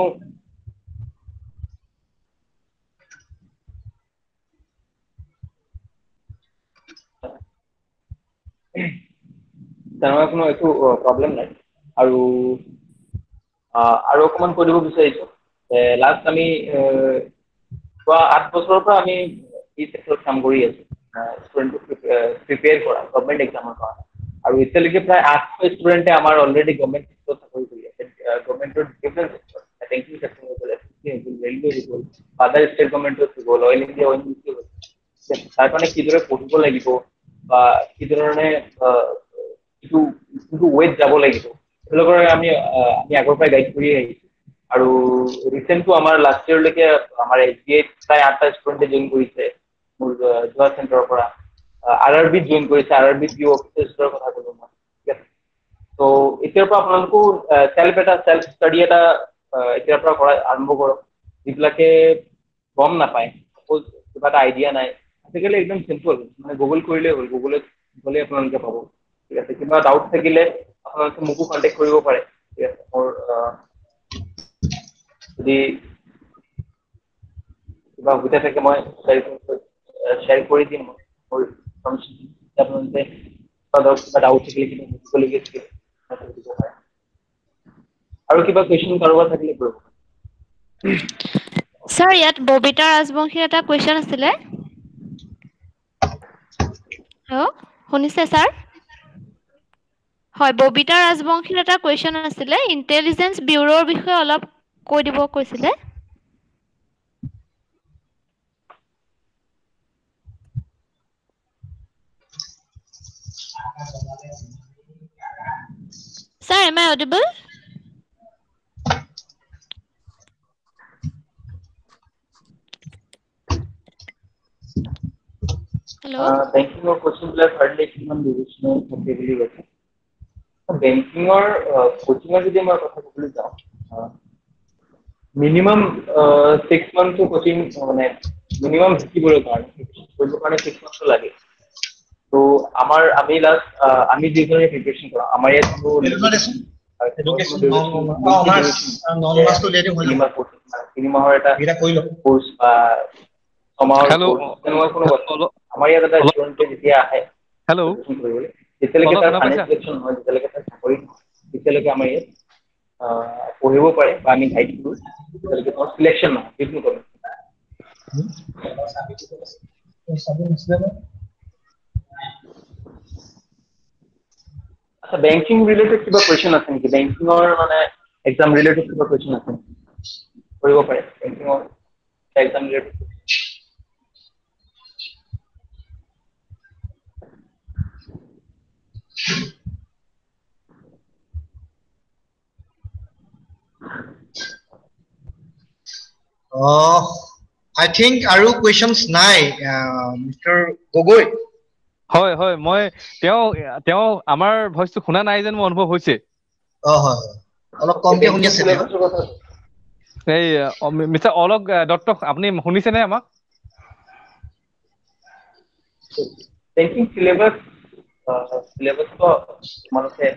তেনেকুৱা কোনো একো প্ৰব্লেম নাই। আৰু আৰু অকণমান কৈ দিব বিচাৰিছো যে লাষ্ট আমি যোৱা আঠ বছৰৰ পৰা আমি এই ক্ষেত্ৰত কাম কৰি আছো, ষ্টুডেণ্টক প্ৰিপেয়াৰ কৰা গভৰ্ণমেণ্ট এক্সামৰ কাৰণে। আৰু এতিয়ালৈকে প্ৰায় আঠশ ষ্টুডেণ্টে আমাৰ অলৰেডি গভৰ্ণমেণ্ট চেক্টৰত চাকৰি কৰি আছে, গভৰ্ণমেণ্টৰ ডিফাৰেণ্ট চেক্টৰ, বেংকিং চেক্টৰ হৈ গ'ল, ৰেলৱে হৈ গ'ল, আদাৰ ষ্টেট গভৰ্ণমেণ্টত হৈ গ'ল, অইল ইণ্ডিয়া অইল মিনিষ্ট্ৰী হৈ গ'ল। তাৰ কাৰণে কিদৰে পঢ়িব লাগিব বা কি ধৰণে যিটো যিটো ৱেত যাব লাগিব সেইবিলাকৰ আমি আমি আগৰ পৰাই গাইড কৰি আহিছো। আৰু ৰিচেণ্টটো আমাৰ লাষ্ট ইয়েৰলৈকে আমাৰ এছ বি আইত প্ৰায় আঠটা ষ্টুডেণ্টে জইন কৰিছে মোৰ যোৱা চেণ্টাৰৰ পৰা। আৰ আৰ বিত জইন কৰিছে, আৰ আৰ বিত পিঅ অফিচাৰৰ কথা ক'লো মই, ঠিক আছে। ত' এতিয়াৰ পৰা আপোনালোকো চেল্ফ এটা চেল্ফ ষ্টাডি এটা এতিয়াৰ পৰা কৰা আৰম্ভ কৰক। যিবিলাকে গম নাপায়, চাপ'জ কিবা এটা আইডিয়া নাই, আজিকালি একদম চিম্পল, মানে গুগল কৰিলেই হ'ল, গুগলত গ'লে আপোনালোকে পাব, ঠিক আছে। কিবা ডাউট থাকিলে আপোনালোকে মোকো কণ্টেক্ট কৰিব পাৰে, ঠিক আছে। মোৰ যদি কিবা সুবিধা থাকে মই শ্বেয়াৰ কৰি দিম, মোৰ আপোনালোকে কিবা ডাউট থাকিলে কিবা বুজিবলগীয়া থাকিলে সুধিব পাৰে। আৰু কিবা কুৱেশ্যন কাৰোবাৰ থাকিলে কৰিব। ছাৰ, ইয়াত ববিতা ৰাজবংশীৰ এটা কুৱেশ্যন আছিলে। হেল্ল', শুনিছে ছাৰ? হয়, ববিতা ৰাজবংশীৰ এটা কুৱেশ্যন আছিলে, ইণ্টেলিজেন্স ব্যুৰোৰ বিষয়ে অলপ কৈ দিব কৈছিলে। Sir, am I audible? Hello? বেংকিঙৰ কোচিংবিলাক হাৰ্ডলি কিমান ডিভিজনেল থাকে বুলি কৈছে। বেংকিঙৰ কোচিঙৰ যদি মই কথা ক'বলৈ যাওঁ, মিনিমাম ছিক্স মান্থছৰ কোচিং মানে মিনিমাম শিকিবলৈ কাৰণে কৰিবৰ কাৰণে ছিক্স মান্থছটো লাগে। ত' আমাৰ আমি লাষ্ট আমি যিজনে প্ৰিপেৰেশ্যন কৰাওঁ, আমাৰ ইয়াত তিনি মাহৰ এটা কোৰ্চ বা ছমাহৰ কোৰ্চ তেনেকুৱা কোনো কথা। আমাৰ ইয়াত এটা ষ্টুডেণ্টে যেতিয়া আহে প্ৰিপেৰেশ্যন কৰিবলৈ, যেতিয়ালৈকে তাৰ ফাইনেল চিলেকশ্যন নহয়, যেতিয়ালৈকে তাৰ চাকৰি নহয়, তেতিয়ালৈকে আমাৰ ইয়াত পঢ়িব পাৰে বা আমি গাইড কৰোঁ, যেতিয়ালৈকে তাৰ চিলেকশ্যন নহয় সেইটো কৰোঁ। আচ্ছা, বেংকিং ৰিলেটেড কিবা কুৱেশ্যন আছে নেকি? বেংকিঙৰ মানে এক্সাম ৰিলেটেড কিবা কুৱেশ্যন আছে নেকি? কৰিব পাৰে বেংকিঙৰ exam related. Uh, I think আৰু questions নাই, মিষ্টাৰ গগৈ। হয় হয়, মই তেওঁ তেওঁ আমাৰ ভইচটো শুনা নাই যেন মোৰ অনুভৱ হৈছে। অ হয়, অলপ কমকে শুনি আছে। এই মিষ্টাৰ অলোক দত্ত, আপুনি শুনিছেনে আমাক? বেংকিং সিলেবাস সিলেবাসটো তোমালোকে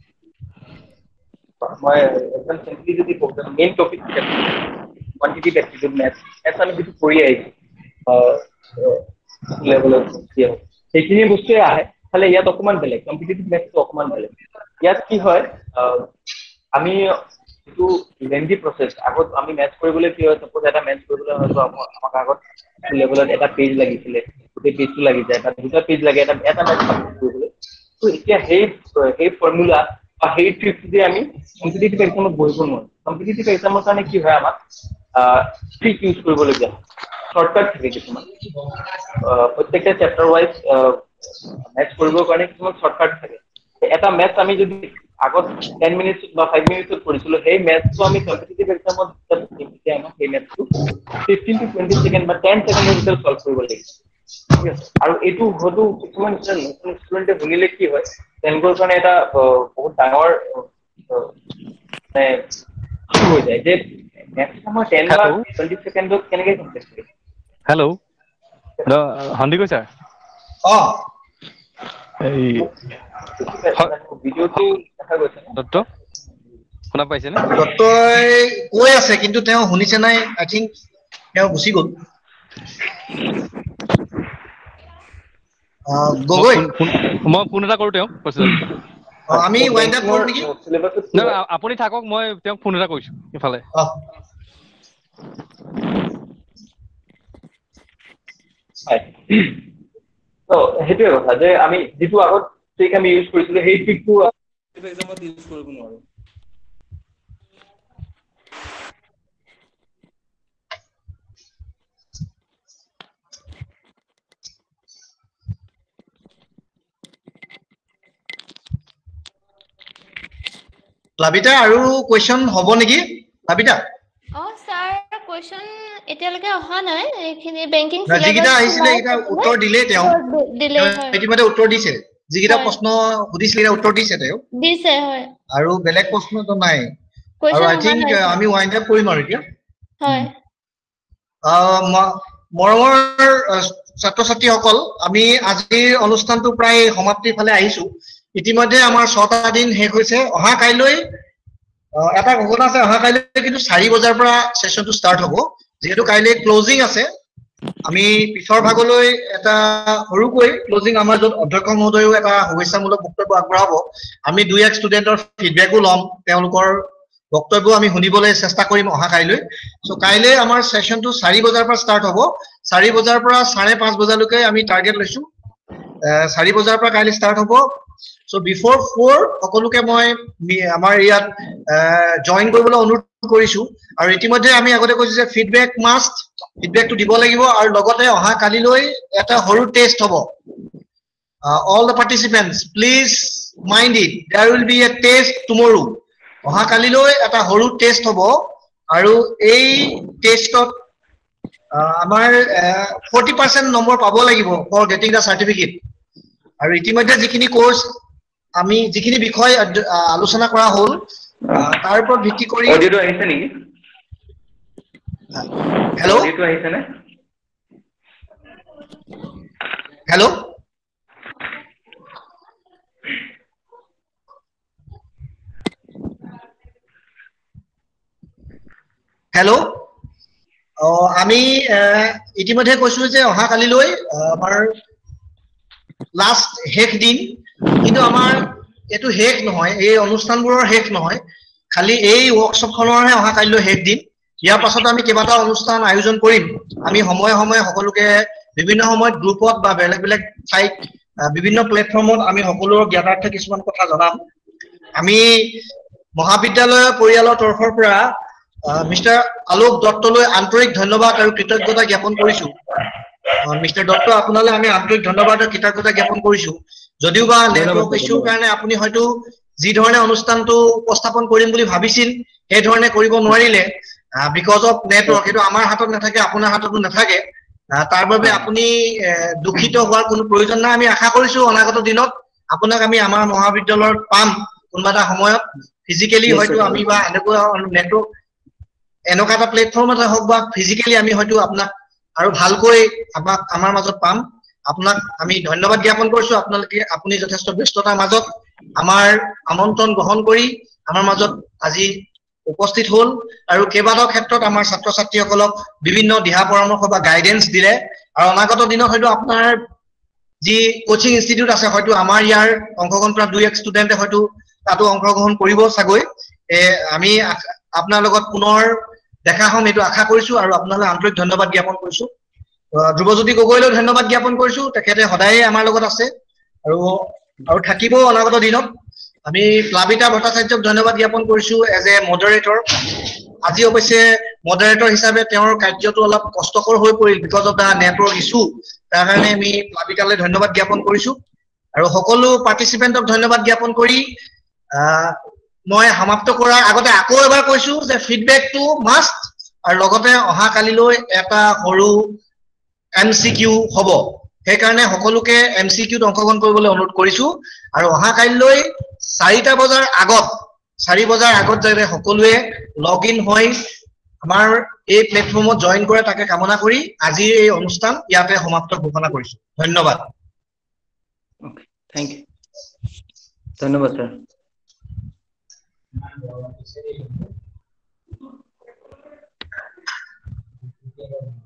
মই একদম চিম্পলি যদি কওঁ, main topic quantitative aptitude math, এটা আমি যিটো কৰি আহিছোঁ লেভেলত, সেইখিনি বস্তুৱে আহে। খালি ইয়াত অকমান বেলেগ কম্পিটিটিভ মেথছটো অকমান বেলেগ ইয়াত কি হয় আমি এইটো লেন্দি প্ৰচেছ আগত আমি মেথছ কৰিবলৈ কি হয় সাপোজ এটা মেথছ কৰিবলৈ হয়তো আমাক আগত লেভেলত এটা পেজ লাগিছিলে গোটেই পেজটো লাগি যায় বা দুটা পেজ লাগে এটা এটা মেথছ কৰিবলৈ তো এতিয়া সেই সেই ফৰ্মুলা বা সেই ট্ৰিক্স দিয়ে আমি কম্পিটিটিভ এক্সামত বহিব নোৱাৰোঁ কম্পিটিটিভ এক্সামৰ কাৰণে কি হয় আমাক ট্ৰিক ইউজ কৰিবলগীয়া শৰ্টকাট থাকে কিছুমান প্ৰত্যেকটা চেপ্টাৰ ৱাইজ মেথছ কৰিবৰ কাৰণে কিছুমান শৰ্টকাট থাকে এটা মেথছ আমি যদি আগত টেন মিনিটছ বা ফাইভ মিনিটছত কৰিছিলো সেই মেথছটো আমি কম্পিটিটিভ এক্সামত যেতিয়া আমাক সেই মেথছটো ফিফটিন টু টুৱেণ্টি ছেকেণ্ড বা টেন ছেকেণ্ডৰ ভিতৰত চল্ভ কৰিব লাগিব ঠিক আছে আৰু এইটো হয়তো কিছুমান নতুন ষ্টুডেণ্টে শুনিলে কি হয় তেওঁলোকৰ কাৰণে এটা বহুত ডাঙৰ মানে হৈ যায় যে মেক্সিমাম টেন বা টুৱেণ্টি ছেকেণ্ডত কেনেকৈ কমপ্লিট কৰিব হেল্ল' সন্দিকৈ ছাৰ অ এই ভিডিঅ'টো দেখা গৈছে দত্ত শুনা পাইছেনে দত্তই কৈ আছে কিন্তু তেওঁ শুনিছে নাই আই থিংক তেওঁ গুচি গ'ল গগৈ মই ফোন এটা কৰোঁ তেওঁক কৈছে আমি ৱাইণ্ড আপ কৰোঁ নেকি আপুনি থাকক মই তেওঁক ফোন এটা কৰিছোঁ ইফালে সেইটোৱে কথা যে আমি যিটো আগত ট্ৰিক আমি ইউজ কৰিছিলোঁ সেই ট্ৰিকটো এক্সামত ইউজ কৰিব নোৱাৰোঁ প্লাবিতা আৰু কোৱেশ্চন হ'ব নেকি প্লাবিতা অ স্যাৰ কোৱেশ্চন এতিয়ালৈকে অহা নাই এইখিনি বেংকিং যিকেইটা আহিছিলে এইটা উত্তৰ দিলে তেওঁ দিলে হয় ইতিমধ্যে উত্তৰ দিছে যিকেইটা প্ৰশ্ন সুধিছিলে উত্তৰ দিছে তেওঁ দিছে হয় আৰু বেলেগ প্ৰশ্নটো নাই আৰু আই থিংক আমি ৱাইণ্ড আপ কৰিম আৰু এতিয়া হয় মৰমৰ ছাত্ৰ ছাত্ৰীসকল আমি আজিৰ অনুষ্ঠানটো প্ৰায় সমাপ্তিৰ ফালে আহিছো ইতিমধ্যে আমাৰ ছটা দিন শেষ হৈছে অহা কাইলৈ এটা ঘটনা আছে অহা কাইলৈ কিন্তু চাৰি বজাৰ পৰা সেশনটো ষ্টাৰ্ট হ'ব যেহেতু কাইলৈ ক্লোজিং আছে আমি পিছৰ ভাগলৈ এটা সৰুকৈ ক্লোজিং আমাৰ য'ত অধ্যক্ষ মহোদয়ও এটা শুভেচ্ছামূলক বক্তব্য আগবঢ়াব আমি দুই এক ষ্টুডেণ্টৰ ফিডবেকো ল'ম তেওঁলোকৰ বক্তব্য আমি শুনিবলৈ চেষ্টা কৰিম অহা কাইলৈ চ' কাইলৈ আমাৰ সেশনটো চাৰি বজাৰ পৰা ষ্টাৰ্ট হ'ব চাৰি বজাৰ পৰা চাৰে পাঁচ বজালৈকে আমি টাৰ্গেট লৈছো চাৰি বজাৰ পৰা কাইলৈ ষ্টাৰ্ট হ'ব চ' বিফৰ ফ'ৰ সকলোকে মই আমাৰ ইয়াত জইন কৰিবলৈ অনুৰোধ কৰিছো আৰু ইতিমধ্যে আমি আগতে কৈছো যে ফিডবেক মাষ্ট ফিডবেকটো দিব লাগিব আৰু লগতে অহা কালিলৈ এটা সৰু টেষ্ট হ'ব all the participants please mind it there will be a test tomorrow অহা কালিলৈ এটা সৰু টেষ্ট হ'ব আৰু এই টেষ্টত আমাৰ ফৰ্টি পাৰ্চেণ্ট নম্বৰ পাব লাগিব ফৰ গেটিং দ্য চাৰ্টিফিকেট আৰু ইতিমধ্যে যিখিনি কোৰ্চ আমি যিখিনি বিষয় আলোচনা কৰা হ'ল তাৰ ওপৰত ভিত্তি কৰি অডিঅ'টো আহিছে নেকি হেল্ল' অডিঅ'টো আহিছে নে হেল্ল' হেল্ল' আমি ইতিমধ্যে কৈছো যে অহা কালিলৈ আমাৰ লাষ্ট শেষ দিন কিন্তু আমাৰ এইটো শেষ নহয় এই অনুষ্ঠানবোৰৰ শেষ নহয় খালি এই ৱৰ্কশ্বপখনৰহে অহা কালিলৈ শেষ দিন ইয়াৰ পাছত আমি কেইবাটাও অনুষ্ঠান আয়োজন কৰিম আমি সময়ে সময়ে সকলোকে বিভিন্ন সময়ত গ্ৰুপত বা বেলেগ বেলেগ ঠাইত বিভিন্ন প্লেটফৰ্মত আমি সকলোৰে জ্ঞাতাৰ্থে কিছুমান কথা জনাম আমি মহাবিদ্যালয় পৰিয়ালৰ তৰফৰ পৰা মিষ্টাৰ আলোক দত্তলৈ আন্তৰিক ধন্যবাদ আৰু কৃতজ্ঞতা জ্ঞাপন কৰিছো মিষ্টাৰ দত্ত আপোনালৈ আমি আন্তৰিক ধন্যবাদ আৰু কৃতজ্ঞতা জ্ঞাপন কৰিছো যদিও বা নেটৱৰ্ক ইছ্যুৰ কাৰণে আপুনি হয়তো যি ধৰণে অনুষ্ঠানটো উপস্থাপন কৰিম বুলি ভাবিছিল সেই ধৰণে কৰিব নোৱাৰিলে বিকজ অফ নেটৱৰ্ক এইটো আমাৰ হাতত নাথাকে আপোনাৰ হাততো নাথাকে তাৰ বাবে আপুনি দুখিত হোৱাৰ কোনো প্ৰয়োজন নাই আমি আশা কৰিছো অনাগত দিনত আপোনাক আমি আমাৰ মহাবিদ্যালয়ত পাম কোনোবা এটা সময়ত ফিজিকেলি হয়তো আমি বা এনেকুৱা নেটৱৰ্ক এনেকুৱা এটা প্লেটফৰ্ম এটা হওক বা ফিজিকেলি আমি হয়তো আপোনাক আৰু ভালকৈ আমাক আমাৰ মাজত পাম আপোনাক আমি ধন্যবাদ জ্ঞাপন কৰিছো আপোনালোকে আপুনি যথেষ্ট ব্যস্ততাৰ মাজত আমাৰ আমন্ত্ৰণ গ্ৰহণ কৰি আমাৰ মাজত আজি উপস্থিত হ'ল আৰু কেইবাটাও ক্ষেত্ৰত আমাৰ ছাত্ৰ ছাত্ৰীসকলক বিভিন্ন দিহা পৰামৰ্শ বা গাইডেন্স দিলে আৰু অনাগত দিনত হয়তো আপোনাৰ যি কোচিং ইনষ্টিটিউট আছে হয়তো আমাৰ ইয়াৰ অংশগ্ৰহণ কৰা দুই এক ষ্টুডেণ্টে হয়তো তাতো অংশগ্ৰহণ কৰিব চাগৈ আমি আপোনাৰ লগত পুনৰ দেখা হ'ম এইটো আশা কৰিছো আৰু আপোনালৈ আন্তৰিক ধন্যবাদ জ্ঞাপন কৰিছো ধ্ৰুৱজ্যোতি গগৈলৈ ধন্যবাদ জ্ঞাপন কৰিছো তেখেতে সদায় আমাৰ লগত আছে আৰু আৰু থাকিব অনাগত দিনত আমি প্লাবিতা ভট্টাচাৰ্যক ধন্যবাদ জ্ঞাপন কৰিছো এজ এ মডাৰেটৰ আজি অৱশ্যে মডাৰেটৰ হিচাপে তেওঁৰ কাৰ্যটো অলপ কষ্টকৰ হৈ পৰিল because of the network issue তাৰ কাৰণে আমি প্লাবিতালৈ ধন্যবাদ জ্ঞাপন কৰিছো আৰু সকলো পাৰ্টিচিপেণ্টক ধন্যবাদ জ্ঞাপন কৰি মই সমাপ্ত কৰাৰ আগতে আকৌ এবাৰ কৈছো যে ফিডবেকটো মাষ্ট আৰু লগতে অহা কালিলৈ এটা সৰু এমচিকিউ হ'ব সেইকাৰণে সকলোকে এমচিকিউত অংশগ্ৰহণ কৰিবলৈ অনুৰোধ কৰিছো আৰু অহা কালিলৈ চাৰিটা বজাৰ আগত চাৰি বজাৰ আগত যাতে সকলোৱে লগ ইন হৈ আমাৰ এই প্লেটফৰ্মত জয়েন কৰে তাকে কামনা কৰি আজিৰ এই অনুষ্ঠান ইয়াতে সমাপ্ত ঘোষণা কৰিছো ধন্যবাদ ওকে থ্যাংক ইউ ধন্যবাদ স্যার